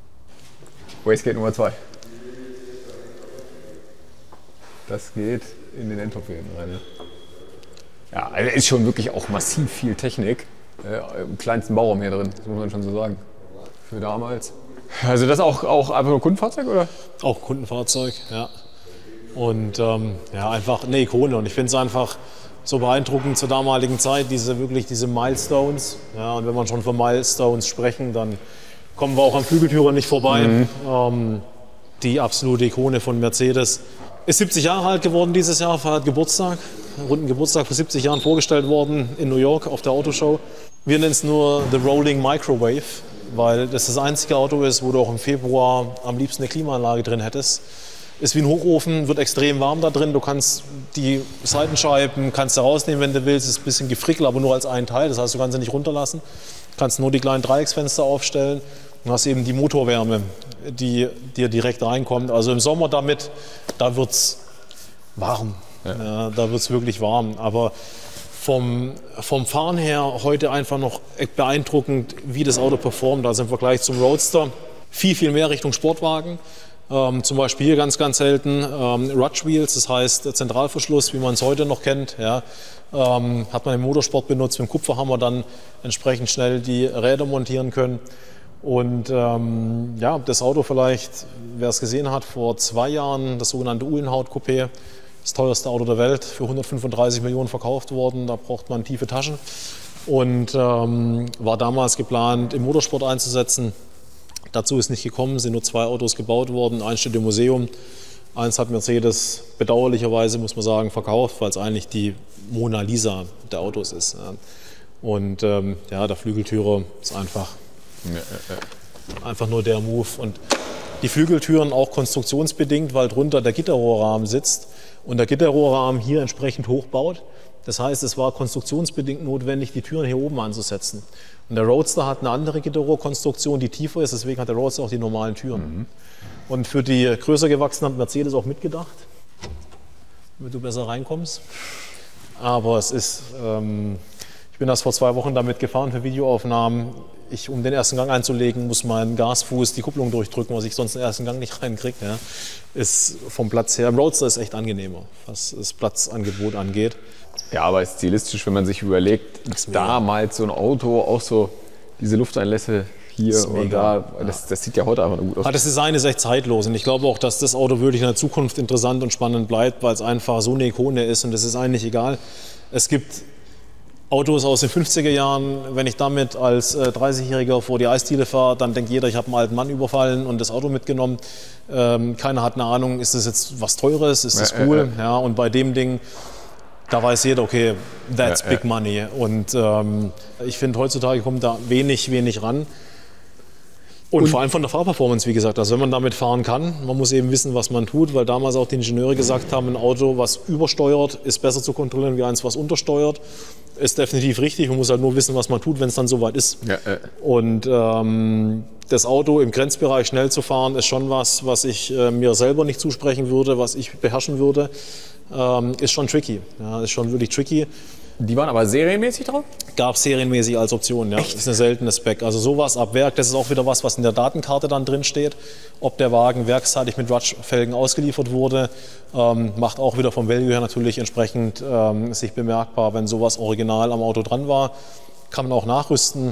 Wastegate Nummer zwei. Das geht in den Endtopf rein. Ja, ja also ist schon wirklich auch massiv viel Technik. Äh, Im kleinsten Bauraum hier drin, das muss man schon so sagen. Für damals. Also das auch, auch einfach nur Kundenfahrzeug, oder? Auch Kundenfahrzeug, ja. Und ähm, ja, einfach eine Ikone. Und ich finde es einfach so beeindruckend zur damaligen Zeit, diese wirklich diese Milestones. Ja, und wenn wir schon von Milestones sprechen, dann kommen wir auch am Flügeltürer nicht vorbei. Mhm. Ähm, die absolute Ikone von Mercedes. Ist siebzig Jahre alt geworden dieses Jahr, feiert Geburtstag. Runden Geburtstag vor siebzig Jahren vorgestellt worden in New York auf der Autoshow. Wir nennen es nur The Rolling Microwave, weil das das einzige Auto ist, wo du auch im Februar am liebsten eine Klimaanlage drin hättest. Ist wie ein Hochofen, wird extrem warm da drin. Du kannst die Seitenscheiben kannst du rausnehmen, wenn du willst. Ist ein bisschen gefrickelt, aber nur als ein Teil. Das heißt, du kannst sie nicht runterlassen. Du kannst nur die kleinen Dreiecksfenster aufstellen. Du hast eben die Motorwärme, die dir direkt reinkommt. Also im Sommer damit, da wird es warm. Ja. Ja, da wird es wirklich warm. Aber vom, vom Fahren her heute einfach noch beeindruckend, wie das Auto performt. Also im Vergleich zum Roadster viel, viel mehr Richtung Sportwagen. Ähm, zum Beispiel hier ganz, ganz selten ähm, Rudge Wheels, das heißt Zentralverschluss, wie man es heute noch kennt. Ja. Ähm, hat man im Motorsport benutzt, mit dem Kupferhammer dann entsprechend schnell die Räder montieren können. Und ähm, ja, das Auto vielleicht, wer es gesehen hat, vor zwei Jahren, das sogenannte Uhlenhaut-Coupé, das teuerste Auto der Welt, für hundertfünfunddreißig Millionen verkauft worden. Da braucht man tiefe Taschen. Und ähm, war damals geplant, im Motorsport einzusetzen. Dazu ist nicht gekommen, sind nur zwei Autos gebaut worden. Eins steht im Museum, eins hat Mercedes bedauerlicherweise, muss man sagen, verkauft, weil es eigentlich die Mona Lisa der Autos ist. Ja. Und ähm, ja, der Flügeltürer ist einfach, ja, ja, ja. einfach nur der Move. Und die Flügeltüren auch konstruktionsbedingt, weil drunter der Gitterrohrrahmen sitzt und der Gitterrohrrahmen hier entsprechend hochbaut. Das heißt, es war konstruktionsbedingt notwendig, die Türen hier oben anzusetzen. Und der Roadster hat eine andere Gitterrohrkonstruktion, die tiefer ist, deswegen hat der Roadster auch die normalen Türen. Mhm. Und für die größer gewachsenen hat Mercedes auch mitgedacht, damit du besser reinkommst. Aber es ist, ähm, ich bin das vor zwei Wochen damit gefahren für Videoaufnahmen. Ich, um den ersten Gang einzulegen, muss mein Gasfuß die Kupplung durchdrücken, was ich sonst den ersten Gang nicht reinkriege. Ja. Ist vom Platz her, im Roadster ist echt angenehmer, was das Platzangebot angeht. Ja, aber stilistisch, wenn man sich überlegt, damals so ein Auto, auch so diese Lufteinlässe hier und da, das, ja. das sieht ja heute einfach nur gut aus. Das Design ist echt zeitlos und ich glaube auch, dass das Auto wirklich in der Zukunft interessant und spannend bleibt, weil es einfach so eine Ikone ist und es ist eigentlich egal. Es gibt Autos aus den fünfziger Jahren, wenn ich damit als äh, dreißigjähriger vor die Eisdiele fahre, dann denkt jeder, ich habe einen alten Mann überfallen und das Auto mitgenommen. Ähm, keiner hat eine Ahnung, ist das jetzt was Teures, ist das cool? Äh, äh. Ja, und bei dem Ding, da weiß jeder, okay, that's äh, big äh. money. Und ähm, ich finde, heutzutage kommt da wenig, wenig ran. Und, und vor allem von der Fahrperformance, wie gesagt. Also wenn man damit fahren kann, man muss eben wissen, was man tut, weil damals auch die Ingenieure gesagt haben, ein Auto, was übersteuert, ist besser zu kontrollieren wie eins, was untersteuert. Ist definitiv richtig, man muss halt nur wissen, was man tut, wenn es dann soweit ist. Ja, äh. Und ähm, das Auto im Grenzbereich schnell zu fahren, ist schon was, was ich äh, mir selber nicht zusprechen würde, was ich beherrschen würde. Ähm, ist schon tricky, ja, ist schon wirklich tricky. Die waren aber serienmäßig drauf? Gab serienmäßig als Option, ja. Echt? Das ist eine seltene Spec. Also sowas ab Werk, das ist auch wieder was, was in der Datenkarte dann drin steht. Ob der Wagen werkszeitig mit Rutsch-Felgen ausgeliefert wurde, ähm, macht auch wieder vom Value her natürlich entsprechend ähm, sich bemerkbar, wenn sowas original am Auto dran war. Kann man auch nachrüsten.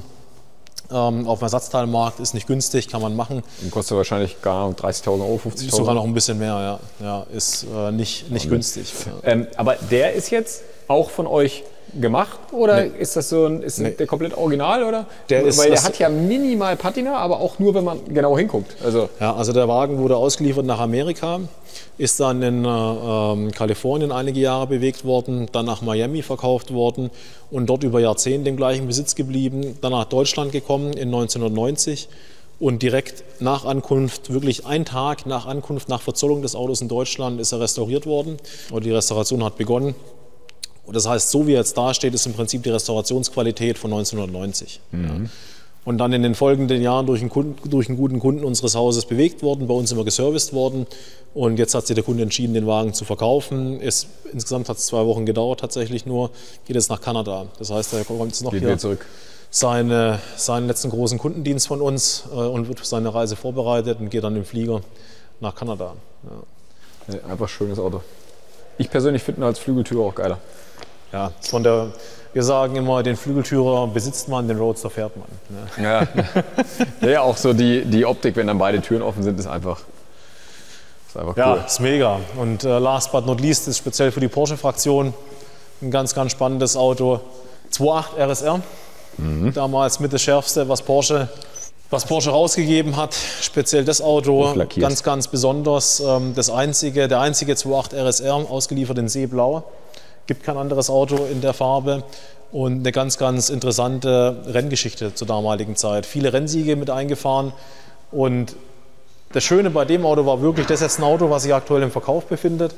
Ähm, auf dem Ersatzteilmarkt ist nicht günstig, kann man machen. Und kostet wahrscheinlich gar dreißigtausend Euro, fünfzigtausend. Sogar noch ein bisschen mehr, ja. ja ist äh, nicht, nicht günstig. Ja. Ähm, aber der ist jetzt auch von euch gemacht oder nee. ist das so ein, ist nee. der komplett original oder? Der ist, Weil der hat ja minimal Patina, aber auch nur, wenn man genau hinguckt. Also ja, also der Wagen wurde ausgeliefert nach Amerika, ist dann in äh, Kalifornien einige Jahre bewegt worden, dann nach Miami verkauft worden und dort über Jahrzehnte im gleichen Besitz geblieben, dann nach Deutschland gekommen in neunzehnhundertneunzig und direkt nach Ankunft, wirklich einen Tag nach Ankunft, nach Verzollung des Autos in Deutschland ist er restauriert worden oder die Restauration hat begonnen. Und das heißt, so wie er jetzt dasteht, ist im Prinzip die Restaurationsqualität von neunzehnhundertneunzig. Mhm. Ja. Und dann in den folgenden Jahren durch einen, Kunden, durch einen guten Kunden unseres Hauses bewegt worden, bei uns immer geserviced worden. Und jetzt hat sich der Kunde entschieden, den Wagen zu verkaufen. Es, insgesamt hat es zwei Wochen gedauert tatsächlich nur, geht jetzt nach Kanada. Das heißt, er kommt jetzt noch hier zurück. Seine, seinen letzten großen Kundendienst von uns äh, und wird für seine Reise vorbereitet und geht dann im Flieger nach Kanada. Ja. Ja, einfach schönes Auto. Ich persönlich finde ihn als Flügeltürer auch geiler. Ja, von der, wir sagen immer, den Flügeltürer besitzt man, den Roadster fährt man. Ja, ja. ja auch so die, die Optik, wenn dann beide Türen offen sind, ist einfach, ist einfach cool. Ja, ist mega. Und äh, last but not least ist speziell für die Porsche-Fraktion ein ganz, ganz spannendes Auto. zwei Komma acht R S R, mhm. damals mit das Schärfste, was Porsche, was Porsche rausgegeben hat. Speziell das Auto, ganz, ganz besonders. Ähm, das einzige, der einzige zwei Komma acht R S R, ausgeliefert in Seeblau. Gibt kein anderes Auto in der Farbe und eine ganz, ganz interessante Renngeschichte zur damaligen Zeit. Viele Rennsiege mit eingefahren und das Schöne bei dem Auto war wirklich, das ist jetzt ein Auto, was sich aktuell im Verkauf befindet.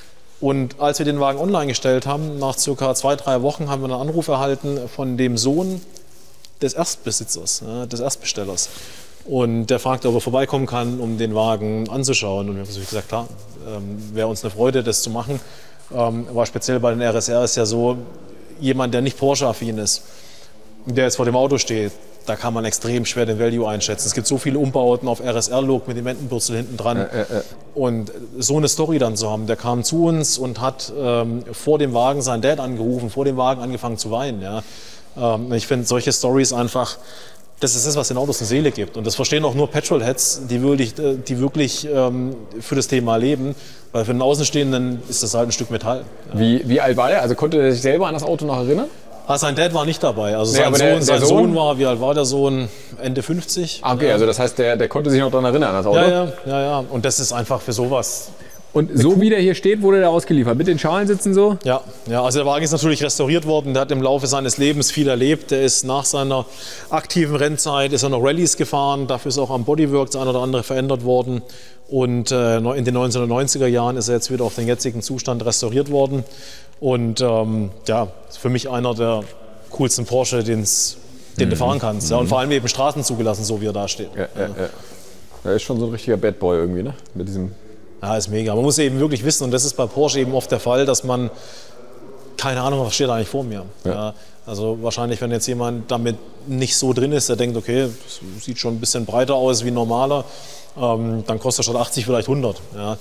Und als wir den Wagen online gestellt haben, nach circa zwei, drei Wochen, haben wir einen Anruf erhalten von dem Sohn des Erstbesitzers, des Erstbestellers. Und der fragte, ob er vorbeikommen kann, um den Wagen anzuschauen. Und wir haben natürlich gesagt, klar, ähm, wäre uns eine Freude, das zu machen. Ähm, war speziell bei den R S R ist ja so, jemand, der nicht Porsche-affin ist, der jetzt vor dem Auto steht, da kann man extrem schwer den Value einschätzen. Es gibt so viele Umbauten auf R S R-Look mit dem Entenbürzel hinten dran. Äh, äh, äh. Und so eine Story dann zu haben, der kam zu uns und hat ähm, vor dem Wagen seinen Dad angerufen, vor dem Wagen angefangen zu weinen. Ja. Ähm, ich finde solche Stories einfach, das ist das, was den Autos eine Seele gibt. Und das verstehen auch nur Petrolheads, die wirklich, die wirklich ähm, für das Thema leben. Weil für den Außenstehenden ist das halt ein Stück Metall. Ja. Wie, wie alt war der? Also konnte er sich selber an das Auto noch erinnern? Ah, sein Dad war nicht dabei. Also nee, sein, Sohn, der, der sein Sohn, Sohn war, wie alt war der Sohn? Ende fünfzig. Ah, okay, ja. Also das heißt, der, der konnte sich noch daran erinnern, an das Auto? Ja, ja, ja, ja. Und das ist einfach für sowas. Und so wie der hier steht, wurde der ausgeliefert, mit den Schalensitzen so? Ja, ja, also der Wagen ist natürlich restauriert worden, der hat im Laufe seines Lebens viel erlebt. Der ist nach seiner aktiven Rennzeit, ist er noch Rallyes gefahren, dafür ist auch am Bodywork das eine oder andere verändert worden. Und äh, in den neunzehnhundertneunziger Jahren ist er jetzt wieder auf den jetzigen Zustand restauriert worden. Und ähm, ja, ist für mich einer der coolsten Porsche, den's, den mhm. du fahren kannst. Ja, und vor allem eben Straßen zugelassen, so wie er da steht. Ja, ja, ja. Er ist schon so ein richtiger Bad Boy irgendwie, ne? Mit diesem Ja, ist mega. Man muss eben wirklich wissen, und das ist bei Porsche eben oft der Fall, dass man keine Ahnung, was steht eigentlich vor mir. Ja. Ja, also wahrscheinlich, wenn jetzt jemand damit nicht so drin ist, der denkt, okay, das sieht schon ein bisschen breiter aus wie normaler, ähm, dann kostet er statt achtzig vielleicht hundert. Ja.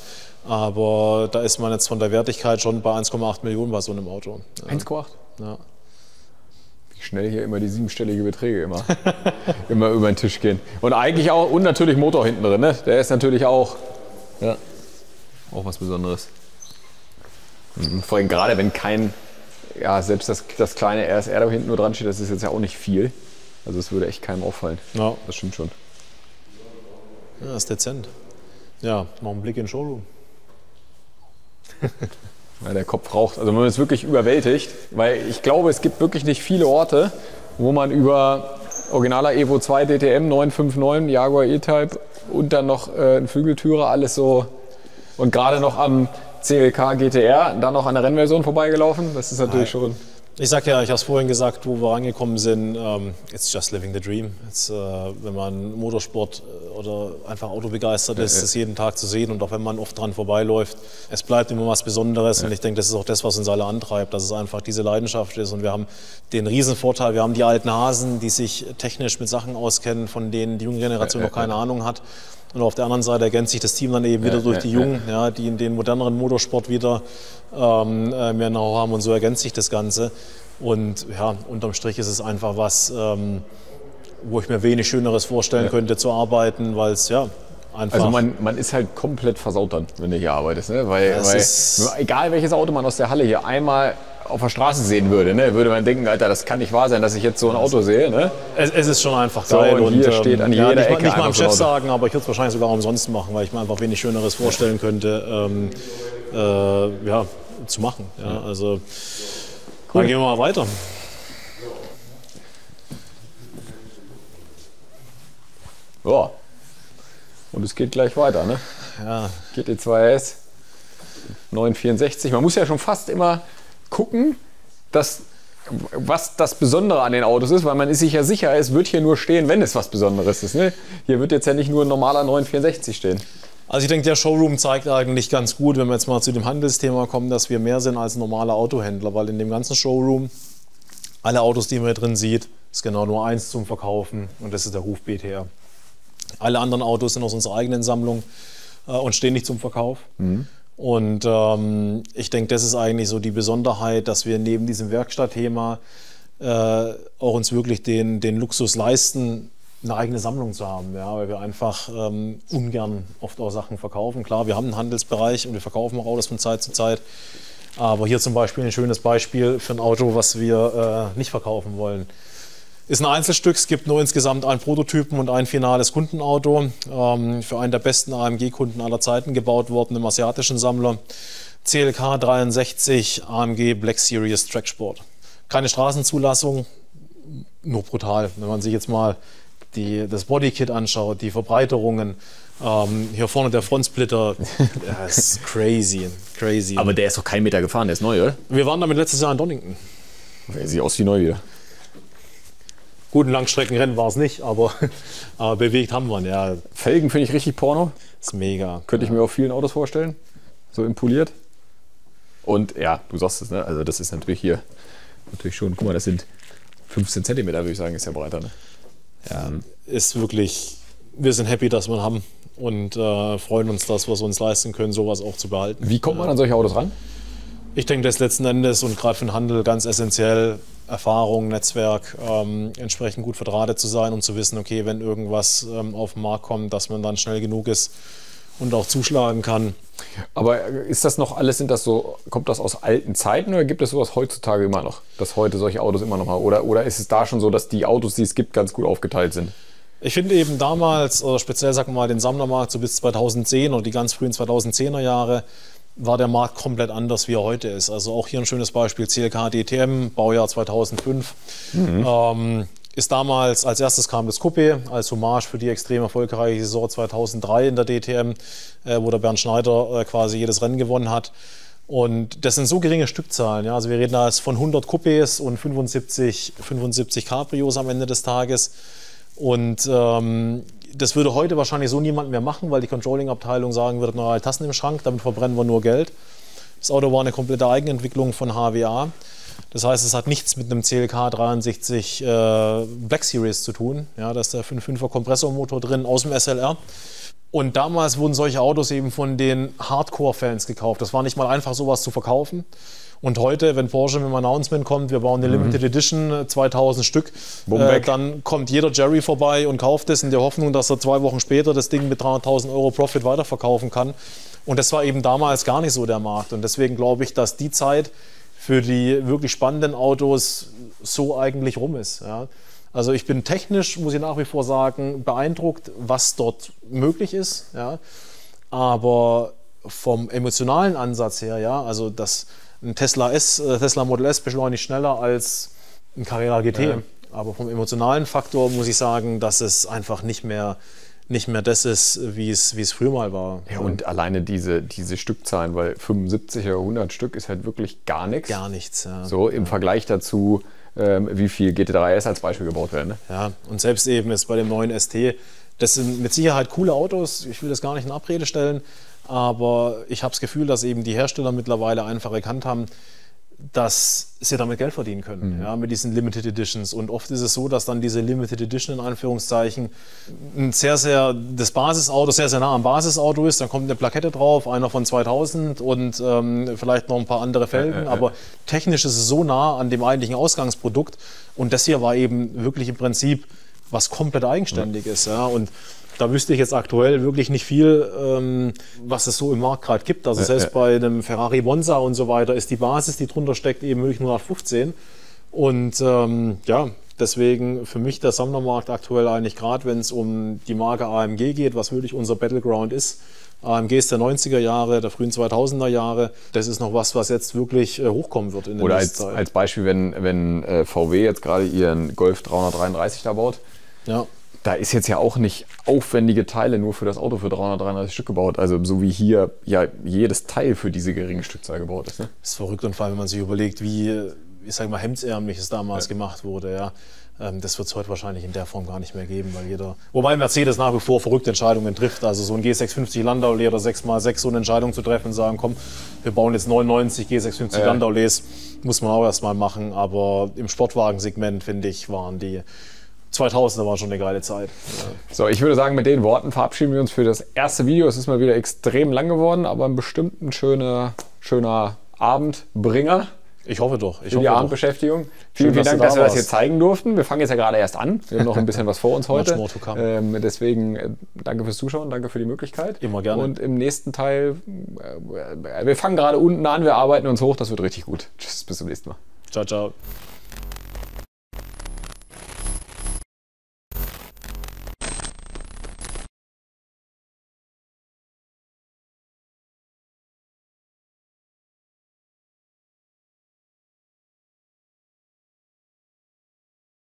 Aber da ist man jetzt von der Wertigkeit schon bei eins Komma acht Millionen bei so einem Auto. Ja. eins Komma acht? Ja. Wie schnell hier immer die siebenstellige Beträge immer, immer über den Tisch gehen. Und eigentlich auch, und natürlich Motor hinten drin, ne? Der ist natürlich auch, ja, auch was Besonderes. Mhm. Vor allem gerade, wenn kein ja, selbst das, das kleine R S R, da hinten nur dran steht, das ist jetzt ja auch nicht viel. Also es würde echt keinem auffallen. Ja. Das stimmt schon. Ja, das ist dezent. Ja, noch ein Blick in den Showroom. Ja, der Kopf raucht. Also man ist wirklich überwältigt, weil ich glaube, es gibt wirklich nicht viele Orte, wo man über originaler Evo zwei D T M neun fünf neun, Jaguar E-Type und dann noch äh, ein Flügeltürer, alles so. Und gerade noch am C L K G T R, dann noch an der Rennversion vorbeigelaufen. Das ist natürlich Nein. schon... Ich sag ja, ich habe es vorhin gesagt, wo wir angekommen sind, um, it's just living the dream. It's, uh, wenn man Motorsport oder einfach Auto begeistert ist, ja, ja. das jeden Tag zu sehen und auch wenn man oft dran vorbeiläuft, es bleibt immer was Besonderes ja. und ich denke, das ist auch das, was uns alle antreibt, dass es einfach diese Leidenschaft ist und wir haben den Riesenvorteil, wir haben die alten Hasen, die sich technisch mit Sachen auskennen, von denen die junge Generation ja, ja, noch keine ja. Ahnung hat. Und auf der anderen Seite ergänzt sich das Team dann eben wieder ja, durch ja, die Jungen, ja. Ja, die in den moderneren Motorsport wieder ähm, mehr Know-how haben und so ergänzt sich das Ganze. Und ja, unterm Strich ist es einfach was, ähm, wo ich mir wenig Schöneres vorstellen ja. könnte zu arbeiten, weil es ja einfach... Also man, man ist halt komplett versaut dann, wenn du hier arbeitest, ne? Weil, ja, weil egal welches Auto man aus der Halle hier einmal auf der Straße sehen würde, ne, würde man denken, Alter, das kann nicht wahr sein, dass ich jetzt so ein Auto sehe. Ne? Es, es ist schon einfach so, geil. Und hier und, steht an jeder ja, nicht, Ecke nicht mal am so Chef sagen, aber ich würde es wahrscheinlich sogar umsonst machen, weil ich mir einfach wenig Schöneres vorstellen könnte, ähm, äh, ja, zu machen. Ja, also, cool. Dann gehen wir mal weiter. Ja. Und es geht gleich weiter, ne? Ja. G T zwei S neun vierundsechzig. Man muss ja schon fast immer gucken, dass, was das Besondere an den Autos ist, weil man ist sich ja sicher, es wird hier nur stehen, wenn es was Besonderes ist. Ne? Hier wird jetzt ja nicht nur ein normaler neun vierundsechzig stehen. Also ich denke, der Showroom zeigt eigentlich ganz gut, wenn wir jetzt mal zu dem Handelsthema kommen, dass wir mehr sind als ein normaler Autohändler, weil in dem ganzen Showroom, alle Autos, die man hier drin sieht, ist genau nur eins zum Verkaufen und das ist der Ruf B T R. Alle anderen Autos sind aus unserer eigenen Sammlung äh, und stehen nicht zum Verkauf. Mhm. Und ähm, ich denke, das ist eigentlich so die Besonderheit, dass wir neben diesem Werkstattthema äh, auch uns wirklich den, den Luxus leisten, eine eigene Sammlung zu haben, ja, weil wir einfach ähm, ungern oft auch Sachen verkaufen. Klar, wir haben einen Handelsbereich und wir verkaufen auch Autos von Zeit zu Zeit. Aber hier zum Beispiel ein schönes Beispiel für ein Auto, was wir äh, nicht verkaufen wollen. Ist ein Einzelstück, es gibt nur insgesamt einen Prototypen und ein finales Kundenauto. Ähm, für einen der besten A M G-Kunden aller Zeiten gebaut worden im asiatischen Sammler. C L K dreiundsechzig A M G Black Series Tracksport. Keine Straßenzulassung, nur brutal. Wenn man sich jetzt mal die, das Bodykit anschaut, die Verbreiterungen, ähm, hier vorne der Frontsplitter, das ist crazy, crazy. Aber der ist doch kein Meter gefahren, der ist neu, oder? Wir waren damit letztes Jahr in Donington. Der sieht aus wie neu wieder. Guten Langstreckenrennen war es nicht, aber, aber bewegt haben wir ihn, ja. Felgen finde ich richtig Porno. Ist mega. Könnte ich ja. mir auf vielen Autos vorstellen. So impoliert. Und ja, du sagst es, ne? Also das ist natürlich hier natürlich schon, guck mal, das sind fünfzehn Zentimeter, würde ich sagen, ist ja breiter, ne? Ja, ist wirklich, wir sind happy, dass wir ihn haben und äh, freuen uns, dass wir es uns leisten können, sowas auch zu behalten. Wie kommt man an solche Autos ran? Ich denke, das letzten Endes und gerade für den Handel ganz essentiell, Erfahrung, Netzwerk, ähm, entsprechend gut verdrahtet zu sein, um zu wissen, okay, wenn irgendwas ähm, auf den Markt kommt, dass man dann schnell genug ist und auch zuschlagen kann. Aber ist das noch alles, sind das so, kommt das aus alten Zeiten oder gibt es sowas heutzutage immer noch, dass heute solche Autos immer noch mal, oder, oder ist es da schon so, dass die Autos, die es gibt, ganz gut aufgeteilt sind? Ich finde eben damals, oder speziell sagen wir mal den Sammlermarkt so bis zweitausendzehn oder die ganz frühen zweitausendzehner Jahre, war der Markt komplett anders, wie er heute ist. Also auch hier ein schönes Beispiel, C L K D T M, Baujahr zweitausendfünf. Mhm. Ähm, ist damals, als erstes kam das Coupé, als Hommage für die extrem erfolgreiche Saison zweitausenddrei in der D T M, äh, wo der Bernd Schneider äh, quasi jedes Rennen gewonnen hat. Und das sind so geringe Stückzahlen. Ja? Also wir reden da jetzt von hundert Coupés und fünfundsiebzig, fünfundsiebzig Cabrios am Ende des Tages. Und ähm, das würde heute wahrscheinlich so niemand mehr machen, weil die Controlling-Abteilung sagen würde, na, Tassen im Schrank, damit verbrennen wir nur Geld. Das Auto war eine komplette Eigenentwicklung von H W A. Das heißt, es hat nichts mit einem C L K dreiundsechzig äh, Black Series zu tun. Ja, da ist der fünf Komma fünfer Kompressormotor drin aus dem S L R. Und damals wurden solche Autos eben von den Hardcore-Fans gekauft. Das war nicht mal einfach, sowas zu verkaufen. Und heute, wenn Porsche mit einem Announcement kommt, wir bauen eine Limited Edition, zweitausend Stück, äh, dann kommt jeder Jerry vorbei und kauft es in der Hoffnung, dass er zwei Wochen später das Ding mit dreihunderttausend Euro Profit weiterverkaufen kann. Und das war eben damals gar nicht so der Markt. Und deswegen glaube ich, dass die Zeit für die wirklich spannenden Autos so eigentlich rum ist. Ja. Also ich bin technisch, muss ich nach wie vor sagen, beeindruckt, was dort möglich ist. Ja. Aber vom emotionalen Ansatz her, ja, also das ein Tesla S, äh, Tesla Model S beschleunigt schneller als ein Carrera G T. Ja. Aber vom emotionalen Faktor muss ich sagen, dass es einfach nicht mehr, nicht mehr das ist, wie es, wie es früher mal war. Ja, und alleine diese, diese Stückzahlen, weil fünfundsiebzig oder hundert Stück ist halt wirklich gar nichts. Gar nichts, ja. So im ja. Vergleich dazu, ähm, wie viel G T drei S als Beispiel gebaut werden. Ne? Ja, und selbst eben ist bei dem neuen S T, das sind mit Sicherheit coole Autos, ich will das gar nicht in Abrede stellen, aber ich habe das Gefühl, dass eben die Hersteller mittlerweile einfach erkannt haben, dass sie damit Geld verdienen können, mhm. ja, mit diesen Limited Editions. Und oft ist es so, dass dann diese Limited Edition in Anführungszeichen ein sehr, sehr, das Basisauto sehr, sehr nah am Basisauto ist. Dann kommt eine Plakette drauf, einer von zweitausend und ähm, vielleicht noch ein paar andere Felgen. Äh, äh, äh. Aber technisch ist es so nah an dem eigentlichen Ausgangsprodukt. Und das hier war eben wirklich im Prinzip was komplett Eigenständiges. Ja. Und da wüsste ich jetzt aktuell wirklich nicht viel, ähm, was es so im Markt gerade gibt. Also selbst ja, ja. bei einem Ferrari Monza und so weiter ist die Basis, die drunter steckt, eben wirklich nur hundertfünfzehn. Und ähm, ja, deswegen für mich der Sammlermarkt aktuell eigentlich, gerade wenn es um die Marke A M G geht, was wirklich unser Battleground ist. A M G ist der neunziger Jahre, der frühen zweitausender Jahre. Das ist noch was, was jetzt wirklich äh, hochkommen wird in der Oder nächsten als, Zeit. als Beispiel, wenn, wenn äh, V W jetzt gerade ihren Golf dreihundertdreiunddreißig da baut. Ja. Da ist jetzt ja auch nicht aufwendige Teile nur für das Auto für dreihundertdreiunddreißig Stück gebaut. Also so wie hier ja jedes Teil für diese geringe Stückzahl gebaut ist. Ne? Das ist verrückt, und vor allem, wenn man sich überlegt, wie, ich sag mal, hemdsärmlich es damals ja. gemacht wurde. Ja. Ähm, das wird es heute wahrscheinlich in der Form gar nicht mehr geben, weil jeder. Wobei Mercedes nach wie vor verrückte Entscheidungen trifft. Also so ein G sechshundertfünfzig Landaulet oder sechs mal sechs so eine Entscheidung zu treffen und sagen, komm, wir bauen jetzt neunundneunzig G sechshundertfünfzig ja. Landaulets, muss man auch erstmal machen. Aber im Sportwagensegment, finde ich, waren die zweitausender war schon eine geile Zeit. Ja. So, ich würde sagen, mit den Worten verabschieden wir uns für das erste Video. Es ist mal wieder extrem lang geworden, aber ein bestimmt ein schöner, schöner Abendbringer. Ich hoffe doch. Ich für hoffe die doch. Abendbeschäftigung. Vielen, vielen Dank, dass wir das hier zeigen durften. Wir fangen jetzt ja gerade erst an. Wir haben noch ein bisschen was vor uns heute. Ähm, deswegen äh, danke fürs Zuschauen, danke für die Möglichkeit. Immer gerne. Und im nächsten Teil, äh, wir fangen gerade unten an, wir arbeiten uns hoch, das wird richtig gut. Tschüss, bis zum nächsten Mal. Ciao, ciao.